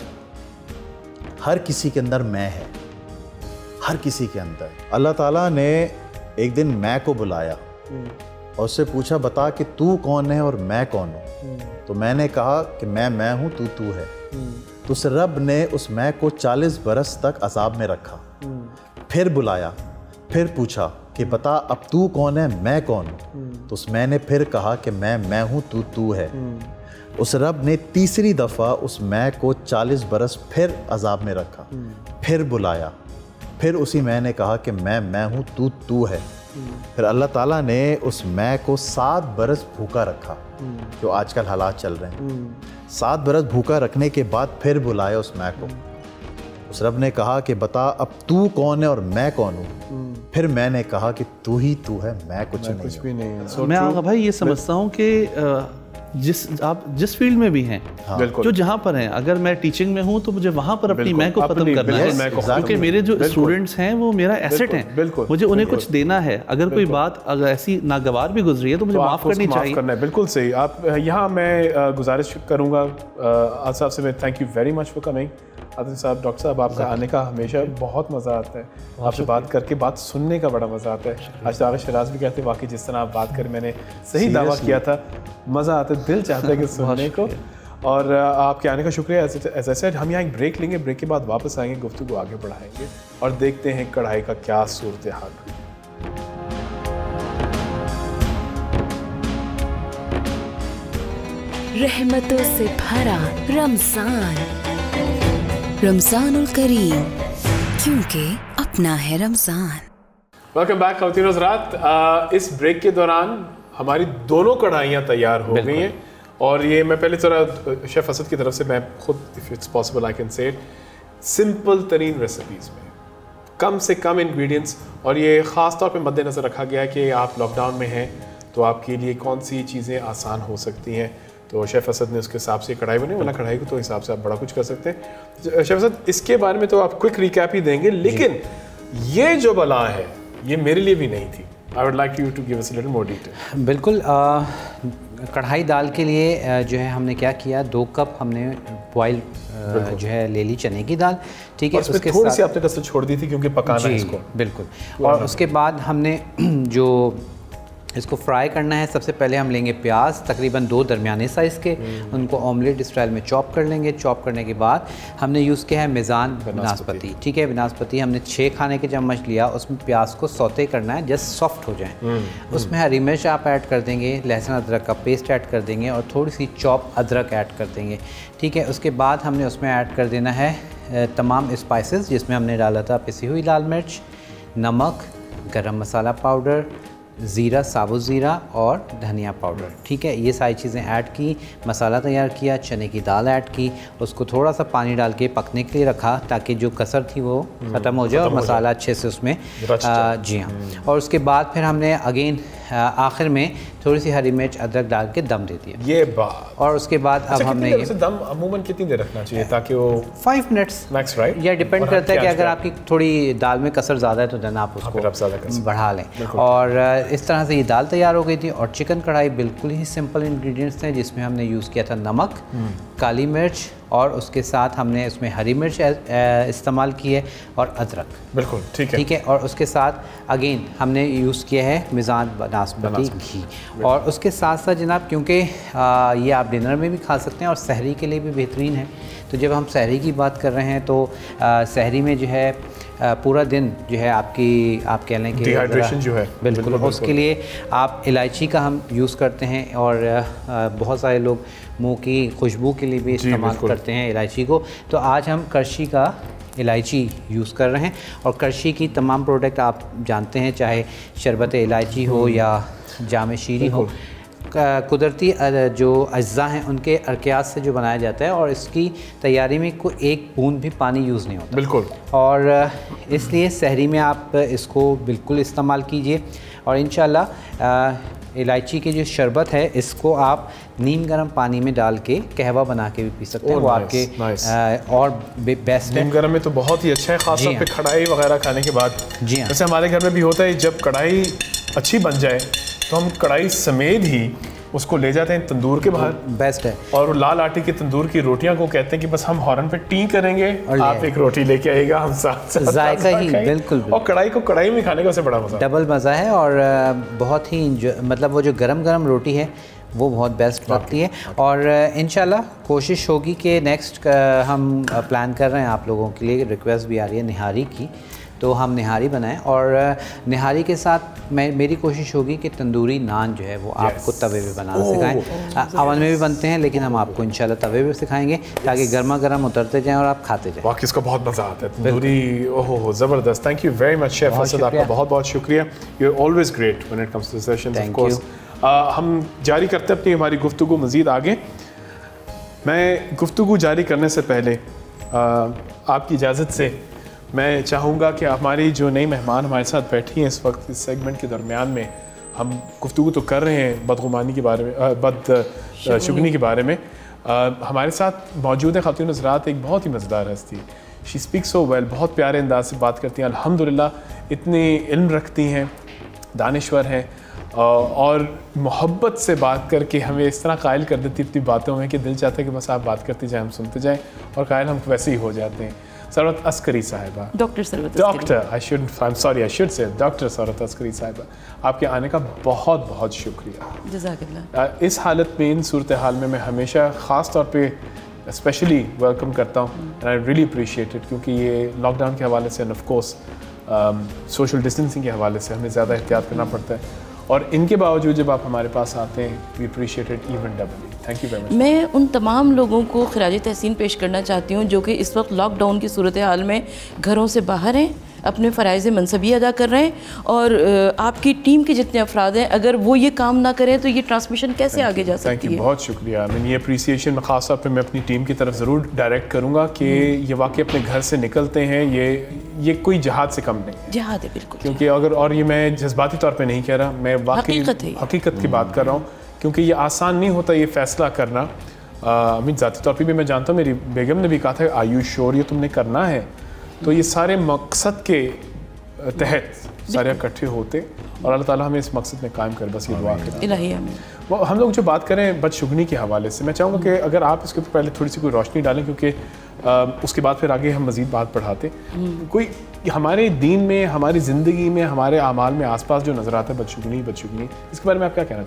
हर किसी के अंदर मैं है, हर किसी के अंदर। अल्लाह ताला ने एक दिन मैं को बुलाया और उससे पूछा बता कि तू कौन है और मैं कौन हूँ। तो मैंने कहा कि मैं हूँ, तू है। तो उस रब ने उस मैं को 40 बरस तक अजाब में रखा। फिर बुलाया, फिर पूछा कि बता अब तू कौन है, मैं कौन हूँ। तो उस मैं ने फिर कहा कि मैं हूँ, तू है। उस रब ने तीसरी दफ़ा उस मैं को 40 बरस फिर अजाब में रखा। फिर बुलाया, फिर उसी मैं ने कहा कि मैं हूँ, तू है। फिर अल्लाह ताला ने उस मैं को 7 बरस भूखा रखा, जो आजकल हालात चल रहे हैं। 7 बरस भूखा रखने के बाद फिर बुलाया उस मैं को। उस रब ने कहा कि बता अब तू कौन है और मैं कौन हूँ। फिर मैंने कहा कि तू ही तू है, मैं कुछ भी नहीं है। मैं भाई ये समझता हूँ कि आप जिस फील्ड में भी हैं, जो जहाँ पर हैं, अगर मैं टीचिंग में हूँ तो मुझे वहाँ पर अपनी मैं को ख़त्म करना है, क्योंकि मेरे जो स्टूडेंट्स हैं वो मेरा एसेट हैं, मुझे उन्हें कुछ देना है। अगर कोई बात अगर ऐसी नागवार भी गुजरी है तो मुझे माफ़ करनी चाहिए। बिल्कुल सही। आप यहाँ मैं गुजारिश करूँगा आज साहब से, मैं thank you very much for coming. Adil sahab, doctor साहब, आपका आने का हमेशा बहुत मज़ा आता है, आपसे बात करके, बात सुनने का बड़ा मज़ा आता है। आज तो शराज भी कहते हैं वाकई जिस तरह आप बात करें, मैंने सही दावा किया था, मज़ा आता है, दिल चाहता है कि सुनने को। और आपके आने का शुक्रिया। एज आई सेड, हम यहाँ एक ब्रेक लेंगे, ब्रेक के बाद वापस आएंगे, गुफ्तगू आगे बढ़ाएंगे और देखते हैं कढ़ाई का क्या सूरत हाल है। रहमतों से भरा रमज़ानुल करीम, क्योंकि अपना है रमज़ान। वेलकम बैक ख़वातीन हज़रात। इस ब्रेक के दौरान हमारी दोनों कढ़ाइयाँ तैयार हो गई हैं और ये मैं पहले थोड़ा शेफ़ असद की तरफ से मैं खुद, if it's possible I can say, simple तरीन रेसिपीज़ में कम से कम इंग्रेडिएंट्स, और ये ख़ास तौर पे मद्देनज़र रखा गया है कि आप लॉकडाउन में हैं तो आपके लिए कौन सी चीज़ें आसान हो सकती हैं। तो शेफ़ असद ने उसके हिसाब से कढ़ाई बनी, वरना कढ़ाई को तो हिसाब से आप बड़ा कुछ कर सकते हैं। शेफ़ असद, इसके बारे में तो आप क्विक रिकैप ही देंगे, लेकिन ये जो बला है ये मेरे लिए भी नहीं थी। I would like you to give us a little more detail. बिल्कुल। कढ़ाई दाल के लिए जो है हमने क्या किया, 2 कप हमने बॉयल जो है ले ली चने की दाल, ठीक है। उसके थोड़ी सी आपने कसर छोड़ दी थी क्योंकि पकाना है इसको। बिल्कुल। और उसके बाद हमने जो इसको फ्राई करना है, सबसे पहले हम लेंगे प्याज तकरीबन 2 दरमियाने साइज़ के, उनको ऑमलेट स्टाइल में चॉप कर लेंगे। चॉप करने के बाद हमने यूज़ किया है मेज़ान बनास्पति, ठीक है। बनास्पति हमने 6 खाने के चम्मच लिया, उसमें प्याज को सौते करना है जस्ट सॉफ्ट हो जाए। उसमें हरी मिर्च आप ऐड कर देंगे, लहसुन अदरक का पेस्ट ऐड कर देंगे और थोड़ी सी चॉप अदरक ऐड कर देंगे, ठीक है। उसके बाद हमने उसमें ऐड कर देना है तमाम स्पाइसेस, जिसमें हमने डाला था पिसी हुई लाल मिर्च, नमक, गरम मसाला पाउडर, ज़ीरा, साबुत ज़ीरा और धनिया पाउडर, ठीक है। ये सारी चीज़ें ऐड की, मसाला तैयार किया, चने की दाल ऐड की, उसको थोड़ा सा पानी डाल के पकने के लिए रखा ताकि जो कसर थी वो ख़त्म हो जाए और मसाला अच्छे से उसमें जी हाँ। और उसके बाद फिर हमने अगेन आखिर में थोड़ी सी हरी मिर्च अदरक डाल के दम दे दिया। ये बात। और उसके बाद अब हमने ये दम अमूमन कितनी देर रखना चाहिए ताकि वो 5 मिनट्स मैक्स, राइट? या डिपेंड करता है कि अगर आपकी थोड़ी दाल में कसर ज़्यादा है तो देन आप उसको बढ़ा लें। और इस तरह से ये दाल तैयार हो गई थी। और चिकन कढ़ाई बिल्कुल ही सिंपल इंग्रेडिएंट्स थे, जिसमें हमने यूज़ किया था नमक, काली मिर्च और उसके साथ हमने इसमें हरी मिर्च इस्तेमाल की है और अदरक, बिल्कुल ठीक है, ठीक है। और उसके साथ अगेन हमने यूज़ किया है मेज़ान बनास्पति घी। और उसके साथ साथ जनाब, क्योंकि ये आप डिनर में भी खा सकते हैं और सहरी के लिए भी बेहतरीन है, तो जब हम सहरी की बात कर रहे हैं तो सहरी में जो है पूरा दिन जो है आप कह लें कि डिहाइड्रेशन जो है, बिल्कुल उसके लिए आप इलायची का हम यूज़ करते हैं और बहुत सारे लोग मुंह की खुशबू के लिए भी इस्तेमाल करते हैं इलायची को। तो आज हम करशी का इलायची यूज़ कर रहे हैं। और करशी की तमाम प्रोडक्ट आप जानते हैं, चाहे शरबत इलायची हो या जाम शीरी हो, कुदरती जो अज्जा हैं उनके अरकियात से जो बनाया जाता है और इसकी तैयारी में कोई एक बूंद भी पानी यूज़ नहीं होता। बिल्कुल। और इसलिए सहरी में आप इसको बिल्कुल इस्तेमाल कीजिए। और इंशाल्लाह इलायची के जो शरबत है इसको आप नीम गर्म पानी में डाल के कहवा बना के भी पी सकते हैं। वो आपके और बेस्ट है। नीम गर्म में तो बहुत ही अच्छा है, खास तौर पे कढ़ाई वगैरह खाने के बाद। जी हाँ। जैसे हमारे घर में भी होता है, जब कढ़ाई अच्छी बन जाए तो हम कढ़ाई समेत ही उसको ले जाते हैं तंदूर के बाहर। बेस्ट है। और लाल आटे की तंदूर की रोटियां को कहते हैं कि बस हम हॉर्न पे टी करेंगे, आप एक रोटी लेके आएगा, हम साथ जायका ही बिल्कुल। और कढ़ाई को कढ़ाई में खाने का उससे बड़ा मजा, डबल मज़ा है। और बहुत ही मतलब वो जो गरम गरम रोटी है वो बहुत बेस्ट लगती है। और इंशाल्लाह कोशिश होगी कि नेक्स्ट हम प्लान कर रहे हैं आप लोगों के लिए, रिक्वेस्ट भी आ रही है निहारी की, तो हम निहारी बनाएं। और निहारी के साथ मेरी कोशिश होगी कि तंदूरी नान जो है वो आपको तवे पे बनाना सिखाएं। अवन में भी बनते हैं लेकिन हम आपको इंशाल्लाह तवे पे सिखाएंगे ताकि गर्मा गर्म उतरते जाएं और आप खाते जाएं। वाकई इसका बहुत मज़ा आता है तंदूरी। ओहो ज़बरदस्त। Thank you very much chef Asad, आपका बहुत बहुत शुक्रिया। You are always great when it comes to sessions. Of course हम जारी करते हैं अपनी हमारी गुफ्तगू मज़ीद आगे। मैं गुफ्तगू जारी करने से पहले आपकी इजाज़त से मैं चाहूँगा कि हमारी जो नई मेहमान हमारे साथ बैठी हैं इस वक्त इस सेगमेंट के दरमियान में, हम गुफ्तगू तो कर रहे हैं बदगुमानी के बारे में, बदशुगनी के बारे में। हमारे साथ मौजूद है ख़ातून हज़रात एक बहुत ही मज़ेदार हस्ती। शी स्पीक सो वेल, बहुत प्यारे अंदाज से बात करती हैं, अल्हम्दुलिल्लाह इतनी इल्म रखती हैं, दानिश्वर हैं और मोहब्बत से बात करके हमें इस तरह कायल कर देती इतनी बातों में कि दिल चाहता है कि बस आप बात करती जाएं, हम सुनते जाएं और कायल हम वैसे ही हो जाते हैं। Sarwat Askari sahiba, doctor Sarwat doctor I should say doctor Sarwat Askari sahiba, आपके आने का बहुत बहुत शुक्रिया। जज़ाकल्लाह। इस हालत में, इन सूरत हाल में मैं हमेशा ख़ास तौर पे स्पेशली वेलकम करता हूँ and I really appreciate it, क्योंकि ये लॉकडाउन के हवाले से and of course social distancing के हवाले से हमें ज़्यादा एहतियात करना पड़ता है, और इनके बावजूद जब आप हमारे पास आते हैं we appreciate it even doubly. Thank you very much. मैं उन तमाम लोगों को खिराज तहसीन पेश करना चाहती हूँ जो कि इस वक्त लॉकडाउन की सूरत हाल में घरों से बाहर हैं, अपने फ़राइज़ मनसबी अदा कर रहे हैं, और आपकी टीम के जितने अफराद हैं अगर वो ये काम ना करें तो ये ट्रांसमिशन कैसे आगे जा सकती है। बहुत शुक्रिया। मैं ये अप्रिसिएशन ख़ास तौर पे मैं अपनी टीम की तरफ ज़रूर डायरेक्ट करूँगा कि ये वाकई अपने घर से निकलते हैं, ये कोई जहाद से कम नहीं है। जहाद है बिल्कुल, क्योंकि अगर, और ये मैं जज्बाती तौर पे नहीं कह रहा, मैं वाकई हकीकत की बात कर रहा हूँ, क्योंकि ये आसान नहीं होता ये फ़ैसला करना। अमीन ज़ाती तौर पर भी मैं जानता हूँ, मेरी बेगम ने भी कहा था आयुष श्योर ये तुमने करना है, तो ये सारे मकसद के तहत सारे इकट्ठे होते और अल्लाह ताला हमें इस मकसद में कायम कर, बस ये दुआ करें। वो हम लोग जो बात करें बदशुगनी के हवाले से, मैं चाहूँगा कि अगर आप इसके ऊपर पहले थोड़ी सी कोई रोशनी डालें, क्योंकि उसके बाद फिर आगे हम मज़ीद बात बढ़ाते। कोई हमारे दीन में, हमारी ज़िंदगी में, हमारे आमाल में आसपास जो नज़र आता है बदशुगनी, इसके बारे में आप क्या कहना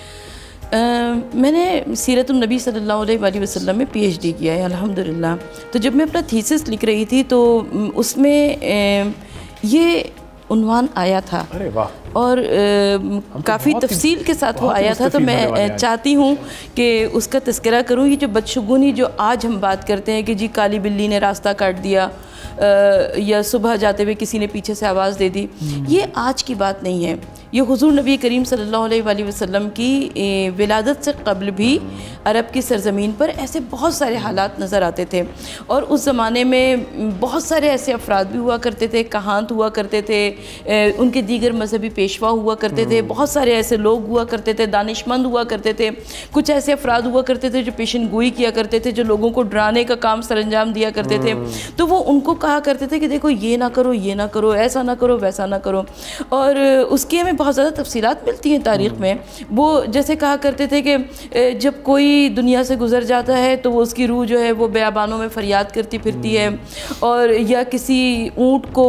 चाहिए? मैंने सीरत नबी सल्लल्लाहु अलैहि वसल्लम में PhD किया है अल्हम्दुलिल्लाह। तो जब मैं अपना थीसिस लिख रही थी तो उसमें ये उन्वान आया था, अरे वाह, और काफ़ी तफसील के साथ वो आया था, तो मैं चाहती हूँ कि उसका तज़किरा करूँ। ये जो बदशुगनी जो आज हम बात करते हैं कि जी काली बिल्ली ने रास्ता काट दिया, या सुबह जाते हुए किसी ने पीछे से आवाज़ दे दी, ये आज की बात नहीं है। ये हुज़ूर नबी करीम सल्लल्लाहु अलैहि वसल्लम की विलादत से कबल भी अरब की सरज़मीन पर ऐसे बहुत सारे हालात नज़र आते थे, और उस ज़माने में बहुत सारे ऐसे अफराद भी हुआ करते थे, कहांत हुआ करते थे, उनके दीगर मजहबी पेशवा हुआ करते थे, बहुत सारे ऐसे लोग हुआ करते थे, दानिशमंद हुआ करते थे, कुछ ऐसे अफराद हुआ करते थे जो पेशन गोई किया करते थे, जो लोगों को डराने का काम सरअंजाम दिया करते थे। तो वो उनको कहा करते थे कि देखो ये ना करो, ये ना करो, ऐसा ना करो, वैसा ना करो, और उसकी हमें बहुत ज़्यादा तफसीलात मिलती हैं तारीख़ में। वो जैसे कहा करते थे कि जब कोई दुनिया से गुजर जाता है तो वो उसकी रूह जो है वो बेयाबानों में फरियाद करती फिरती है, और या किसी ऊँट को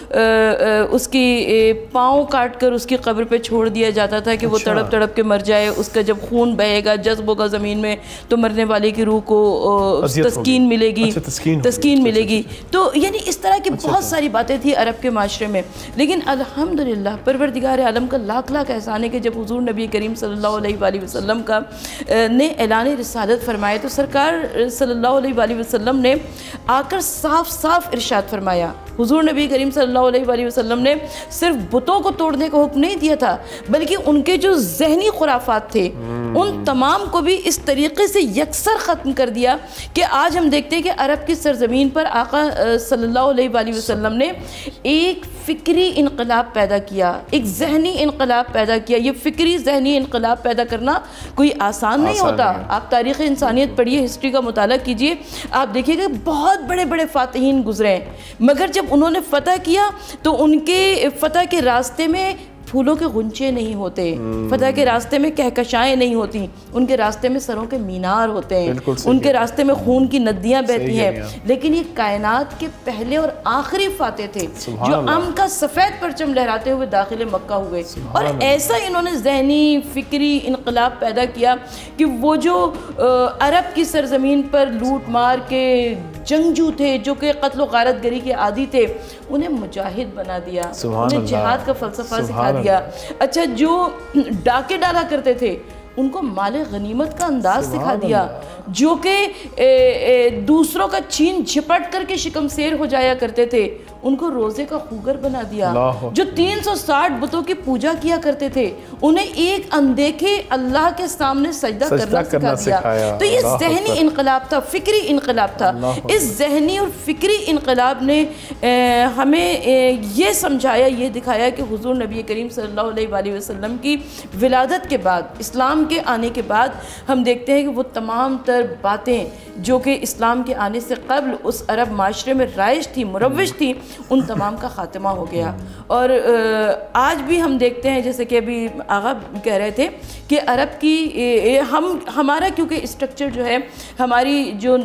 उसकी पाँव काट कर उसकी कब्र पे छोड़ दिया जाता था कि वो तड़प तड़प के मर जाए, उसका जब खून बहेगा, जज्ब होगा ज़मीन में, तो मरने वाले की रूह को तस्कीन मिलेगी, तस्कीन मिलेगी। तो यानी इस तरह की बहुत सारी बातें थी अरब के माशरे में। लेकिन अल्हम्दुलिल्लाह परवरदिगार आलम का लाख लाख एहसान है कि जब हुज़ूर नबी करीम सल्लल्लाहु अलैहि वसल्लम का ने ऐलान रिसालत फरमाया तो सरकार सल्लल्लाहु अलैहि वसल्लम ने आकर साफ साफ इरशाद फरमाया। हुज़ूर नबी करीम सल्लल्लाहु अलैहि वसल्लम ने सिर्फ बुतों को तोड़ने का हुक्म नहीं दिया था, बल्कि उनके जो जहनी खुराफात थे उन तमाम को भी इस तरीके से यकसर ख़त्म कर दिया कि आज हम देखते हैं कि अरब की सरज़मीन पर आका सल्लल्लाहु अलैहि वसल्लम ने एक फ़िक्री इनकलाब पैदा किया, एक जहनी इनकलाब पैदा किया। ये फ़िक्री जहनी इनकलाब पैदा करना कोई आसान नहीं होता। आप तारीख़ इंसानियत पढ़िए, हिस्ट्री का मुताला कीजिए, आप देखिएगा बहुत बड़े बड़े फ़ातिहीन गुजरे हैं, मगर जब उन्होंने फ़तह किया तो उनके फ़तह के रास्ते में फूलों के गुंचे नहीं होते, फतह के रास्ते में कहकशाएं नहीं होती, उनके रास्ते में सरों के मीनार होते हैं, उनके रास्ते में खून की नदियां बहती हैं। लेकिन ये कायनात के पहले और आखिरी फाते थे जो अम का सफ़ेद परचम लहराते हुए दाखिल मक्का हुए, और ऐसा इन्होंने जहनी फ़िक्री इनकलाब पैदा किया कि वो जो अरब की सरज़मीन पर लूट मार के जंगजू थे, जो कि क़त्ल गारत गरी के आदी थे, उन्हें मुजाहिद बना दिया, उन्हें जिहाद का फ़लसफ़ा सिखा दिया। अच्छा, जो डाके डाला करते थे उनको माले गनीमत का अंदाज सिखा दिया, जो कि दूसरों का छीन झपट करके शिकमसेर हो जाया करते थे, उनको रोज़े का खूगर बना दिया। जो 360 बुतों की पूजा किया करते थे, उन्हें एक अनदेखे अल्लाह के सामने सजदा करना सिखा दिया। तो ये ज़हनी इनकलाब था, फ़िक्री इनकलाब था। इस ज़हनी और फ़िक्री इनकलाब ने हमें ये समझाया, ये दिखाया कि हुज़ूर नबी करीम सल्लल्लाहु अलैहि वसल्लम की विलादत के बाद, इस्लाम के आने के बाद, हम देखते हैं कि वो तमाम तर बातें जो कि इस्लाम के आने से कबल उस अरब माशरे में राइज थी, मुरव्विज थी, उन तमाम का ख़ात्मा हो गया। और आज भी हम देखते हैं, जैसे कि अभी आगा कह रहे थे कि अरब की हमारा क्योंकि स्ट्रक्चर जो है, हमारी जो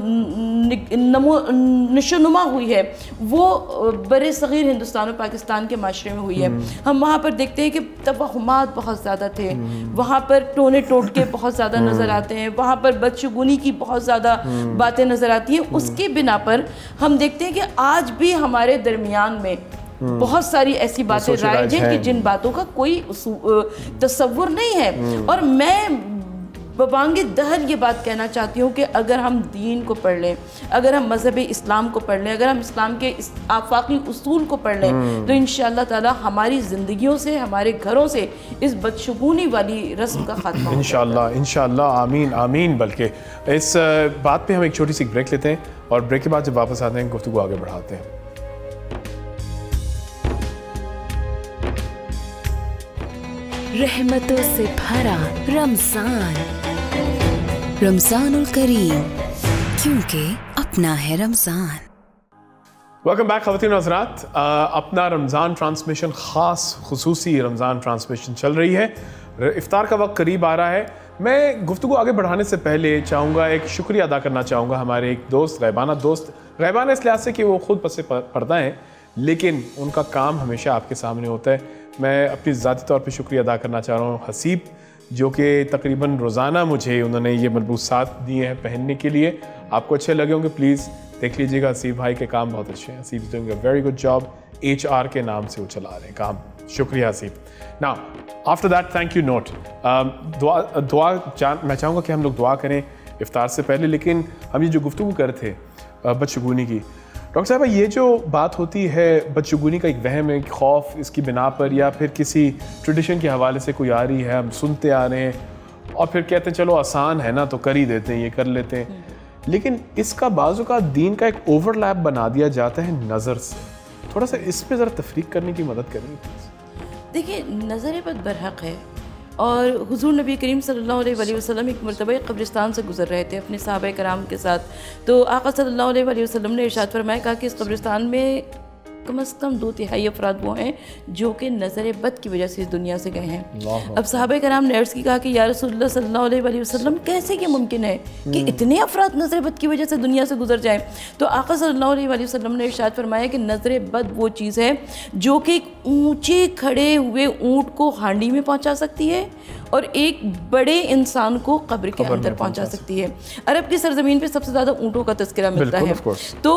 नशोनुमा हुई है वो बड़े सग़ीर हिंदुस्तान और पाकिस्तान के माशरे में हुई है। हम वहाँ पर देखते हैं कि तवहुमात बहुत ज़्यादा थे, वहाँ पर टोने टोटके बहुत ज़्यादा नज़र आते हैं, वहाँ पर बदशगुनी की बहुत ज़्यादा बातें नज़र आती हैं। उसकी बिना पर हम देखते हैं कि आज भी हमारे दरमियान में बहुत सारी ऐसी बातें राइज हैं कि जिन बातों का कोई तसव्वुर नहीं है। और मैं बबांगे दहर ये बात कहना चाहती हूँ कि अगर हम दीन को पढ़ लें, अगर हम मज़हब इस्लाम को पढ़ लें, अगर हम इस्लाम के आफाकी उसूल को पढ़ लें, तो इंशाअल्लाह ताला हमारी ज़िंदगियों से, हमारे घरों से इस बदशगुनी वाली रस्म का खात्मा इंशाअल्लाह, इंशाअल्लाह, आमीन आमीन। बल्कि इस बात पे हम एक छोटी सी ब्रेक लेते हैं और ब्रेक के बाद जब वापस आते हैं गुफ्तगू आगे बढ़ाते हैं। रहमतों से भरा रमज़ान, रमज़ानुल करीम, क्योंकि अपना है रमज़ान। वेलकम बैक ख़वातीन और हज़रात। अपना रमज़ान ट्रांसमिशन ख़ास खुसूसी रमज़ान ट्रांसमिशन चल रही है। इफ्तार का वक्त करीब आ रहा है। मैं गुफ्तगू आगे बढ़ाने से पहले चाहूँगा, एक शुक्रिया अदा करना चाहूँगा हमारे एक दोस्त, गैबाना दोस्त, गैबाना इस लिहाज से कि वो ख़ुद पसे पर्दा हैं, लेकिन उनका काम हमेशा आपके सामने होता है। मैं अपनी ज़ाती तौर पे शुक्रिया अदा करना चाह रहा हूँ हसीब, जो कि तकरीबन रोज़ाना मुझे उन्होंने ये मलबूसात दिए हैं पहनने के लिए। आपको अच्छे लगे होंगे, प्लीज़ देख लीजिएगा। हसीब भाई के काम बहुत अच्छे हैं। Haseeb is doing a very good job. HR के नाम से वो चला रहे हैं काम। शुक्रिया Haseeb. Now after that thank you note. मैं चाहूँगा कि हम लोग दुआ करें इफ्तार से पहले, लेकिन हम ये जो गुफ्तगू कर थे बदशगुनी की, डॉक्टर साहब ये जो बात होती है बदशगुनी का एक वहम है, खौफ इसकी बिना पर, या फिर किसी ट्रेडिशन के हवाले से कोई आ रही है, हम सुनते आ रहे हैं और फिर कहते हैं चलो आसान है ना तो कर ही देते हैं, ये कर लेते हैं, लेकिन इसका बाज़ औक़ात दीन का एक ओवरलैप बना दिया जाता है नज़र से। थोड़ा सा इस पर ज़रा तफरीक करने की मदद करेंगे प्लीज़। देखिए, नज़र बद बरहक़ है। और हुज़ूर नबी करीम सल्लल्लाहु अलैहि वसल्लम एक मरतबा कब्रिस्तान से गुज़र रहे थे अपने सहाबा कराम के साथ। तो आका सल्लल्लाहु अलैहि वसल्लम ने इरशाद फरमाया, कहा कि इस कब्रिस्तान में कम से कम 2/3 अफराद वो हैं जो कि नज़र बद की वजह से इस दुनिया से गए हैं। अब सहाबा कराम ने अर्ज़ की, कहा कि या रसूलुल्लाह सल्लल्लाहु अलैहि वसल्लम, कैसे ये मुमकिन है कि इतने अफराद नज़र बद की वजह से दुनिया से गुजर जाएं? तो आका सल्लल्लाहु अलैहि वसल्लम ने इरशाद फरमाया कि नज़र बद वो चीज़ है जो कि एक ऊँचे खड़े हुए ऊँट को हांडी में पहुँचा सकती है और एक बड़े इंसान को कब्र के अंदर पहुंचा सकती है। अरब की सरजमीन पे सबसे ज़्यादा ऊँटों का तज़किरा मिलता है। तो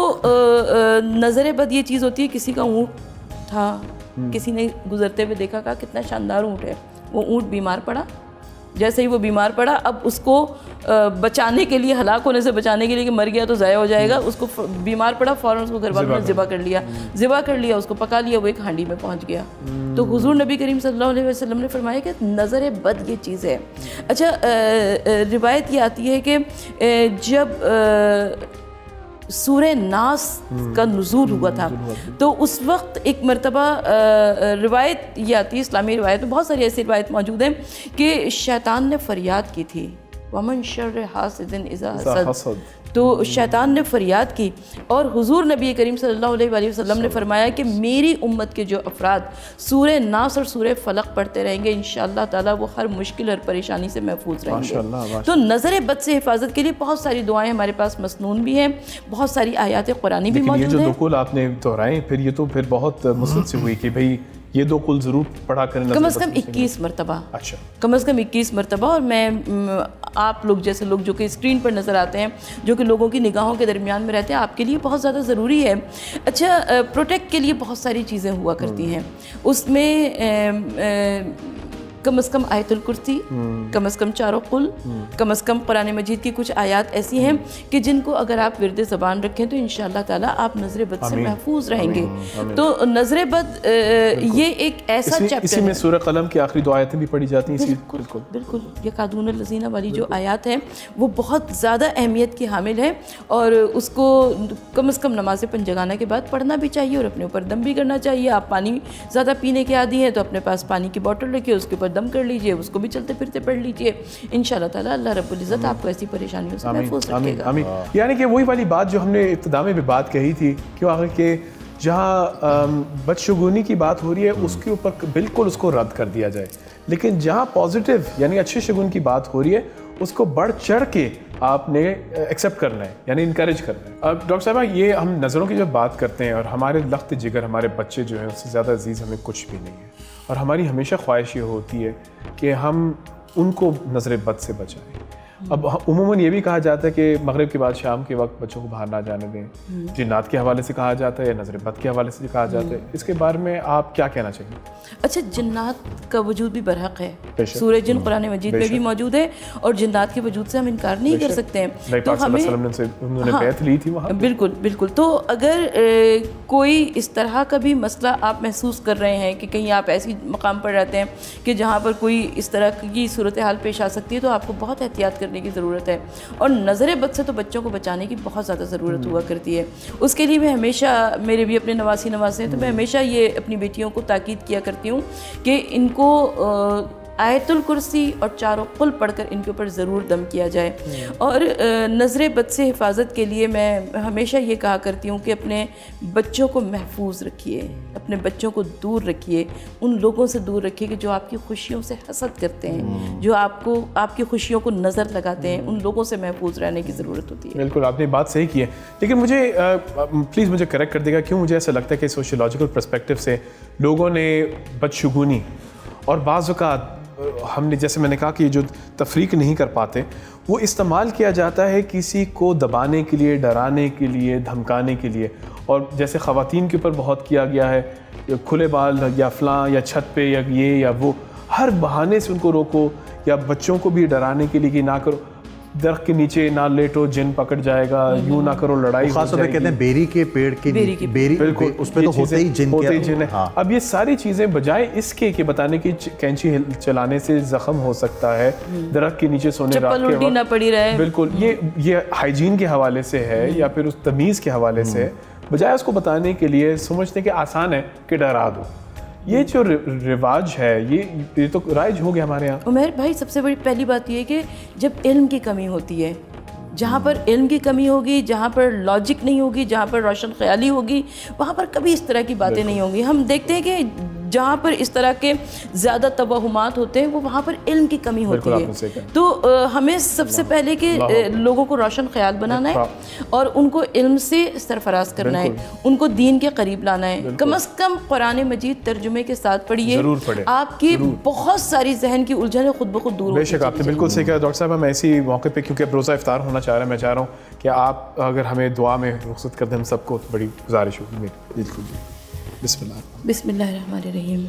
नज़र बद ये चीज़ होती है, किसी का ऊँट था, किसी ने गुजरते हुए देखा, कहा कितना शानदार ऊँट है, वो ऊँट बीमार पड़ा। जैसे ही वो बीमार पड़ा, अब उसको बचाने के लिए, हलाक होने से बचाने के लिए, कि मर गया तो ज़ाया हो जाएगा, उसको बीमार पड़ा, फ़ौरन उसको घर वालों ने ज़िबा कर लिया, उसको पका लिया, वो एक हांडी में पहुंच गया। तो हुज़ूर नबी करीम सल्लल्लाहु अलैहि वसल्लम ने फरमाया कि नज़र बद ये चीज़ है। अच्छा, रिवायत ये आती है कि जब सूरह नास का नुज़ूल हुआ था, तो उस वक्त एक मरतबा रिवायत ये आती है, इस्लामी रिवायत में बहुत सारी ऐसी रिवायत मौजूद हैं कि शैतान ने फरियाद की थी, वमन शर्र हासिदिन इज़ा हसद। तो शैतान ने फरियाद की और हुजूर नबी करीम सल्लल्लाहु अलैहि वसल्लम ने फरमाया कि मेरी उम्मत के जो अफराद सूरह नास और सूरह फलक पढ़ते रहेंगे, इंशाअल्लाह ताला वो हर मुश्किल और परेशानी से महफूज रहेंगे। तो नज़र बद से हिफाजत के लिए बहुत सारी दुआएं हमारे पास मसनून भी हैं, बहुत सारी आयात कुरानी भी मौजूद हैं। ये जो दो कुल आपने दोहराए, फिर ये तो फिर बहुत मुश्किल से हुई कि भाई ये दो कुल ज़रूर पढ़ा करें, कम से कम 21 मरतबा। अच्छा, कम से कम 21 मरतबा। और मैं आप लोग जैसे लोग जो कि स्क्रीन पर नज़र आते हैं, जो कि लोगों की निगाहों के दरमियान में रहते हैं, आपके लिए बहुत ज़्यादा ज़रूरी है। अच्छा, प्रोटेक्ट के लिए बहुत सारी चीज़ें हुआ करती हैं, उसमें कम से कम आयतुल कुर्सी, कम से कम चारों कुल, कम से कम कुरान मजीद की कुछ आयात ऐसी हैं कि जिनको अगर आप विर्द ज़बान रखें तो इंशाअल्लाह ताला आप नज़र बद से महफूज रहेंगे। तो नज़र बद ये एक ऐसा चैप्टर इसी में सूरह कलम की आखिरी 2 आयतें भी पढ़ी जाती हैं। बिल्कुल बिल्कुल, यकादून लज़ीना वाली जो आयत है वो बहुत ज़्यादा अहमियत की हामिल है और उसको कम से कम नमाज पंजगाना के बाद पढ़ना भी चाहिए और अपने ऊपर दम भी करना चाहिए। आप पानी ज़्यादा पीने के आदी हैं तो अपने पास पानी की बोतल रखिए, उसके ऊपर दम कर लीजिए, उसको भी चलते फिरते पढ़ लीजिए। इंशाअल्लाह ताला अल्लाह रब्बुल इज़्ज़त आपको ऐसी परेशानियों से महफूज रखेगा। यानी कि वही वाली बात जो हमने इब्तिदा में भी बात कही थी कि आगे के जहाँ बदशुगूनी की बात हो रही है उसके ऊपर बिल्कुल उसको रद्द कर दिया जाए, लेकिन जहाँ पॉजिटिव यानी अच्छे शगुन की बात हो रही है उसको बढ़ चढ़ के आपने एक्सेप्ट करना है, यानी इनकरेज करना है। अब डॉक्टर साहबा, ये हम नज़रों की जब बात करते हैं और हमारे लख्त जिगर हमारे बच्चे जो हैं उससे ज़्यादा अजीज़ हमें कुछ भी नहीं है और हमारी हमेशा ख्वाहिश ये होती है कि हम उनको नज़र बद से बचाएं। अब उमूमन ये भी कहा जाता है कि मगरिब के बाद शाम के वक्त बच्चों को बाहर ना जाने दें, जिन्नात के हवाले से कहा जाता है या नज़र बद के हवाले से कहा जाता है, इसके बारे में आप क्या कहना चाहिए? अच्छा, जिन्नात का वजूद भी बरहक है, सूरह जिन कुरान मजीद में भी मौजूद है और जिन्नात के वजूद से हम इनकार नहीं कर सकते हैं। तो हमें उन्होंने बैत ली थी वहाँ। बिल्कुल बिल्कुल। तो अगर कोई इस तरह का भी मसला आप महसूस कर रहे हैं कि कहीं आप ऐसी मकाम पर रहते हैं कि जहाँ पर कोई इस तरह की सूरत हाल पेश आ सकती है, तो आपको बहुत एहतियात करने की ज़रूरत है और नज़र बद से तो बच्चों को बचाने की बहुत ज़्यादा ज़रूरत हुआ करती है। उसके लिए मैं हमेशा, मेरे भी अपने नवासी हैं तो मैं हमेशा ये अपनी बेटियों को ताकीद किया करती हूँ कि इनको आयतुल कुर्सी और चारों कुल पढ़कर इनके ऊपर ज़रूर दम किया जाए। और नज़र बद से हिफाजत के लिए मैं हमेशा ये कहा करती हूँ कि अपने बच्चों को महफूज रखिए, अपने बच्चों को दूर रखिए, उन लोगों से दूर रखिए कि जो आपकी खुशियों से हसद करते हैं, जो आपकी खुशियों को नज़र लगाते हैं, उन लोगों से महफूज रहने की ज़रूरत होती है। बिल्कुल, आपने बात सही की है, लेकिन मुझे प्लीज़ मुझे करेक्ट कर देगा, क्यों मुझे ऐसा लगता है कि सोशियोलॉजिकल पर्सपेक्टिव से लोगों ने बदशुगूनी और बाज़ औक़ात हमने, जैसे मैंने कहा कि जो तफरीक नहीं कर पाते, वो इस्तेमाल किया जाता है किसी को दबाने के लिए, डराने के लिए, धमकाने के लिए। और जैसे ख़वातीन के ऊपर बहुत किया गया है, खुले बाल या फलां या छत पे या ये या वो, हर बहाने से उनको रोको, या बच्चों को भी डराने के लिए कि ना करो, दरख्त के नीचे ना लेटो, जिन पकड़ जाएगा, यूं ना करो, लड़ाई हो जाएगी। कहते हैं बेरी के पेड़ के बेरी, बिल्कुल उस पे तो होते ही जिन है। हाँ। अब ये सारी चीज़ें बजाय इसके कि बताने की कैंची चलाने से जख्म हो सकता है, दरख्त के नीचे सोने रात के वक्त ना पड़ी रहे, बिल्कुल ये हाइजीन के हवाले से है या फिर उस तमीज़ के हवाले से, बजाय उसको बताने के लिए समझते कि आसान है कि डरा दो। ये जो रिवाज है ये तो राइज हो गया हमारे यहाँ। उमर भाई, सबसे बड़ी पहली बात ये है कि जब इल्म की कमी होती है, जहाँ पर इल्म की कमी होगी, जहाँ पर लॉजिक नहीं होगी, जहाँ पर रोशन ख्याली होगी, वहाँ पर कभी इस तरह की बातें नहीं होंगी। हम देखते हैं कि जहाँ पर इस तरह के ज़्यादा तवहुमात होते हैं वो वहाँ पर इल्म की कमी होती है। तो हमें सबसे पहले कि लोगों को रोशन ख्याल बनाना है और उनको इल्म से सरफराज करना है, उनको दीन के करीब लाना है। कम से कम कुरान मजीद तर्जुमे के साथ पढ़िए, आपकी बहुत सारी जहन की उलझनें खुद ब खुद दूर। बेशक आपने बिल्कुल सही कहा डॉक्टर साहब। हम ऐसी मौके पे, क्योंकि अब रोज़ा इफ्तार होना चाह रहे हैं, मैं चाह रहा हूँ कि आप अगर हमें दुआ में रुखसत कर दें, हम सबको बड़ी गुजारिश होगी मेरी। बिस्मिल्लाहिर्रहमानिर्रहीम।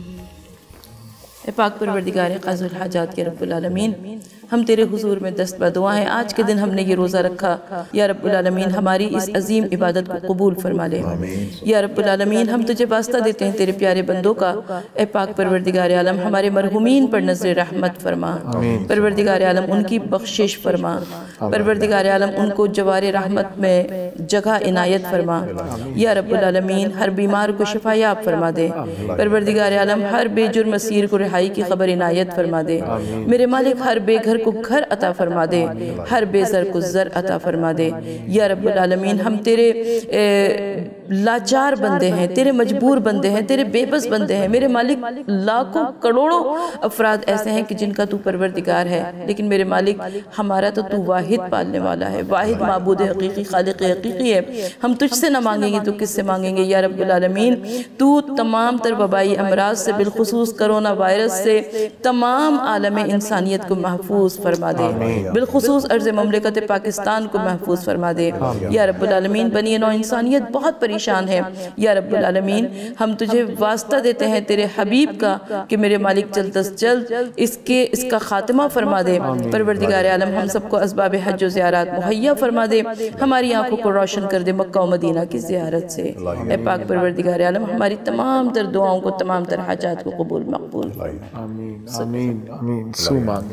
पाक परवरदिगार क़ाज़िल हाजात के रब्बुल आलमीन, हम तेरे हुजूर में दस्त बदुआ हैं। आज के दिन हमने ये रोज़ा रखा, या रब्बुल आलमीन हमारी इस अजीम इबादत को कबूल फरमा ले। या रब्बुल आलमीन, हम तुझे वास्ता देते हैं तेरे प्यारे बंदों का, ए पाक परवरदिगार आलम हमारे मरहूमीन पर नज़र रहमत फरमा, परवरदिगार आलम उनकी बख्शिश फरमा, परवरदिगार आलम उनको जवार रहमत में जगह इनायत फरमा। या रब्बुल आलमीन, हर बीमार को शिफायाब फरमा दे, परवरदिगार आलम हर बेजुर्म असीर को रिहाई की खबर इनायत फरमा दे। मेरे मालिक, हर बेघर को घर अता फरमा दे, हर बेज़र को ज़र अता फरमा दे। या रब्बुल आलमीन, हम तेरे लाचार बंदे हैं, तेरे मजबूर बंदे हैं, तेरे बेबस बंदे हैं। मेरे मालिक, लाखों करोड़ों अफराद ऐसे हैं कि जिनका तू परवरदिगार है, लेकिन मेरे मालिक हमारा तो तू वाहिद पालने वाला है, वाहिद माबूद हकीकी, खालिक हकीकी है। हम तुझसे न मांगेंगे तो किससे मांगेंगे। या रब्बुल आलमीन, तू तमाम तर वबाई अमराज से, बिलखुसूस कोरोना वायरस से तमाम आलम इंसानियत को महफूज फरमा दे, बिलखुसूस अर्ज़ ममलिकत पाकिस्तान को महफूज फरमा दे। या रब्बुल आलमीन, बनी नौ इंसानियत बहुत परेशान है। या रब्बुल आलमीन, हम तुझे वास्ता देते हैं तेरे हबीब का कि मेरे मालिक जल्द अज जल्द इसका खात्मा फरमा दे। परवरदिगार आलम हम सबको असबाब हज व ज़ियारत मुहैया फरमा दे, हमारी आंखों को रोशन कर दे मक्का व मदीना की ज़ियारत से। ए पाक परवरदिगार आलम हमारी तमाम तर दुआओं को, तमाम तर हाजात को कबूल मकबूल। आमीन आमीन आमीन सुमान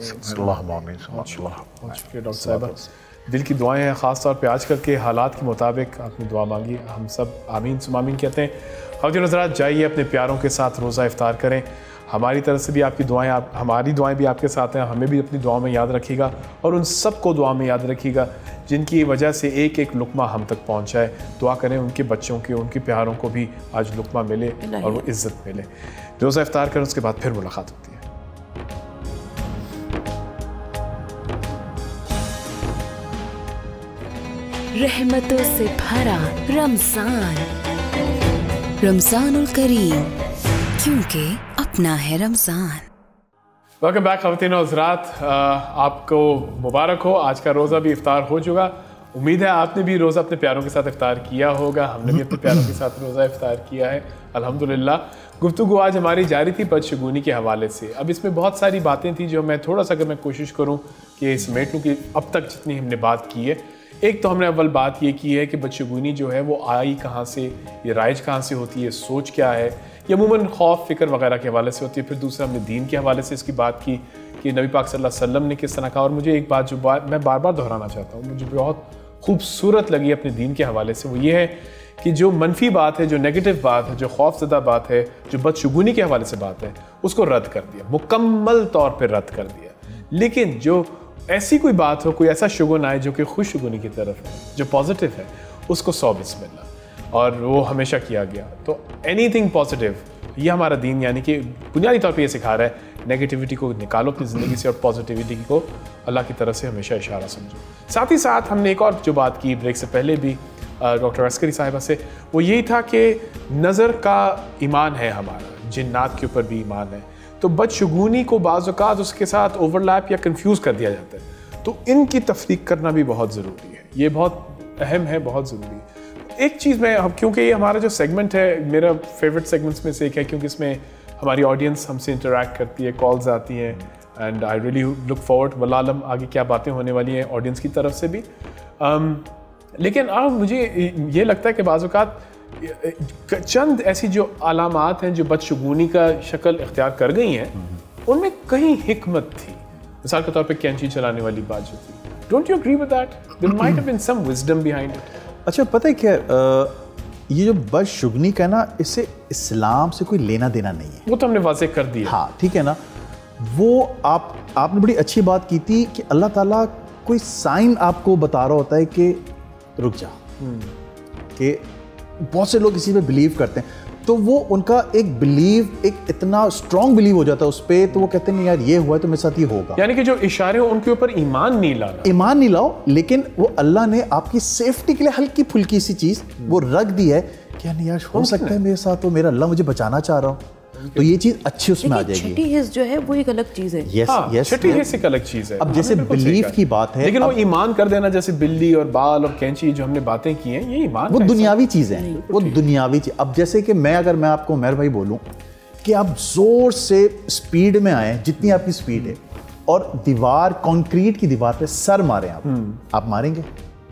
डॉक्टर साहिबा, दिल की दुआएं हैं, ख़ास तौर पे आजकल के हालात के मुताबिक आपने दुआ मांगी, हम सब आमीन सुमामीन कहते हैं। ख़वातीन हज़रात, जाइए अपने प्यारों के साथ रोज़ा इफ्तार करें। हमारी तरफ से भी आपकी दुआएं, हमारी दुआएं भी आपके साथ हैं, हमें भी अपनी दुआओं में याद रखिएगा और उन सब को दुआ में याद रखिएगा जिनकी वजह से एक एक लुक़मा हम तक पहुँचाए। दुआ करें उनके बच्चों की, उनके प्यारों को भी आज लुक़मा मिले और वो इज़्ज़त मिले। रोज़ा इफ्तार करें, उसके बाद फिर मुलाकात होती है। रहमतों से भरा रमज़ान, रमज़ानुल करीम, क्योंकि अपना है रमज़ान। वेलकम बैक ख़वातीन और हज़रात, आपको मुबारक हो। आज का रोज़ा भी इफ्तार हो चुका। उम्मीद है आपने भी रोज़ा अपने प्यारों के साथ इफ्तार किया होगा। हमने भी अपने प्यारों के साथ रोज़ा इफ्तार किया है अल्हम्दुलिल्लाह। गुफ्तगू आज हमारी जारी थी बदशगुनी के हवाले से। अब इसमें बहुत सारी बातें थी जो मैं थोड़ा सा अगर मैं कोशिश करूँ कि समेट लूँ कि अब तक जितनी हमने बात की है। एक तो हमने अव्वल बात ये की है कि बदशगुनी जो है वो आई कहाँ से, ये राइज कहाँ से होती है, सोच क्या है, ये अमूमन खौफ फ़िक्र वगैरह के हवाले से होती है। फिर दूसरा हमने दीन के हवाले से इसकी बात की कि नबी पाक सल्लल्लाहु अलैहि वसल्लम ने किस तरह कहा। और मुझे एक बात जो मैं बार बार दोहराना चाहता हूँ, मुझे बहुत खूबसूरत लगी अपने दीन के हवाले से, वो ये है कि जो मनफी बात है, जो नेगेटिव बात है, जो खौफज़दा बात है, जो बदशगुनी के हवाले से बात है, उसको रद्द कर दिया, मुकम्मल तौर पर रद्द कर दिया। लेकिन जो ऐसी कोई बात हो, कोई ऐसा शुगुन आए जो कि खुशगुनी की तरफ है, जो पॉजिटिव है, उसको 100 बिस्मिल्लाह, और वो हमेशा किया गया। तो एनीथिंग पॉजिटिव, ये हमारा दीन यानी कि बुनियादी तौर पे ये सिखा रहा है नेगेटिविटी को निकालो अपनी ज़िंदगी से और पॉजिटिविटी को अल्लाह की तरफ से हमेशा इशारा समझो। साथ ही साथ हमने एक और जो बात की ब्रेक से पहले भी डॉक्टर अस्करी साहिबा से, वो यही था कि नज़र का ईमान है हमारा, जिन्नात के ऊपर भी ईमान है। तो बदशगुनी को बाज़ औक़ात उसके साथ ओवरलैप या कंफ्यूज कर दिया जाता है, तो इनकी तफरीक करना भी बहुत ज़रूरी है। ये बहुत अहम है, बहुत ज़रूरी है। एक चीज़ मैं, क्योंकि ये हमारा जो सेगमेंट है मेरा फेवरेट सेगमेंट्स में से एक है, क्योंकि इसमें हमारी ऑडियंस हमसे इंटरेक्ट करती है, कॉल्स आती हैं, and I really look forward, वल्लाह आलम आगे क्या बातें होने वाली हैं ऑडियंस की तरफ से भी। लेकिन अब मुझे ये लगता है कि बाज़ औक़ात चंद ऐसी जो अलामात हैं जो बदशगुनी का शक्ल इख्तियार कर गई हैं, उनमें कहीं हिकमत थी। मिसाल के तौर पे कैंची चलाने वाली बात जो थी, don't you agree with that? There might have been some wisdom behind it. अच्छा, पता है क्या, ये जो बदशगुनी का ना, इससे इस्लाम से कोई लेना देना नहीं है, वो तो हमने वाज़ेह कर दिया। हाँ ठीक है ना, वो आपने बड़ी अच्छी बात की थी कि अल्लाह ताला कोई साइन आपको बता रहा होता है कि रुक जा, कि बहुत से लोग इसी पे बिलीव करते हैं, तो वो उनका एक बिलीव, एक इतना स्ट्रॉन्ग बिलीव हो जाता है उस पर, तो वो कहते हैं यार ये हुआ है तो मेरे साथ ये होगा। यानी कि जो इशारे हो उनके ऊपर ईमान नहीं लाना, ईमान नहीं लाओ, लेकिन वो अल्लाह ने आपकी सेफ्टी के लिए हल्की फुल्की सी चीज़ वो रख दी है कि यार हो सकता है मेरे साथ, तो मेरा अल्लाह मुझे बचाना चाह रहा हूँ, तो ये चीज़ अच्छी उसमें आ जाएगी। छठी हिस्स जो है वो एक अलग चीज़ है। यस, छठी हिस्स एक अलग चीज़ है। अब जैसे बिलीफ की बात है, लेकिन वो ईमान कर देना, जैसे बिल्ली और बाल और कैंची जो हमने बातें की हैं, ये ईमान, वो दुनियावी चीज़ है, वो दुनियावी चीज़। अब जैसे कि अगर मैं आपको मेहर भाई बोलूँ कि आप जोर से स्पीड में आए, जितनी आपकी स्पीड है, और दीवार, कंक्रीट की दीवार पे सर मारे आप मारेंगे?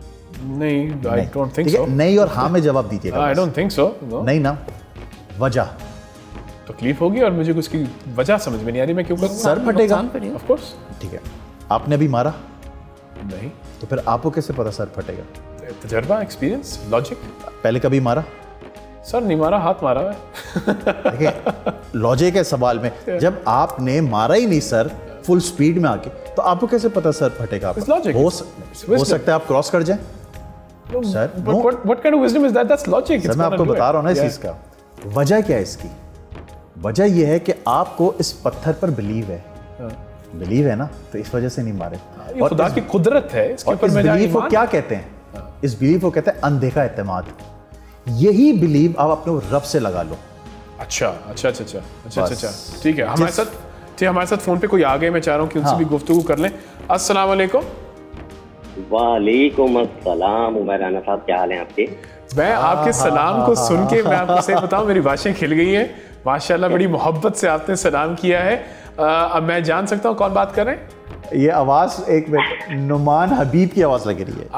नहीं, आई डोंट थिंक सो। नहीं और हाँ में जवाब दीजिएगा। I don't think so. नहीं ना, वजह तकलीफ होगी और मुझे उसकी वजह समझ में नहीं आ रही, मैं क्यों करूँ? सर फटेगा, ऑफ कोर्स। ठीक है, आपने अभी मारा नहीं, तो फिर आपको कैसे पता सर फटेगा? तजर्बा, एक्सपीरियंस, लॉजिक। पहले कभी मारा? सर नहीं मारा, हाथ मारा है। देखिए, लॉजिक है सवाल में, जब आपने मारा ही नहीं सर फुल स्पीड में आके, तो आपको कैसे पता सर फटेगा? हो सकता है आप क्रॉस कर जाए sir. What kind of wisdom is that? That's logic. Sir मैं आपको बता रहा हूँ ना इस चीज़ का वजह क्या है। इसकी वजह यह है कि आपको इस पत्थर पर बिलीव है, बिलीव है ना, तो इस वजह से नहीं मारे। और खुदा की कुदरत है इसके ऊपर। इस बिलीव को क्या कहते हैं? इस बिलीव को कहते हैं अनदेखा एतमाद। यही बिलीव आप अपने रब से लगा लो। अच्छा, ठीक है। हमारे साथ फ़ोन पे कोई आ गए, मैं चाह रहा हूँ कि उनसे भी गुफ्तगू कर लें। अस्सलाम वालेकुम। वालेकुम अस्सलाम उमर राना साहब, क्या हाल है आपके? मैं आपके सलाम को सुन के मैं आपको सही बताऊं, मेरी बातें खिल गई हैं माशाल्लाह। बड़ी मोहब्बत से आपने सलाम किया है। अब मैं जान सकता हूँ कौन बात कर रहे हैं? ये आवाज़ एक मिनट, नुमान हबीब की आवाज़ लग रही है।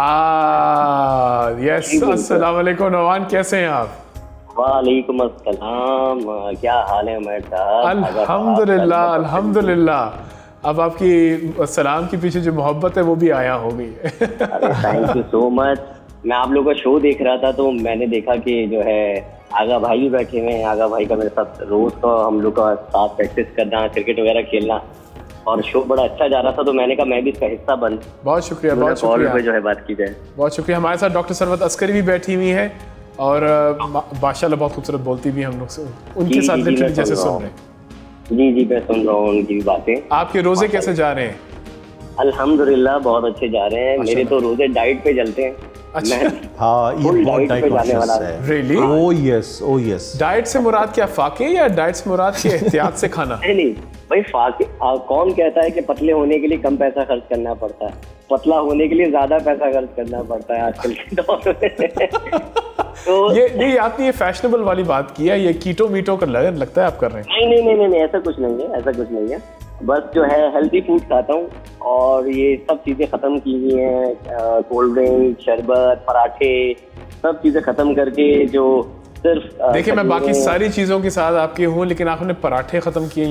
यस, अस्सलाम वालेकुम नुमान, कैसे हैं आप? वालेकुम अस्सलाम, क्या हाल है उमर साहब? अल्हम्दुलिल्लाह अल्हम्दुलिल्लाह। अब आपकी सलाम के पीछे जो मोहब्बत है वो भी आया हो गई। अरे थैंक यू सो मच। मैं आप लोगों का शो देख रहा था तो मैंने देखा कि जो है आगा भाई भी बैठे हुए हैं। आगा भाई का मेरे साथ रोज का हम लोग का साथ प्रैक्टिस करना, क्रिकेट वगैरह खेलना, और शो बड़ा अच्छा जा रहा था तो मैंने कहा मैं भी इसका हिस्सा बन। बहुत शुक्रिया, बहुत शुक्रिया। कॉल पे जो है बात की जाए। बहुत शुक्रिया। हमारे साथ डॉक्टर सरवत अस्करी भी बैठी हुई है और माशाल्लाह बहुत खूबसूरत बोलती भी, हम लोग से उनके साथ लिटरली जैसे सुन रहे हैं। जी मैं सुन रहा हूँ उनकी भी बातें। आपके रोजे कैसे जा रहे हैं? अल्हम्दुलिल्लाह बहुत अच्छे जा रहे हैं। मेरे तो रोजे डाइट पे चलते हैं। अच्छा। हाँ, ये बहुत डाइट कॉन्शियस है। रियली? Oh yes. डाइट से मुराद क्या फाके या डाइट से मुराद के एहतियात से खाना? नहीं भाई, फाके कौन कहता है कि पतले होने के लिए कम पैसा खर्च करना पड़ता है? पतला होने के लिए ज्यादा पैसा खर्च करना पड़ता है आजकल के दौर में। तो ये नहीं, आपने ये फैशनेबल वाली बात की है, ये कीटो मीटो का लगता है आप कर रहे हैं? नहीं, ऐसा कुछ नहीं है, ऐसा कुछ नहीं है। बस जो है हेल्दी फूड खाता हूँ और ये सब चीज़ें ख़त्म की हुई हैं। कोल्ड ड्रिंक, शरबत, पराठे, सब चीज़ें ख़त्म करके जो सिर्फ देखिए मैं बाकी सारी चीज़ों के साथ आपके हूँ, लेकिन आपने पराठे ख़त्म किए,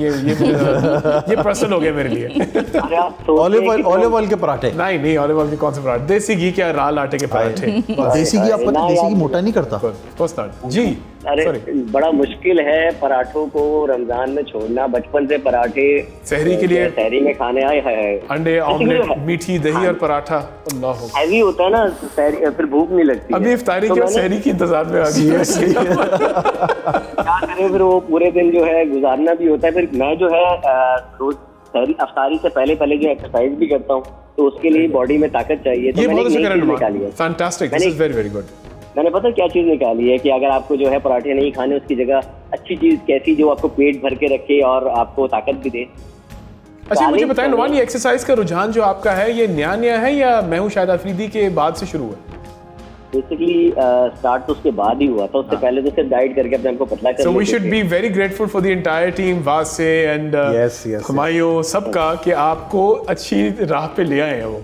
ये पर्सनल हो गया मेरे लिए। ऑलिव ऑयल के पराठे? नहीं, ऑलिव ऑयल के कौन से पराठे? देसी घी क्या, लाल आटे के पराठे? देसी घी आपको देसी घी मोटा नहीं करता? जी। अरे बड़ा मुश्किल है पराठों को रमजान में छोड़ना। बचपन से पराठे सहरी के लिए, सहरी में खाने आए हैं, अंडे ऑमलेट, मीठी दही और पराठा। अल्लाह, हैवी होता है ना सहरी, फिर भूख नहीं लगती। अभी इफ्तारी के सहरी की इंतजार में आ गई है। क्या करें, फिर वो पूरे दिन जो है गुजारना भी होता है। फिर मैं जो है रोज सहरी अफ्तारी से पहले जो एक्सरसाइज भी करता हूँ, तो उसके लिए बॉडी में ताकत चाहिए। तो मैंने निकाली है। Fantastic, this is very very good. मैंने पता क्या चीज निकाली है कि अगर आपको जो है पराठे नहीं खाने, उसकी जगह अच्छी चीज कैसी जो आपको पेट भर के रखे और आपको ताकत भी दे। अच्छा मुझे बताएं नुमान, ये एक्सरसाइज का रुझान जो आपका है, ये नया है या मैं हूँ शाहिद अफरीदी के बाद से शुरू हुआ? बेसिकली स्टार्ट तो उसके बाद ही हुआ था। उससे पहले तो सिर्फ डाइट करके अपने को पतला कर। So we should be very grateful for the entire team, Wasay and Humayun, सबका, कि आपको अच्छी राह पे ले आए हैं वो।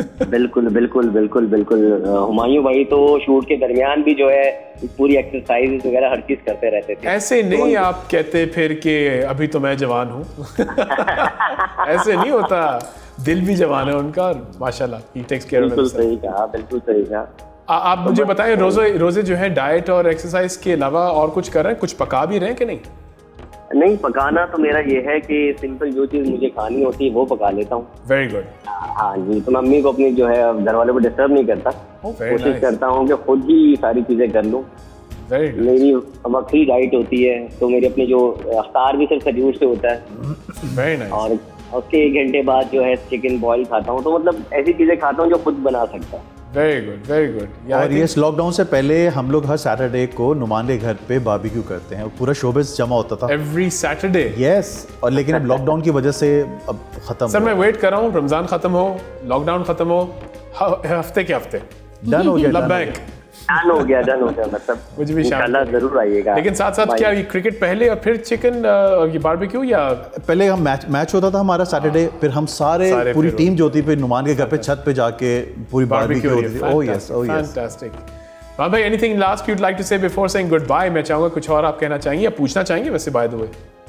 बिल्कुल। हुमायूं भाई तो शूट के दरमियान भी जो है पूरी एक्सरसाइज वगैरह हर चीज करते रहते थे। ऐसे नहीं आप कहते फिर कि अभी तो मैं जवान हूँ। ऐसे नहीं होता, दिल भी जवान है उनका माशाल्लाह। He takes care of himself. बिल्कुल सही कहा। आप मुझे बताएं, रोजे जो है डाइट और एक्सरसाइज के अलावा और कुछ कर रहे हैं? कुछ पका भी रहे हैं कि नहीं? नहीं, पकाना तो मेरा ये है कि सिंपल जो चीज़ मुझे खानी होती है वो पका लेता हूँ। Very good. हाँ जी, तो मैं मम्मी को अपनी जो है घर वालों को डिस्टर्ब नहीं करता। कोशिश करता हूँ कि खुद ही सारी चीज़ें कर लूँ। मेरी वक्री डाइट होती है, तो मेरी अपनी जो अफ्तार भी सिर्फ खजूर से होता है। Very nice. और उसके 1 घंटे बाद जो है चिकन बॉयल खाता हूँ। तो मतलब ऐसी चीज़ें खाता हूँ जो खुद बना सकता है। Very good. और ये लॉकडाउन से पहले हम लोग हर सैटरडे को नुमान के घर पे बारबेक्यू करते हैं। पूरा शोबिस जमा होता था एवरी सैटरडे। यस, और लेकिन अब लॉकडाउन की वजह से अब खत्म। सर मैं वेट कर रहा हूँ रमजान खत्म हो, लॉकडाउन खत्म हो, हफ्ते के हफ्ते डन हो गया। डन हो गया मतलब मुझे भी इंशाल्लाह जरूर आइएगा। लेकिन साथ क्या ये क्रिकेट पहले और फिर चिकन ये बारबेक्यू, या पहले हम मैच होता था हमारा सैटरडे, फिर हम सारे पूरी टीम जो होती, फिर नुमान के घर पे छत पे जाके पूरी बारबेक्यू होती थी। Oh yes fantastic. हाँ भाई, anything last you'd like to say before saying goodbye? मैं चाहूँगा कुछ और आप कहना चाहेंगे या पूछना चाहेंगे? वैसे by the way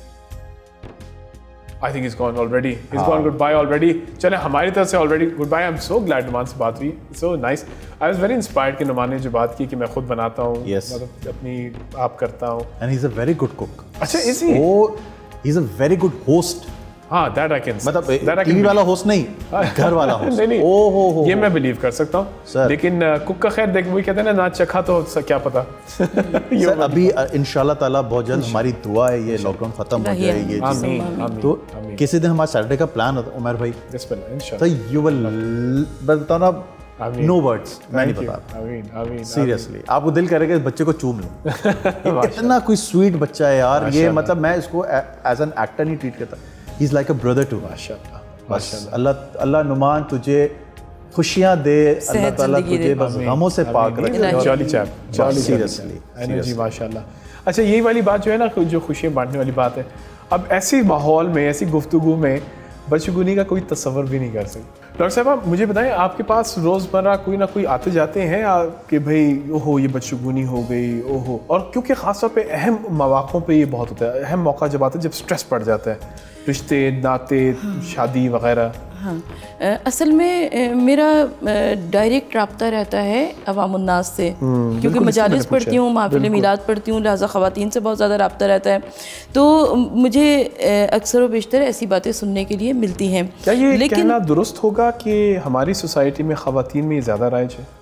I think he's gone already. He's gone goodbye already. चले हमारी तरफ से already goodbye. I'm so glad Numan से बात हुई. So nice. I was very inspired कि नुमान ने जो बात की कि मैं खुद बनाता हूँ, मतलब अपनी आप करता हूँ. And he's a very good cook. अच्छा, is he? Oh, he's a very good host. हाँ, that I can. मतलब टीवी वाला होस्ट नहीं, घर वाला होस्ट. नहीं, ओह ये मैं बिलीव कर सकता हूँ. लेकिन कुक का खैर देख, वही कहते हैं ना चखा तो क्या पता. सर अभी इंशाल्लाह ताला बहुत जल्द हमारी दुआ है ये लॉकडाउन खत्म हो जाए. ये तो किसी दिन हमारा सैटरडे का प्लान होता है उमर भाई. इंशाल्लाह. तो यू विल बताओ ना. नो वर्ड्स, मैं नहीं बता. सीरियसली आपको दिल करेगा इस बच्चे को चूम लूं. इतना कोई स्वीट बच्चा है यार ये. मतलब मैं इसको एज एन एक्टर नहीं ट्रीट करता. He's like a brother to me. माशाल्लाह. बस अल्लाह नुमान तुझे खुशियाँ दे अल्लाह ताला तुझे, बस गमों से पाक रखे। जॉली चैप, सीरियसली एनर्जी माशाल्लाह। अच्छा, यही वाली बात जो है ना, जो खुशियाँ बांटने वाली बात है, अब ऐसी माहौल में, ऐसी गुफ्तगू में बदशगुनी का कोई तस्वर भी नहीं कर सकते। डॉक्टर साहब, मुझे बताएं, आपके पास रोज़मर्रा कोई ना कोई आते जाते हैं कि भाई ओहो ये बदशगुनी हो गई, ओहो, और क्योंकि ख़ासतौर पे अहम मौक़ों पे ये बहुत होता है, अहम मौका जब आता है, जब स्ट्रेस बढ़ जाता है, रिश्ते नाते, शादी वगैरह। हाँ, असल में मेरा डायरेक्ट रब्ता रहता है अवामुन्नास से, क्योंकि मजालिस पढ़ती हूँ, महफिल मीलाद पढ़ती हूँ, लिहाजा ख़वातीन से बहुत ज़्यादा रब्ता रहता है, तो मुझे अक्सर व बेशतर ऐसी बातें सुनने के लिए मिलती हैं। क्या ये कहना दुरुस्त होगा कि हमारी सोसाइटी में ख़वातीन में ज़्यादा राइज है?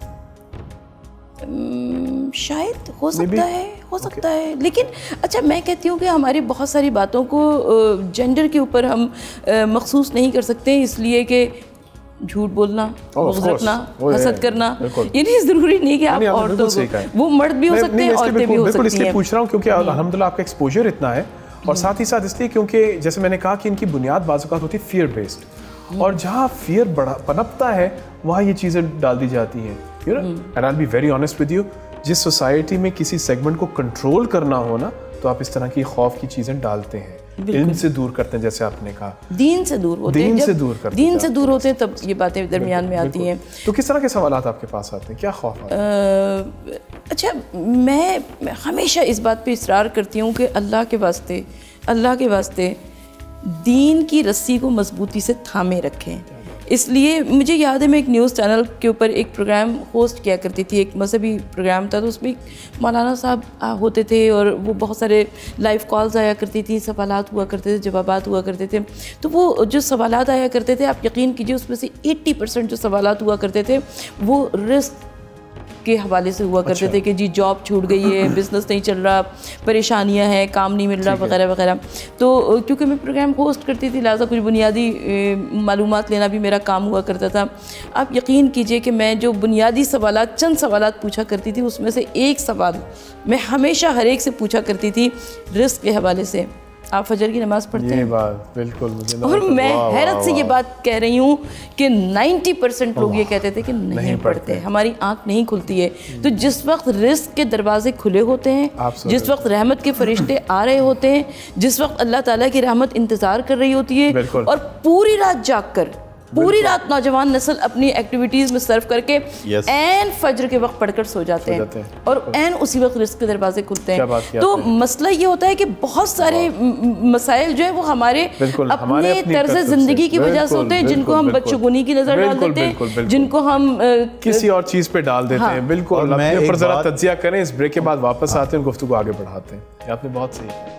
शायद हो सकता है, हो सकता है, लेकिन अच्छा, मैं कहती हूँ कि हमारी बहुत सारी बातों को जेंडर के ऊपर हम मखसूस नहीं कर सकते, इसलिए कि झूठ बोलना, बुग़्ज़ रखना, हसद करना, ये नहीं ज़रूरी नहीं कि आप औरतों को, वो मर्द भी हो सकते हैं, औरतें भी हो सकती हैं। इसलिए पूछ रहा हूँ क्योंकि अल्हम्दुलिल्लाह आपका एक्सपोजर इतना है, और साथ ही साथ इसलिए क्योंकि जैसे मैंने कहा कि इनकी बुनियाद बाज़ औक़ात होती है फियर बेस्ड, और जहाँ फियर बड़ा पनपता है वहाँ ये चीज़ें डाल दी जाती हैं। You know, and I will be very honest with you, जिस सोसाइटी में किसी सेगमेंट को कंट्रोल करना हो ना, तो आप इस तरह की खौफ की चीज़ें डालते हैं, इल्म से दूर करते हैं, जैसे आपने कहा, दीन से दूर होते हैं, दीन से दूर करते हैं, दीन से दूर होते हैं, तब ये बातें दरमियान में आती हैं। तो किस तरह के सवालात आपके पास आते हैं, क्या खौफ आता है? अच्छा, मैं हमेशा इस बात पे इसरार करती हूँ कि अल्लाह के वास्ते दीन की रस्सी को मजबूती से थामे रखें। इसलिए मुझे याद है, मैं एक न्यूज़ चैनल के ऊपर एक प्रोग्राम होस्ट किया करती थी, एक मजहबी प्रोग्राम था, तो उसमें मौलाना साहब होते थे और वो बहुत सारे लाइव कॉल्स आया करती थी, सवालात हुआ करते थे, जवाबात हुआ करते थे। तो वो जो सवालात आया करते थे, आप यकीन कीजिए उसमें से 80% जो सवालात हुआ करते थे वो रिस्क के हवाले से हुआ करते थे कि जी जॉब छूट गई है, बिज़नेस नहीं चल रहा, परेशानियां हैं, काम नहीं मिल रहा वगैरह वगैरह। तो क्योंकि मैं प्रोग्राम होस्ट करती थी, लिहाजा कुछ बुनियादी मालूमात लेना भी मेरा काम हुआ करता था। आप यकीन कीजिए कि मैं जो बुनियादी सवालात, चंद सवालात पूछा करती थी, उसमें से एक सवाल मैं हमेशा हर एक से पूछा करती थी रिस्क के हवाले से, आप फजर की नमाज़ पढ़ते हैं? ये बात बिल्कुल मुझे, और मैं हैरत से ये बात कह रही हूँ कि 90% लोग ये कहते थे कि नहीं पढ़ते, हमारी आंख नहीं खुलती है। तो जिस वक्त रिस्क के दरवाजे खुले होते हैं, जिस वक्त रहमत के फरिश्ते आ रहे होते हैं, जिस वक्त अल्लाह ताला की रहमत इंतज़ार कर रही होती है, और पूरी रात जाग कर, पूरी रात नौजवान नस्ल अपनी एक्टिविटीज़ में सर्व करके एन फजर के वक्त पढ़कर सो जाते हैं, और एन उसी वक्त रिस्क के दरवाजे खुलते हैं। तो मसला ये होता है कि बहुत सारे मसाइल जो है वो हमारे अपने तर्ज ज़िंदगी की वजह से होते हैं, जिनको हम बदशगुनी की नज़र डाल देते हैं, जिनको हम किसी और चीज़ पे डाल देते हैं। बिल्कुल, अपने ऊपर ज़रा तज्जिया करें, इस ब्रेक के बाद वापस आते हैं, गुफ्तगू आगे बढ़ाते हैं। आपने बहुत सही,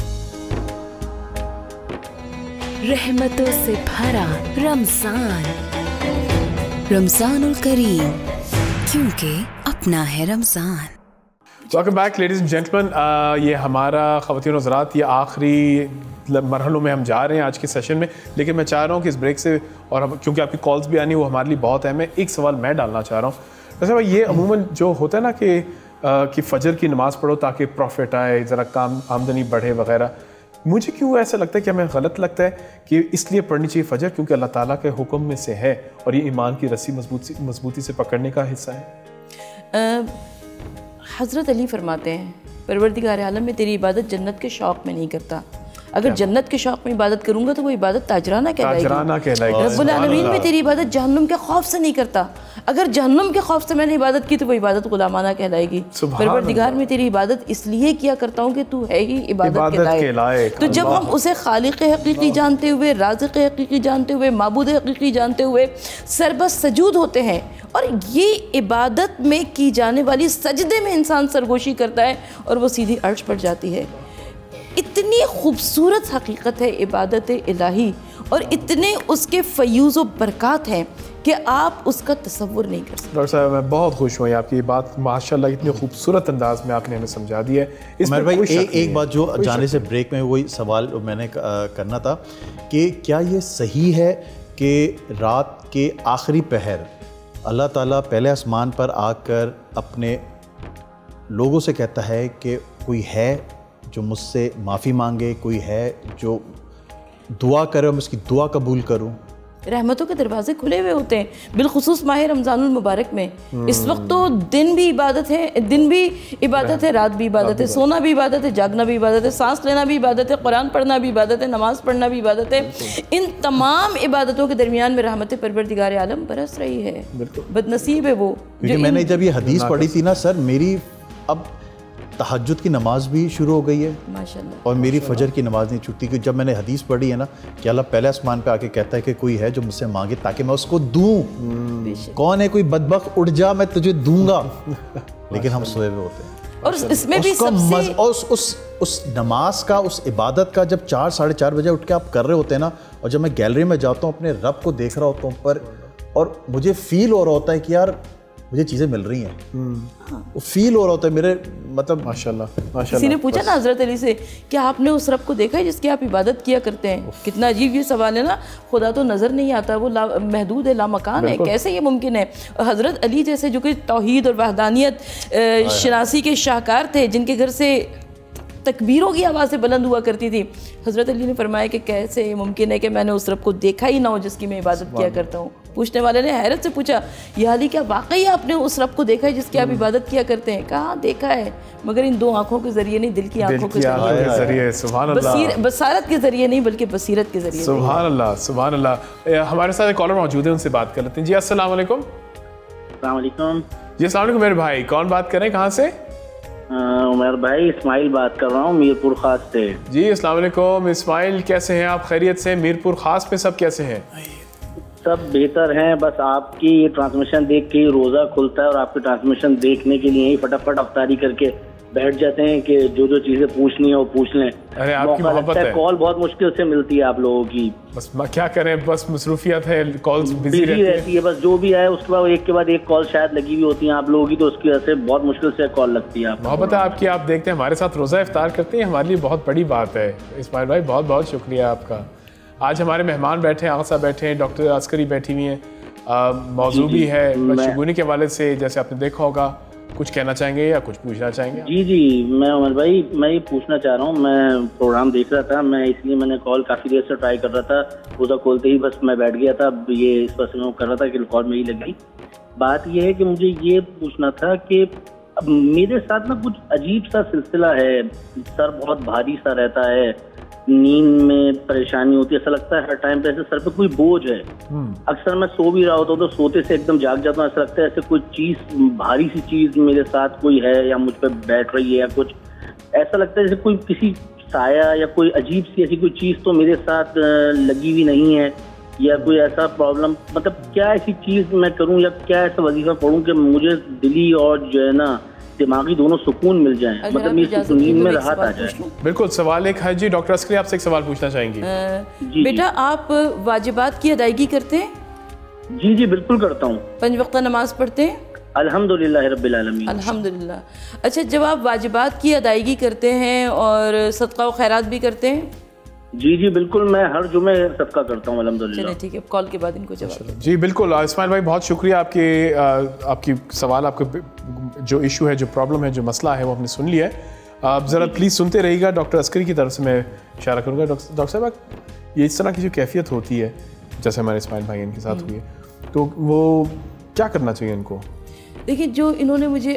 रहमतों से भरा रमज़ान, रमज़ानुल करीम, क्योंकि अपना है Ramzan. Welcome back ladies and gentleman, ये हमारा ख़वातीन हज़रात, ये आखिरी मरहलों में हम जा रहे हैं आज के सेशन में, लेकिन मैं चाह रहा हूँ कि इस ब्रेक से, और क्योंकि आपकी कॉल्स भी आनी वो हमारे लिए बहुत अहम है, एक सवाल मैं डालना चाह रहा हूँ। वैसे भाई, ये अमूमन जो होता है ना कि फ़जर की नमाज़ पढ़ो ताकि प्रॉफिट आए, ज़रा काम आमदनी बढ़े वगैरह, मुझे क्यों ऐसा लगता है कि हमें गलत लगता है कि इसलिए पढ़नी चाहिए फ़जर क्योंकि अल्लाह ताला के हुक्म में से है, और ये ईमान की रस्सी मजबूती से पकड़ने का हिस्सा है। हज़रत अली फरमाते हैं, परवरदिगार आलम में तेरी इबादत जन्नत के शौक़ में नहीं करता, अगर जन्नत के शौक़ में इबादत करूँगा तो वो इबादत ताजराना कहलाएगी। रब्बुल आलमीन में तेरी इबादत जहन्नुम के खौफ से नहीं करता, अगर जहन्नुम के खौफ से मैंने इबादत की तो वो इबादत गुलामाना कहलाएगी। परवरदिगार में तेरी इबादत इसलिए किया करता हूँ कि तू है ही इबादत के लायक। तो जब हम उसे खालिक हकीकी जानते हुए, राज़िक हकीकी जानते हुए, माबूद हकीकी जानते हुए सरबस सजूद होते हैं, और ये इबादत में की जाने वाली सजदे में इंसान सरगोशी करता है और वो सीधी अर्श पर जाती है। इतनी खूबसूरत हकीकत है इबादत इलाही, और इतने उसके फ़यूज़ व बरक़ात हैं कि आप उसका तसव्वुर नहीं कर सकते। डॉक्टर साहब, मैं बहुत खुश हुई आपकी बात, माशाल्लाह इतनी खूबसूरत अंदाज में आपने हमें समझा दिया है। इसमें भाई एक बात जो जाने से ब्रेक में वही सवाल मैंने करना था कि क्या ये सही है कि रात के आखिरी पहर अल्लाह ताला पहले आसमान पर आकर अपने लोगों से कहता है कि कोई है जो मुझसे माफ़ी मांगे, कोई है जो दुआ करे, मैं उसकी दुआ कबूल करूं, रहमतों के दरवाजे खुले हुए होते हैं, बिलखुसूस माह रमज़ानुल मुबारक में। इस वक्त तो दिन भी इबादत है, दिन भी इबादत है, रात भी इबादत है, सोना भी इबादत है, जागना भी इबादत है, सांस लेना भी इबादत है, कुरान पढ़ना भी इबादत है, नमाज़ पढ़ना भी इबादत है। इन तमाम इबादतों के दरमियान में रहमत परवरदिगार आलम बरस रही है। बदनसीब है वो। क्योंकि मैंने जब ये हदीस पढ़ी थी ना सर, मेरी अब तहज्जुद की नमाज भी शुरू हो गई है माशाल्लाह, और मेरी फजर की नमाज नहीं छूटती। क्योंकि जब मैंने हदीस पढ़ी है ना कि अल्लाह पहले आसमान पे आके कहता है कि कोई है जो मुझसे मांगे ताकि मैं उसको दूं। कौन है कोई बदबख्त, उठ जा मैं तुझे दूंगा। लेकिन हम सोए हुए होते हैं। और इसमें भी सबसे उस नमाज का, उस इबादत का जब 4 साढ़े 4 बजे उठ के आप कर रहे होते हैं ना, और जब मैं गैलरी में जाता हूँ अपने रब को देख रहा होता हूँ पर, और मुझे फील हो रहा होता है कि यार मुझे चीज़ें मिल रही हैं, वो फील हो रहा होता है मेरे, मतलब माशाल्लाह। किसी ने पूछा ना हज़रत अली से कि आपने उस रब को देखा है जिसकी आप इबादत किया करते हैं? कितना अजीब ये सवाल है ना। खुदा तो नज़र नहीं आता, वो महदूद है, लामकान है, कैसे ये मुमकिन है? हज़रत अली जैसे जो कि तौहीद और वहदानियत शनासी के शाहकार थे, जिनके घर से तकबीरों की आवाज़ें बुलंद हुआ करती थी, हज़रत अली ने फरमाया कि कैसे मुमकिन है कि मैंने उस रब को देखा ही ना हो जिसकी मैं इबादत किया करता हूँ। पूछने वाले ने हैरत से पूछा, या अली क्या वाकई आपने उस रब को देखा है जिसकी आप इबादत किया करते हैं? कहा देखा है, मगर इन 2 आँखों के ज़रिए नहीं, दिल की आँखों के ज़रिए, सुभान अल्लाह, बसीरत के ज़रिए नहीं बल्कि बसीरत के ज़रिए। सुभान अल्लाह, सुभान अल्लाह। हमारे साथ एक कॉलर मौजूद है, उनसे बात कर लेते हैं। जी अस्सलाम वालेकुम। अस्सलाम वालेकुम। जी अस्सलाम वालेकुम मेरे भाई, कौन बात कर रहे हैं, कहाँ से? उमर भाई, इस्माइल बात कर रहा हूँ मीरपुर खास से। जी अस्सलाम वालेकुम इस्माइल, कैसे हैं आप? खैरियत से? मीरपुर खास में सब कैसे हैं? सब बेहतर हैं। बस आपकी ये ट्रांसमिशन देख के रोज़ा खुलता है और आपकी ट्रांसमिशन देखने के लिए ही फटाफट अफ्तारी करके बैठ जाते हैं कि जो चीज़ें पूछनी है वो पूछ लें। अरे आपकी मोहब्बत है। कॉल बहुत मुश्किल से मिलती है आप लोगों की। बस क्या करें, बस मसरूफियत है, कॉल्स बिजी रहती है। बस जो भी आए उसके बाद एक कॉल शायद लगी हुई होती है आप लोगों की, तो उसकी वजह से बहुत मुश्किल से कॉल लगती है। मोहब्बत है आपकी, आप देखते हैं हमारे साथ रोज़ा इफ्तार करते हैं, हमारे लिए बहुत बड़ी बात है। इस्माइल भाई बहुत बहुत शुक्रिया आपका। आज हमारे मेहमान बैठे हैं, आगा साहब बैठे हैं, डॉक्टर अस्करी बैठी हुई हैं, मौजू भी है बदशुगूनी के हवाले से, जैसे आपने देखा होगा। कुछ कहना चाहेंगे या कुछ पूछना चाहेंगे? जी मैं उमर भाई, मैं ये पूछना चाह रहा हूँ, मैं प्रोग्राम देख रहा था, मैं इसलिए मैंने कॉल काफ़ी देर से ट्राई कर रहा था, रोज़ा खोलते ही बस मैं बैठ गया था। अब ये इस पर से कर रहा था कि कॉल में ही लग गई। बात ये है कि मुझे ये पूछना था कि अब मेरे साथ ना कुछ अजीब सा सिलसिला है, सर बहुत भारी सा रहता है, नींद में परेशानी होती है, ऐसा लगता है हर टाइम पे ऐसे सर पे कोई बोझ है। अक्सर मैं सो भी रहा होता हूँ तो सोते से एकदम जाग जाता हूँ, ऐसा लगता है ऐसे कोई चीज, भारी सी चीज मेरे साथ कोई है या मुझ पे बैठ रही है या कुछ ऐसा लगता है जैसे कोई किसी साया या कोई अजीब सी ऐसी कोई चीज तो मेरे साथ लगी हुई नहीं है, या कोई ऐसा प्रॉब्लम, मतलब क्या ऐसी चीज मैं करूँ या क्या ऐसा वजीफा पढ़ूँ कि मुझे दिली और जो है ना दिमागी दोनों सुकून मिल जाए, मतलब मेरी नींद में राहत आ जाए। बिल्कुल, सवाल एक है जी। डॉक्टर अस्करी आपसे एक सवाल पूछना चाहेंगी। बेटा आप वाजिबात की अदायगी करते हैं? जी बिल्कुल करता हूँ। 5 वक्त नमाज पढ़ते हैं? अल्हम्दुलिल्लाह रब्बिल आलमीन। अल्हम्दुलिल्लाह। अच्छा, जब आप वाजिबात की अदायगी करते हैं और सदका व खैरात भी करते हैं? जी बिल्कुल, मैं हर जुमे सदका करता हूँ अल्हम्दुलिल्लाह। चलिए ठीक है, कॉल के बाद इनको जवाब। जी बिल्कुल इस्माइल भाई, बहुत शुक्रिया आपकी सवाल, आपका जो इशू है, जो प्रॉब्लम है, जो मसला है वो हमने सुन लिया है। आप ज़रा प्लीज़ सुनते रहिएगा। डॉक्टर अस्करी की तरफ से मैं इशारा करूँगा। डॉक्टर साहब, ये इस तरह की जो कैफियत होती है जैसे हमारे इस्माइल भाई इनके साथ हुई है, तो वो क्या करना चाहिए इनको? देखिए, जो इन्होंने मुझे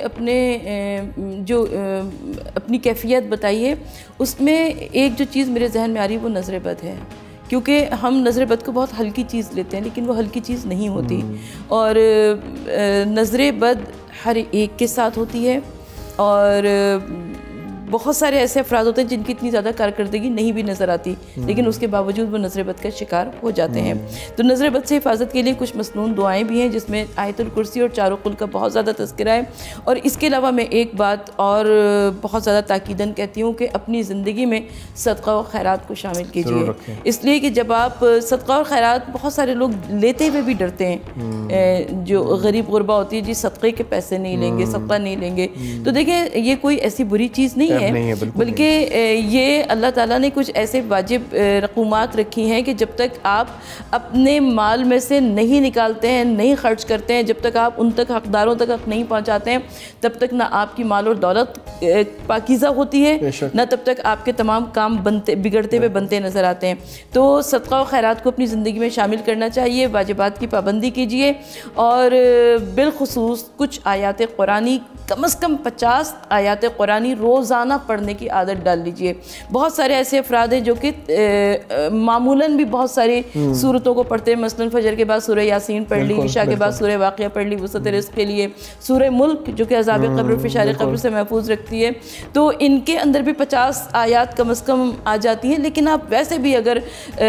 अपनी कैफियत बताई है, उसमें एक जो चीज़ मेरे जहन में आ रही है वो नज़र बद है। क्योंकि हम नज़र बद को बहुत हल्की चीज़ लेते हैं, लेकिन वो हल्की चीज़ नहीं होती। और नज़र बद हर एक के साथ होती है, और बहुत सारे ऐसे अफराद होते हैं जिनकी इतनी ज़्यादा कारकर्दगी नहीं भी नज़र आती, लेकिन उसके बावजूद वो नज़र बद का शिकार हो जाते हैं। तो नज़र बद से हिफाजत के लिए कुछ मसनून दुआएं भी हैं, जिसमें आयतुल कुर्सी और चारों कुल का बहुत ज़्यादा तज़किरा है। और इसके अलावा मैं एक बात और बहुत ज़्यादा ताकीदन कहती हूँ कि अपनी ज़िंदगी में सदका व खैरात को शामिल कीजिए, इसलिए कि जब आप सदका और खैरात, बहुत सारे लोग लेते हुए भी डरते हैं, जो गरीब गुरबा होती है, जी सदक़े के पैसे नहीं लेंगे, सदका नहीं लेंगे। तो देखें, ये कोई ऐसी बुरी चीज़ नहीं है, बल्कि ये अल्लाह ताला ने कुछ ऐसे वाजिब रकूमात रखी हैं कि जब तक आप अपने माल में से नहीं निकालते हैं, नहीं खर्च करते हैं, जब तक आप उन तक हकदारों तक नहीं पहुंचाते हैं, तब तक ना आपकी माल और दौलत पाकीज़ा होती है ना तब तक आपके तमाम काम बिगड़ते हुए बनते नज़र आते हैं। तो सदका व खैरात को अपनी ज़िंदगी में शामिल करना चाहिए, वाजिबात की पाबंदी कीजिए और बिलखुसूस कुछ आयात कुरानी, कम से कम 50 आयात कुरानी रोज़ाना पढ़ने की आदत डाल लीजिए। बहुत सारे ऐसे अफराद हैं जो कि मामूलन भी बहुत सारी सूरतों को पढ़ते हैं, मसलन फजर के बाद सूरह यासीन पढ़ ली, इशा के बाद सूरह वाक़िया पढ़ ली, वसत रिज़्क़ के लिए सूरह मुल्क जो कि अज़ाब क़ब्र फ़िशार क़ब्र से महफूज रखती है, तो इनके अंदर भी 50 आयात कम से कम आ जाती हैं। लेकिन आप वैसे भी अगर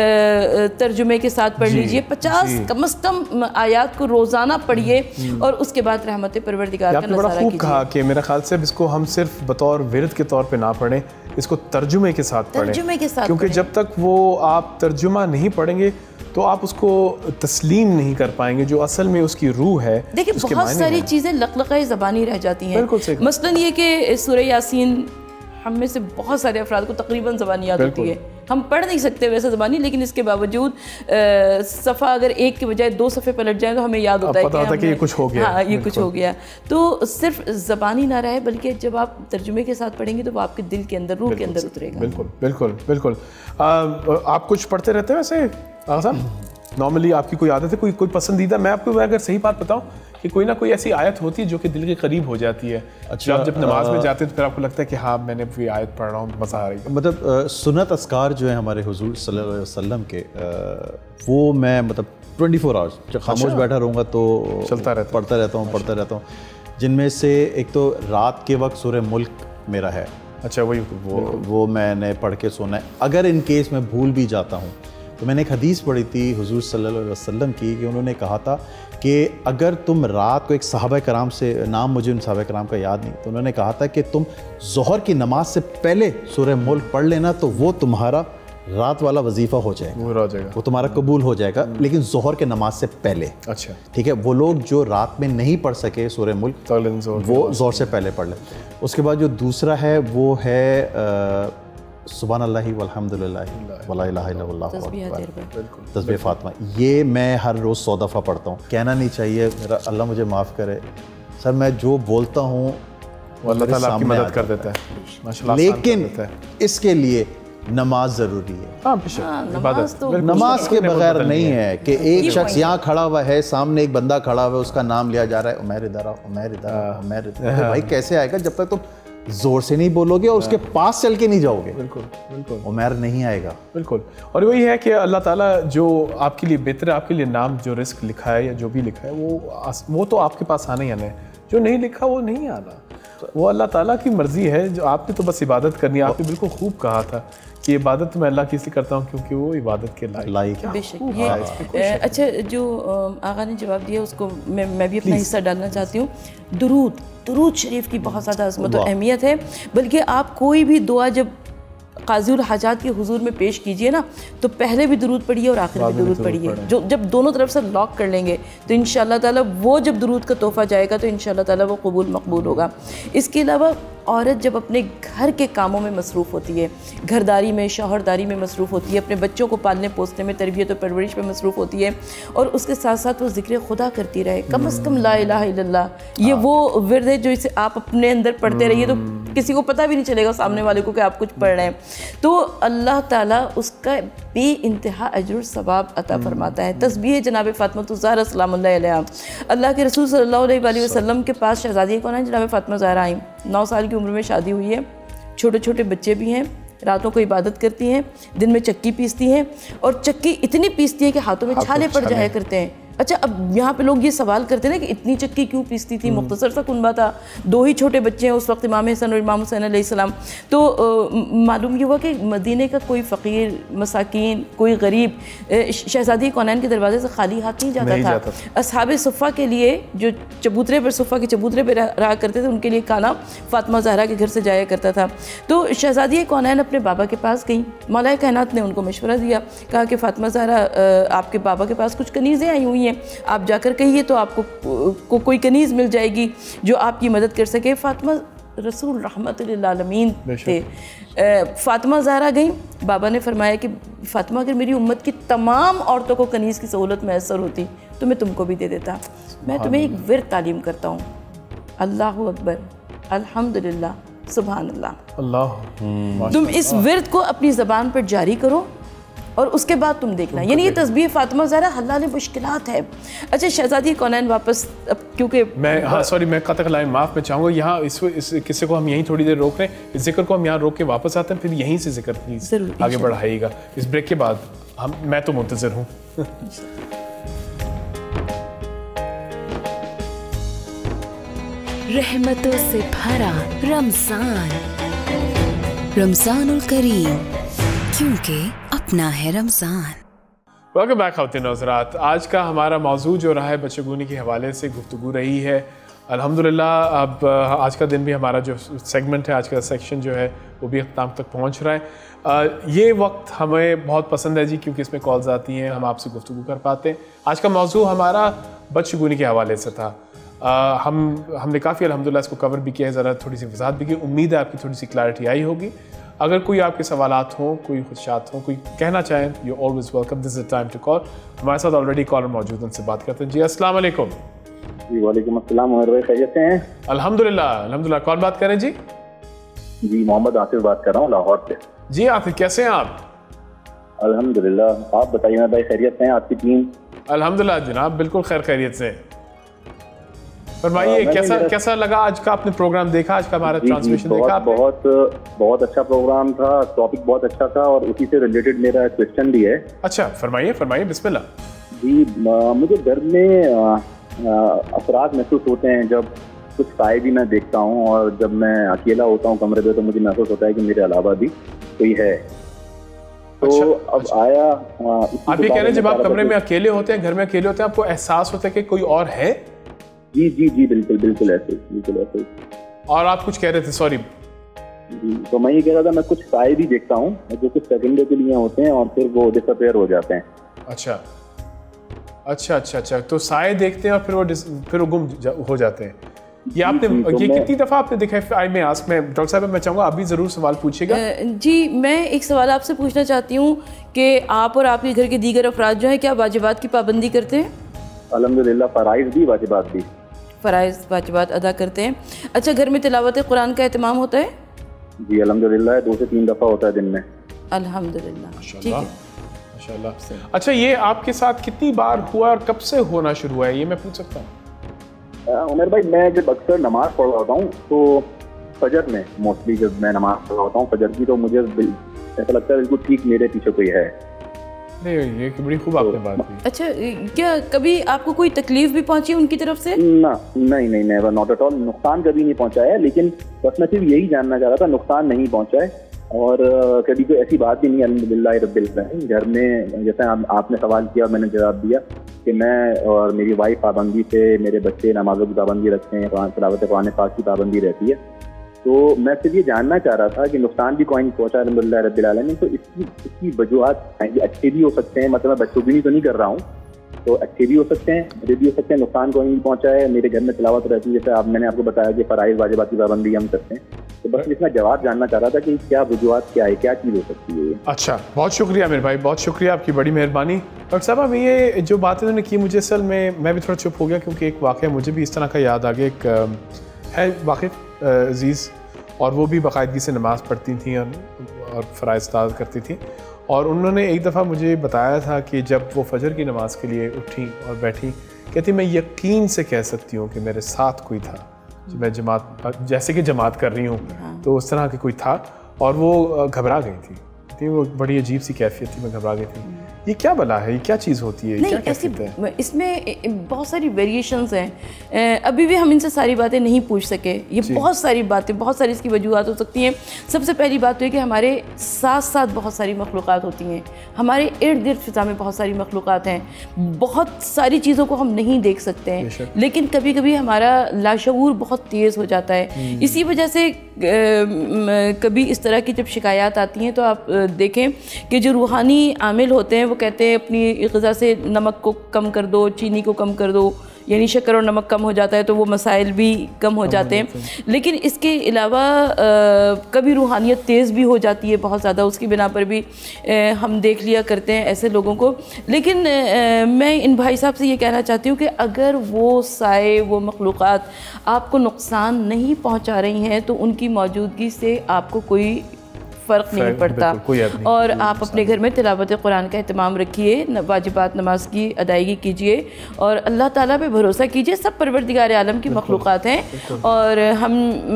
तर्जुमे के साथ पढ़ लीजिए, 50 कम से कम आयात को रोज़ाना पढ़िए और उसके बाद रहमत परवरदिगार का नज़ारा कीजिए। कहा कि मेरा ख्याल से अब इसको हम सिर्फ बतौर विरद के तौर पे ना पढ़ें, इसको तर्जुमे के साथ पढ़ें, क्योंकि जब तक वो आप तर्जुमा नहीं पढ़ेंगे तो आप उसको तस्लीम नहीं कर पाएंगे जो असल में उसकी रूह है। देखिए बहुत सारी चीज़ें लक़लक़ाए ज़बानी रह जाती हैं। मसलन ये कि सूरह यासीन हम में से बहुत सारे अफराद को तकरीबन ज़बानी याद होती है, हम पढ़ नहीं सकते वैसे ज़बानी, लेकिन इसके बावजूद सफ़ा अगर एक के बजाय 2 सफ़े पलट जाए तो हमें याद होता है कि ये कुछ हो गया। हाँ, ये कुछ हो गया। तो सिर्फ ज़बानी ना रहे, बल्कि जब आप तर्जुमे के साथ पढ़ेंगे तो वो आपके दिल के अंदर, रूह के अंदर उतरेगा। बिल्कुल बिल्कुल बिल्कुल। आप कुछ पढ़ते रहते हैं वैसे आगा साहब? नॉर्मली आपकी कोई आदत है, कोई पसंदीदा? मैं आपको अगर सही बात बताऊं कि कोई ना कोई ऐसी आयत होती है जो कि दिल के करीब हो जाती है। अच्छा, आप जब नमाज में जाते हैं तो फिर आपको लगता है कि हाँ मैंने ये आयत पढ़ रहा हूँ, मज़ा आ रही है। मतलब सुन्नत अस्कार जो है हमारे हुजूर सल्लल्लाहु अलैहि वसल्लम के, वो मैं मतलब 24 आवर्स जब खामोश बैठा रहूँगा तो चलता रहता, पढ़ता रहता हूँ। जिनमें से एक तो रात के वक्त सूरह मुल्क मेरा है। अच्छा, वही वो मैंने पढ़ के सोना है। अगर इन केस मैं भूल भी जाता हूँ तो मैंने एक हदीस पढ़ी थी हुजूर सल्लल्लाहु अलैहि वसल्लम की कि उन्होंने कहा था कि अगर तुम रात को, एक सहाबा कराम से, नाम मुझे उन सहाबा कराम का याद नहीं, तो उन्होंने कहा था कि तुम ज़ोहर की नमाज से पहले सूरह मुल्क पढ़ लेना तो वो तुम्हारा रात वाला वजीफ़ा हो जाएगा, वो तुम्हारा कबूल हो जाएगा, लेकिन ज़ोहर के नमाज से पहले। अच्छा, ठीक है। वो लोग जो रात में नहीं पढ़ सके सूरह मुल्क, वो ज़ोहर से पहले पढ़ लें। उसके बाद जो दूसरा है वो है सुभान अल्लाह वल्हम्दुलिल्लाह वला इलाहा इल्लल्लाह तस्बीह फातिमा। ये मैं हर रोज़ 100 दफ़ा पढ़ता हूँ। कहना नहीं चाहिए, मेरा अल्लाह मुझे माफ़ करे सर, मैं जो बोलता हूँ वो अल्लाह ताला आपकी मदद कर देता है माशाल्लाह। लेकिन इसके लिए नमाज ज़रूरी है। नमाज के बगैर नहीं है कि एक शख्स यहाँ खड़ा हुआ है, सामने एक बंदा खड़ा हुआ है, उसका नाम लिया जा रहा है, उमैर इधर, उमैर इधर, उमैर इधर। भाई कैसे आएगा जब तक तुम जोर से नहीं बोलोगे और उसके पास चल के नहीं जाओगे? बिल्कुल बिल्कुल, उमैर नहीं आएगा। बिल्कुल। और वही है कि अल्लाह ताला जो आपके लिए बेहतर है, आपके लिए नाम जो रिस्क लिखा है या जो भी लिखा है वो तो आपके पास आना ही आना है, जो नहीं लिखा वो नहीं आना, वो अल्लाह ताला की मर्जी है। जो आपने तो बस इबादत करनी है। आपने बिल्कुल खूब कहा था कि इबादत मैं अल्लाह की इसलिए करता हूँ क्योंकि वो इबादत के लायक है। बेशक ये अच्छा जो आगा ने जवाब दिया उसको मैं भी अपना हिस्सा डालना चाहती हूँ। दुरूद शरीफ की बहुत ज़्यादा अज़मत और अहमियत है, बल्कि आप कोई भी दुआ जब क़ाज़ीउल हाजात के हुजूर में पेश कीजिए ना तो पहले भी दुरूद पढ़िए और आखिर में दुरूद पढ़िए। जो जब दोनों तरफ से लॉक कर लेंगे तो इंशाअल्लाह ताला वो जब दुरूद का तोहफ़ा जाएगा तो इंशाअल्लाह ताला वो कबूल मकबूल होगा। इसके अलावा औरत जब अपने घर के कामों में मसरूफ़ होती है, घरदारी में, शौहरदारी में मसरूफ़ होती है, अपने बच्चों को पालने पोसने में, तरबियत और परवरिश में मसरूफ़ होती है और उसके साथ साथ वो ज़िक्र खुदा करती रहे, कम से कम ला इलाहा इल्लल्लाह। ये वो विर्द है जो इसे आप अपने अंदर पढ़ते रहिए तो किसी को पता भी नहीं चलेगा सामने वाले को कि आप कुछ पढ़ रहे हैं, तो अल्लाह ताला उसका बे इंतहा अजर सवाब अता फरमाता है। तस्बीह जनाब फ़ातिमा ज़हरा सलामुल्लाह अलैहा, अल्लाह के रसूल सल्लल्लाहु अलैहि वसल्लम के पास शहज़ादी कौन है? जनाब फ़ातिमा ज़हरा आई। 9 साल की उम्र में शादी हुई है, छोटे छोटे बच्चे भी हैं, रातों को इबादत करती हैं, दिन में चक्की पीसती हैं और चक्की इतनी पीसती हैं कि हाथों में छाले पड़ जाया करते हैं। अच्छा, अब यहाँ पे लोग ये सवाल करते हैं ना कि इतनी चक्की क्यों पीसती थी? मुख्तसर सा कुनबा था, 2 ही छोटे बच्चे हैं उस वक्त, इमाम हसन और इमाम हुसैन अलैहिस्सलाम। तो मालूम ये हुआ कि मदीने का कोई फ़कीर, मसाकीन, कोई गरीब शहज़ादी कौनैन के दरवाजे से खाली हाथ नहीं जाता था। असहाबे सुफ़ा के लिए जो चबूतरे पर, सुफ़ा के चबूतरे पर रहा करते थे, उनके लिए खाना फ़ातिमा ज़हरा के घर से जाया करता था। तो शहज़ादी कौनैन अपने बाबा के पास गई, मौलाए कायनात ने उनको मशवरा दिया, कहा कि फ़ातिमा ज़हरा आपके बाबा के पास कुछ कनीज़ें आई हुई, आप जाकर कहिए तो आपको कोई कनीज़ मिल जाएगी जो आपकी मदद कर सके। फ़ातिमा रसूल रहमत लिल आलमीन थे। फ़ातिमा ज़हरा गई, बाबा ने फरमाया कि फ़ातिमा अगर मेरी उम्मत की तमाम औरतों को कनीज़ की सहूलत मैसर होती तो मैं तुमको भी दे देता। मैं तुम्हें एक विर्द तालीम करता हूँ, अल्लाहु अकबर, अल्हम्दुलिल्लाह, सुभान अल्लाह। अल्लाह। तुम इस विर्द को अपनी ज़बान पर जारी करो और उसके बाद तुम देखना, यानी ये तस्बीह फातिमा ज़हरा हल्लाल मुश्किलात है। अच्छा शहज़ादी कौनैन वापस, अब क्योंकि मैं सॉरी मैं कतक लाइन माफ़ मैं चाहूँगा, यहाँ इस किस्से को हम यहीं थोड़ी देर रोक रहे हैं, इस जिक्र को हम यहाँ रोक के वापस आते हैं, फिर यहीं से जिक्र प्लीज़ आगे बढ़ाइएगा इस ब्रेक के बाद। मैं तो मुंतज़िर हूँ। रहमतों से भरा रमज़ान, रमज़ानुल करीम, क्योंकि अपना है रमज़ान। वेलकम बैक ख़वातीन और हज़रात। आज का हमारा मौजू जो रहा है बच्चगूनी के हवाले से गुफ्तगू रही है अल्हम्दुलिल्लाह। अब आज का दिन भी हमारा जो सेगमेंट है, आज का सेक्शन जो है वो भी अख्ताम तक पहुंच रहा है। ये वक्त हमें बहुत पसंद है जी, क्योंकि इसमें कॉल्स आती हैं, हम आपसे गुफ्तगू कर पाते हैं। आज का मौजू हमारा बच्चगूनी के हवाले से था। हमने काफ़ी अल्हम्दुलिल्लाह इसको कवर भी किया है, ज़रा थोड़ी सी वजाहत भी की। उम्मीद है आपकी थोड़ी सी क्लैरिटी आई होगी। अगर कोई आपके सवालात हों, कोई खुदशात हों, कोई कहना चाहें, you always welcome, this is time to call. हमारे साथ ऑलरेडी कॉलर मौजूद, उनसे बात करते हैं। जी अस्सलाम वालेकुम। जी वालेकुम अस्सलाम, उमर भाई खैरियत से हैं? अल्हम्दुलिल्लाह अल्हम्दुलिल्लाह। कौन बात करें जी? जी मोहम्मद आसिफ बात कर रहा हूँ लाहौर से। जी आसिफ, कैसे हैं आप? अल्हम्दुलिल्लाह, आप बताइए उमर भाई खैरियत से हैं? आपकी टीम? अल्हम्दुलिल्लाह जनाब, बिल्कुल खैर खैरियत से। फरमाइए कैसा लगा आज का? आपने प्रोग्राम देखा आज का, हमारा ट्रांसमिशन देखा? बहुत अच्छा प्रोग्राम था, टॉपिक बहुत अच्छा था और उसी से रिलेटेड मेरा क्वेश्चन भी है। अच्छा फरमाइए बिस्मिल्लाह। जी मुझे घर में असरात महसूस होते हैं जब कुछ साए भी मैं देखता हूँ, और जब मैं अकेला होता हूँ कमरे में तो मुझे महसूस होता है कि मेरे अलावा भी कोई है। तो अब आया आप ये कह रहे हैं जब आप कमरे में अकेले होते हैं, घर में अकेले होते हैं, आपको एहसास होता है कि कोई और है? जी जी जी बिल्कुल ऐसे। और आप कुछ कह रहे थे? सॉरी जी, तो मैं ये कह रहा था मैं कुछ साए भी देखता हूँ जो कुछ सेकंडों के लिए होते हैं और फिर वो डिसअपीयर हो जाते हैं। अच्छा। तो साए देखते हैं और फिर वो गुम हो जाते हैं। ये आपने ये कितनी दफ़ा आपने देखा है? आई में आस्क में डॉक्टर साहब मैं चाहूँगा आप भी ज़रूर सवाल पूछिएगा। जी मैं एक सवाल आपसे पूछना चाहती हूँ कि आप और आपके घर के दीगर अफराद जो हैं क्या वाजिबात की पाबंदी करते हैं? अल्हम्दुलिल्लाह फ़राइज़ भी वाजिबात भी। फ़राइज़ वाजिबात अदा करते हैं। अच्छा घर में तिलावत कुरान का एहतमाम होता है? जी अल्हम्दुलिल्लाह 2 से 3 दफ़ा होता है दिन में। अल्हम्दुलिल्लाह ठीक है माशाल्लाह। अच्छा ये आपके साथ कितनी बार हुआ और कब से होना शुरू हुआ है, ये मैं पूछ सकता हूँ? उमर भाई मैं जब अक्सर नमाज़ पढ़ रहा होता हूँ तो फजर में मोस्टली जब मैं नमाज़ पढ़ रहा होता हूँ फजर की, तो मुझे ऐसा लगता है बिल्कुल ठीक मेरे पीछे कोई है। नहीं ये बड़ी खूब आपने बात की। अच्छा क्या कभी आपको कोई तकलीफ भी पहुंची उनकी तरफ से? नहीं नेवर नॉट एट ऑल, नुकसान कभी नहीं पहुंचा है, लेकिन बस मैं सिर्फ यही जानना चाह रहा था नुकसान नहीं पहुंचा है और कभी कोई ऐसी बात भी नहीं। अल्हम्दुलिल्लाह रब्बिल आलमीन। घर में जैसे आपने सवाल किया और मैंने जवाब दिया कि मैं और मेरी वाइफ पाबंदी से, मेरे बच्चे नमाज़ों की पाबंदी रखते हैं, तिलावत कुरान पाक की पाबंदी रहती है, तो मैं सिर्फ ये जानना चाह रहा था कि नुकसान भी कोई नहीं पहुंचा अल्हम्दुलिल्लाह रब्बिल आलमीन। तो इसकी वजूहात अच्छे भी हो सकते हैं, मतलब मैं बच्चों की तो नहीं कर रहा हूँ, तो अच्छे भी हो सकते हैं, बुरे भी हो सकते हैं। नुकसान कोई नहीं पहुंचा है, मेरे घर में तिलावत रहती है, जैसे मैंने आपको बताया कि फ़राइज़ वाजिबात की पाबंदी हम करते हैं। तो बस इसमें जवाब जानना चाह रहा था कि क्या वजूहात क्या है, क्या चीज़ हो सकती है। अच्छा बहुत शुक्रिया मेरे भाई, बहुत शुक्रिया, आपकी बड़ी मेहरबानी। डॉक्टर साहब अब ये जो बातें उन्होंने की मुझे असल में मैं भी थोड़ा चुप हो गया, क्योंकि एक वाक़या मुझे भी इस तरह का याद आ गया। एक है वाक़िफ़ अज़ीज़, और वो भी बाकायदगी से नमाज़ पढ़ती थी और फ़राइज़ अदा करती थी, और उन्होंने एक दफ़ा मुझे बताया था कि जब वो फजर की नमाज़ के लिए उठी और बैठी, कहती मैं यकीन से कह सकती हूँ कि मेरे साथ कोई था, जो मैं जैसे कि जमात कर रही हूँ, तो उस तरह की कोई था, और वो घबरा गई थी। वो बड़ी अजीब सी कैफियत थी, मैं घबरा गई थी। ये क्या बला है, ये क्या चीज़ होती है? नहीं ऐसी इसमें बहुत सारी वेरिएशंस हैं, अभी भी हम इनसे सारी बातें नहीं पूछ सके। ये बहुत सारी बातें, बहुत सारी इसकी वजूहत हो सकती हैं। सबसे पहली बात तो है कि हमारे साथ साथ बहुत सारी मखलूक़ात होती हैं, हमारे इर्द गिर्द फ़िज़ा में बहुत सारी मखलूक़ात हैं, बहुत सारी चीज़ों को हम नहीं देख सकते हैं, लेकिन कभी कभी हमारा लाशऊर बहुत तेज़ हो जाता है। इसी वजह से कभी इस तरह की जब शिकायत आती हैं तो आप देखें कि जो रूहानी आमिल होते हैं वो कहते हैं अपनी ग़िज़ा से नमक को कम कर दो, चीनी को कम कर दो, यानी शक्कर और नमक कम हो जाता है तो वो मसाइल भी कम हो जाते हैं। लेकिन इसके अलावा कभी रूहानियत तेज़ भी हो जाती है बहुत ज़्यादा, उसकी बिना पर भी हम देख लिया करते हैं ऐसे लोगों को। लेकिन मैं इन भाई साहब से ये कहना चाहती हूँ कि अगर वो साए, वो मखलूक़ात आपको नुकसान नहीं पहुँचा रही हैं तो उनकी मौजूदगी से आपको कोई फ़र्क नहीं पड़ता। और आप अपने घर में तिलावत कुरान का एहतमाम रखिए, वाजिबात नमाज की अदायगी कीजिए और अल्लाह ताला पे भरोसा कीजिए। सब परवरदिगार आलम की मखलूक़ात हैं और हम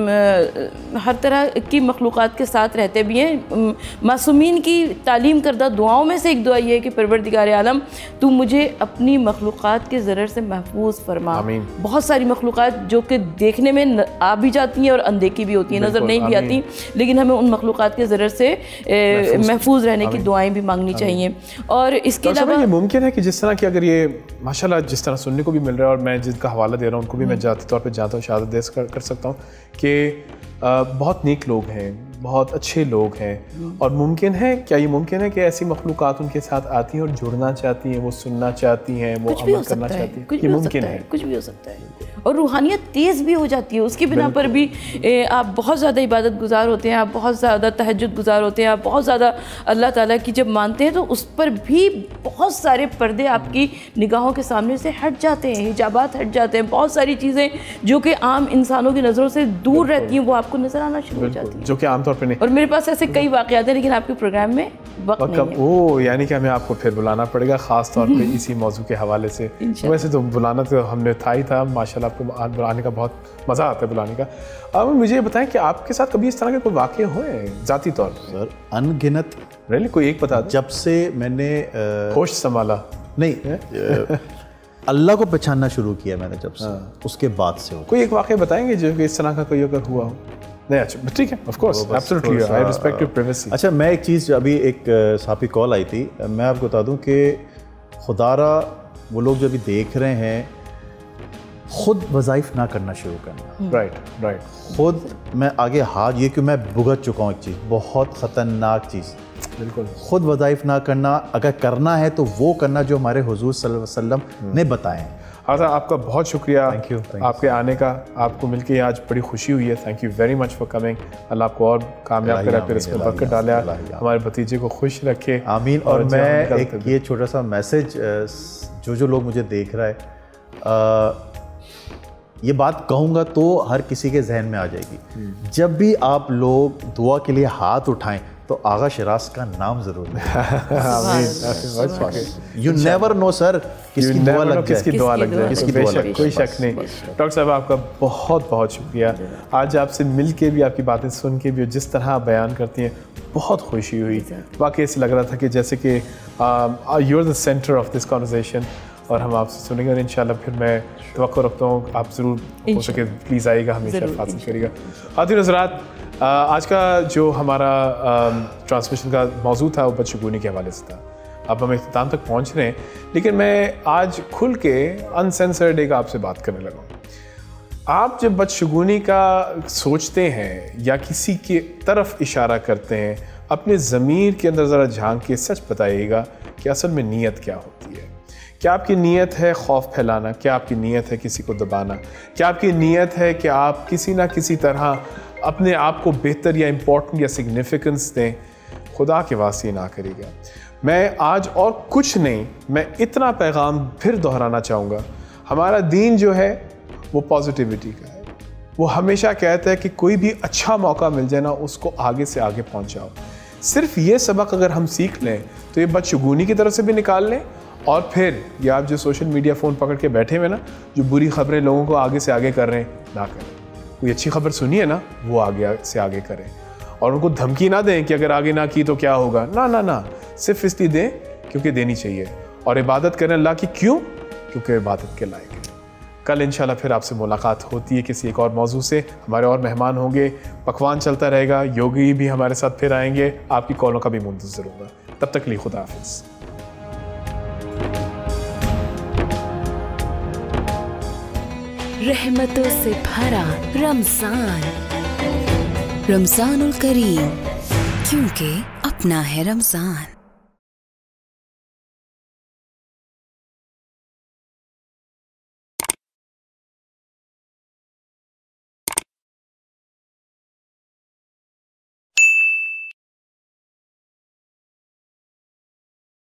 हर तरह की मखलूक़ात के साथ रहते भी हैं। मासूमीन की तालीम करदा दुआओं में से एक दुआ ये है कि परवरदिगार आलम तू मुझे अपनी मखलूक़ात के ज़रर से महफूज फरमा। बहुत सारी मखलूक़ात जो कि देखने में आ भी जाती हैं और अनदेखी भी होती हैं, नज़र नहीं भी आती, लेकिन हमें उन मखलूक़ात के से महफूज रहने की दुआएं भी मांगनी चाहिए। और इसके अलावा ये मुमकिन है कि जिस तरह की अगर ये माशाल्लाह जिस तरह सुनने को भी मिल रहा है और मैं जिनका हवाला दे रहा हूँ उनको भी मैं जाती तौर पे जानता हूँ, शहादत दे कर सकता हूँ कि बहुत नेक लोग हैं, बहुत अच्छे लोग हैं। और मुमकिन है, क्या ये मुमकिन है कि ऐसी मखलूक़ात उनके साथ आती हैं और जुड़ना चाहती हैं, वो सुनना चाहती हैं, वो अमल करना चाहती हैं? ये मुमकिन है, कुछ भी हो सकता है। और रूहानियत तेज़ भी हो जाती है, उसकी बिना पर भी आप बहुत ज़्यादा इबादत गुजार होते हैं, आप बहुत ज़्यादा तहज्जुद गुजार होते हैं, आप बहुत ज़्यादा अल्लाह ताला की जब मानते हैं तो उस पर भी बहुत सारे पर्दे आपकी निगाहों के सामने से हट जाते हैं, हिजाबात हट जाते हैं। बहुत सारी चीज़ें जो कि आम इंसानों की नज़रों से दूर रहती हैं वो आपको नज़र आना शुरू हो जाती हैं, जो कि आमतौर पर नहीं। और मेरे पास ऐसे कई वाक़यात हैं लेकिन आपके प्रोग्राम में वक्त नहीं है। ओह, यानी कि हमें आपको फिर बुलाना पड़ेगा ख़ास तौर पे इसी मौजू के हवाले से। वैसे तो बुलाना तो हमने था ही था, माशाल्लाह आपको बुलाने का बहुत मज़ा आता है बुलाने का। अब मुझे ये बताएं कि आपके साथ कभी इस तरह के कोई वाक़ये हुए हैं ज़ाती तौर पर? सर अनगिनत। रियली? कोई एक बता। जब से मैंने होश संभाला नहीं अल्लाह को पहचानना शुरू किया मैंने जब से, उसके बाद से हो। कोई एक वाक़या बताएंगे जो कि इस तरह का कोई अगर हुआ हो? नहीं, अच्छा ठीक है, of course, absolutely, I respect your privacy. अच्छा, मैं एक चीज़, अभी एक साफी कॉल आई थी, मैं आपको बता दूं कि खुदारा वो लोग जो अभी देख रहे हैं खुद वज़ाइफ ना करना शुरू करना। राइट। खुद मैं आगे हाथ, ये कि मैं भुगत चुका हूँ एक चीज़, बहुत ख़तरनाक चीज़। बिल्कुल। खुद वज़ाइफ ना करना, अगर करना है तो वो करना जो हमारे हुजूर सल्लल्लाहु अलैहि वसल्लम ने बताए। आज़ा, आपका बहुत शुक्रिया थैंक यू आपके आने का, आपको मिलके आज बड़ी खुशी हुई है। Thank you very much for coming. अल्लाह आपको और कामयाब करे, फिर इसमें बरकत डाले, हमारे भतीजे को खुश रखे, आमीन। और मैं एक ये छोटा सा मैसेज जो लोग मुझे देख रहा है, ये बात कहूँगा तो हर किसी के जहन में आ जाएगी। जब भी आप लोग दुआ के लिए हाथ उठाएं तो आगा शिराज का नाम जरूर लें। यू नेवर नो सर, किसकी दुआ लग जाए, किसकी दुआ लग, कोई शक नहीं। डॉक्टर साहब, आपका बहुत बहुत शुक्रिया। आज आपसे मिल के भी, आपकी बातें सुन के भी, जिस तरह आप बयान करती हैं, बहुत खुशी हुई। वाकई ऐसे लग रहा था कि जैसे कि you are the centre of this conversation, और हम आपसे सुनेंगे। और इंशाल्लाह फिर मैं तवक्को रखता हूँ आप ज़रूर हो सके प्लीज़ आइएगा, हमेशा हासिल करिएगा। आती हज़रात, आज का जो हमारा ट्रांसमिशन का मौजू था वो बदशगुनी के हवाले से था। अब हम इख्तिताम तक पहुँच रहे हैं, लेकिन मैं आज खुल के अनसेंसर्ड एक आपसे बात करने लगा हूँ। आप जब बदशगुनी का सोचते हैं या किसी की तरफ इशारा करते हैं, अपने ज़मीर के अंदर ज़रा झांक के सच बताइएगा कि असल में नीयत क्या होती है। क्या आपकी नीयत है खौफ फैलाना? क्या आपकी नीयत है किसी को दबाना? क्या आपकी नीयत है कि आप किसी ना किसी तरह अपने आप को बेहतर या इम्पोर्टेंट या सिग्निफिकेंस दें? खुदा के वास्ते ना करिएगा। मैं आज और कुछ नहीं, मैं इतना पैगाम फिर दोहराना चाहूँगा। हमारा दीन जो है वो पॉजिटिविटी का है। वो हमेशा कहता है कि कोई भी अच्छा मौका मिल जाए ना, उसको आगे से आगे पहुँचाओ। सिर्फ ये सबक अगर हम सीख लें तो ये बदशगुनी की तरफ से भी निकाल लें, और फिर ये आप जो सोशल मीडिया फ़ोन पकड़ के बैठे हुए ना, जो बुरी खबरें लोगों को आगे से आगे कर रहे हैं, ना करें। कोई अच्छी खबर सुनिए ना, वो आगे से आगे करें, और उनको धमकी ना दें कि अगर आगे ना की तो क्या होगा। ना ना ना, सिर्फ इसलिए दें क्योंकि देनी चाहिए, और इबादत करें अल्लाह की। क्यों? क्योंकि इबादत के लायक है। कल इंशाल्लाह फिर आपसे मुलाकात होती है किसी एक और मौजू से। हमारे और मेहमान होंगे, पकवान चलता रहेगा, योगी भी हमारे साथ फिर आएंगे। आपकी कॉलों का भी मुंतज़िर होगा। तब तक लिए खुदा हाफिज़। रहमतों से भरा रमज़ान, रमज़ानुल करीम, क्योंकि अपना है रमज़ान।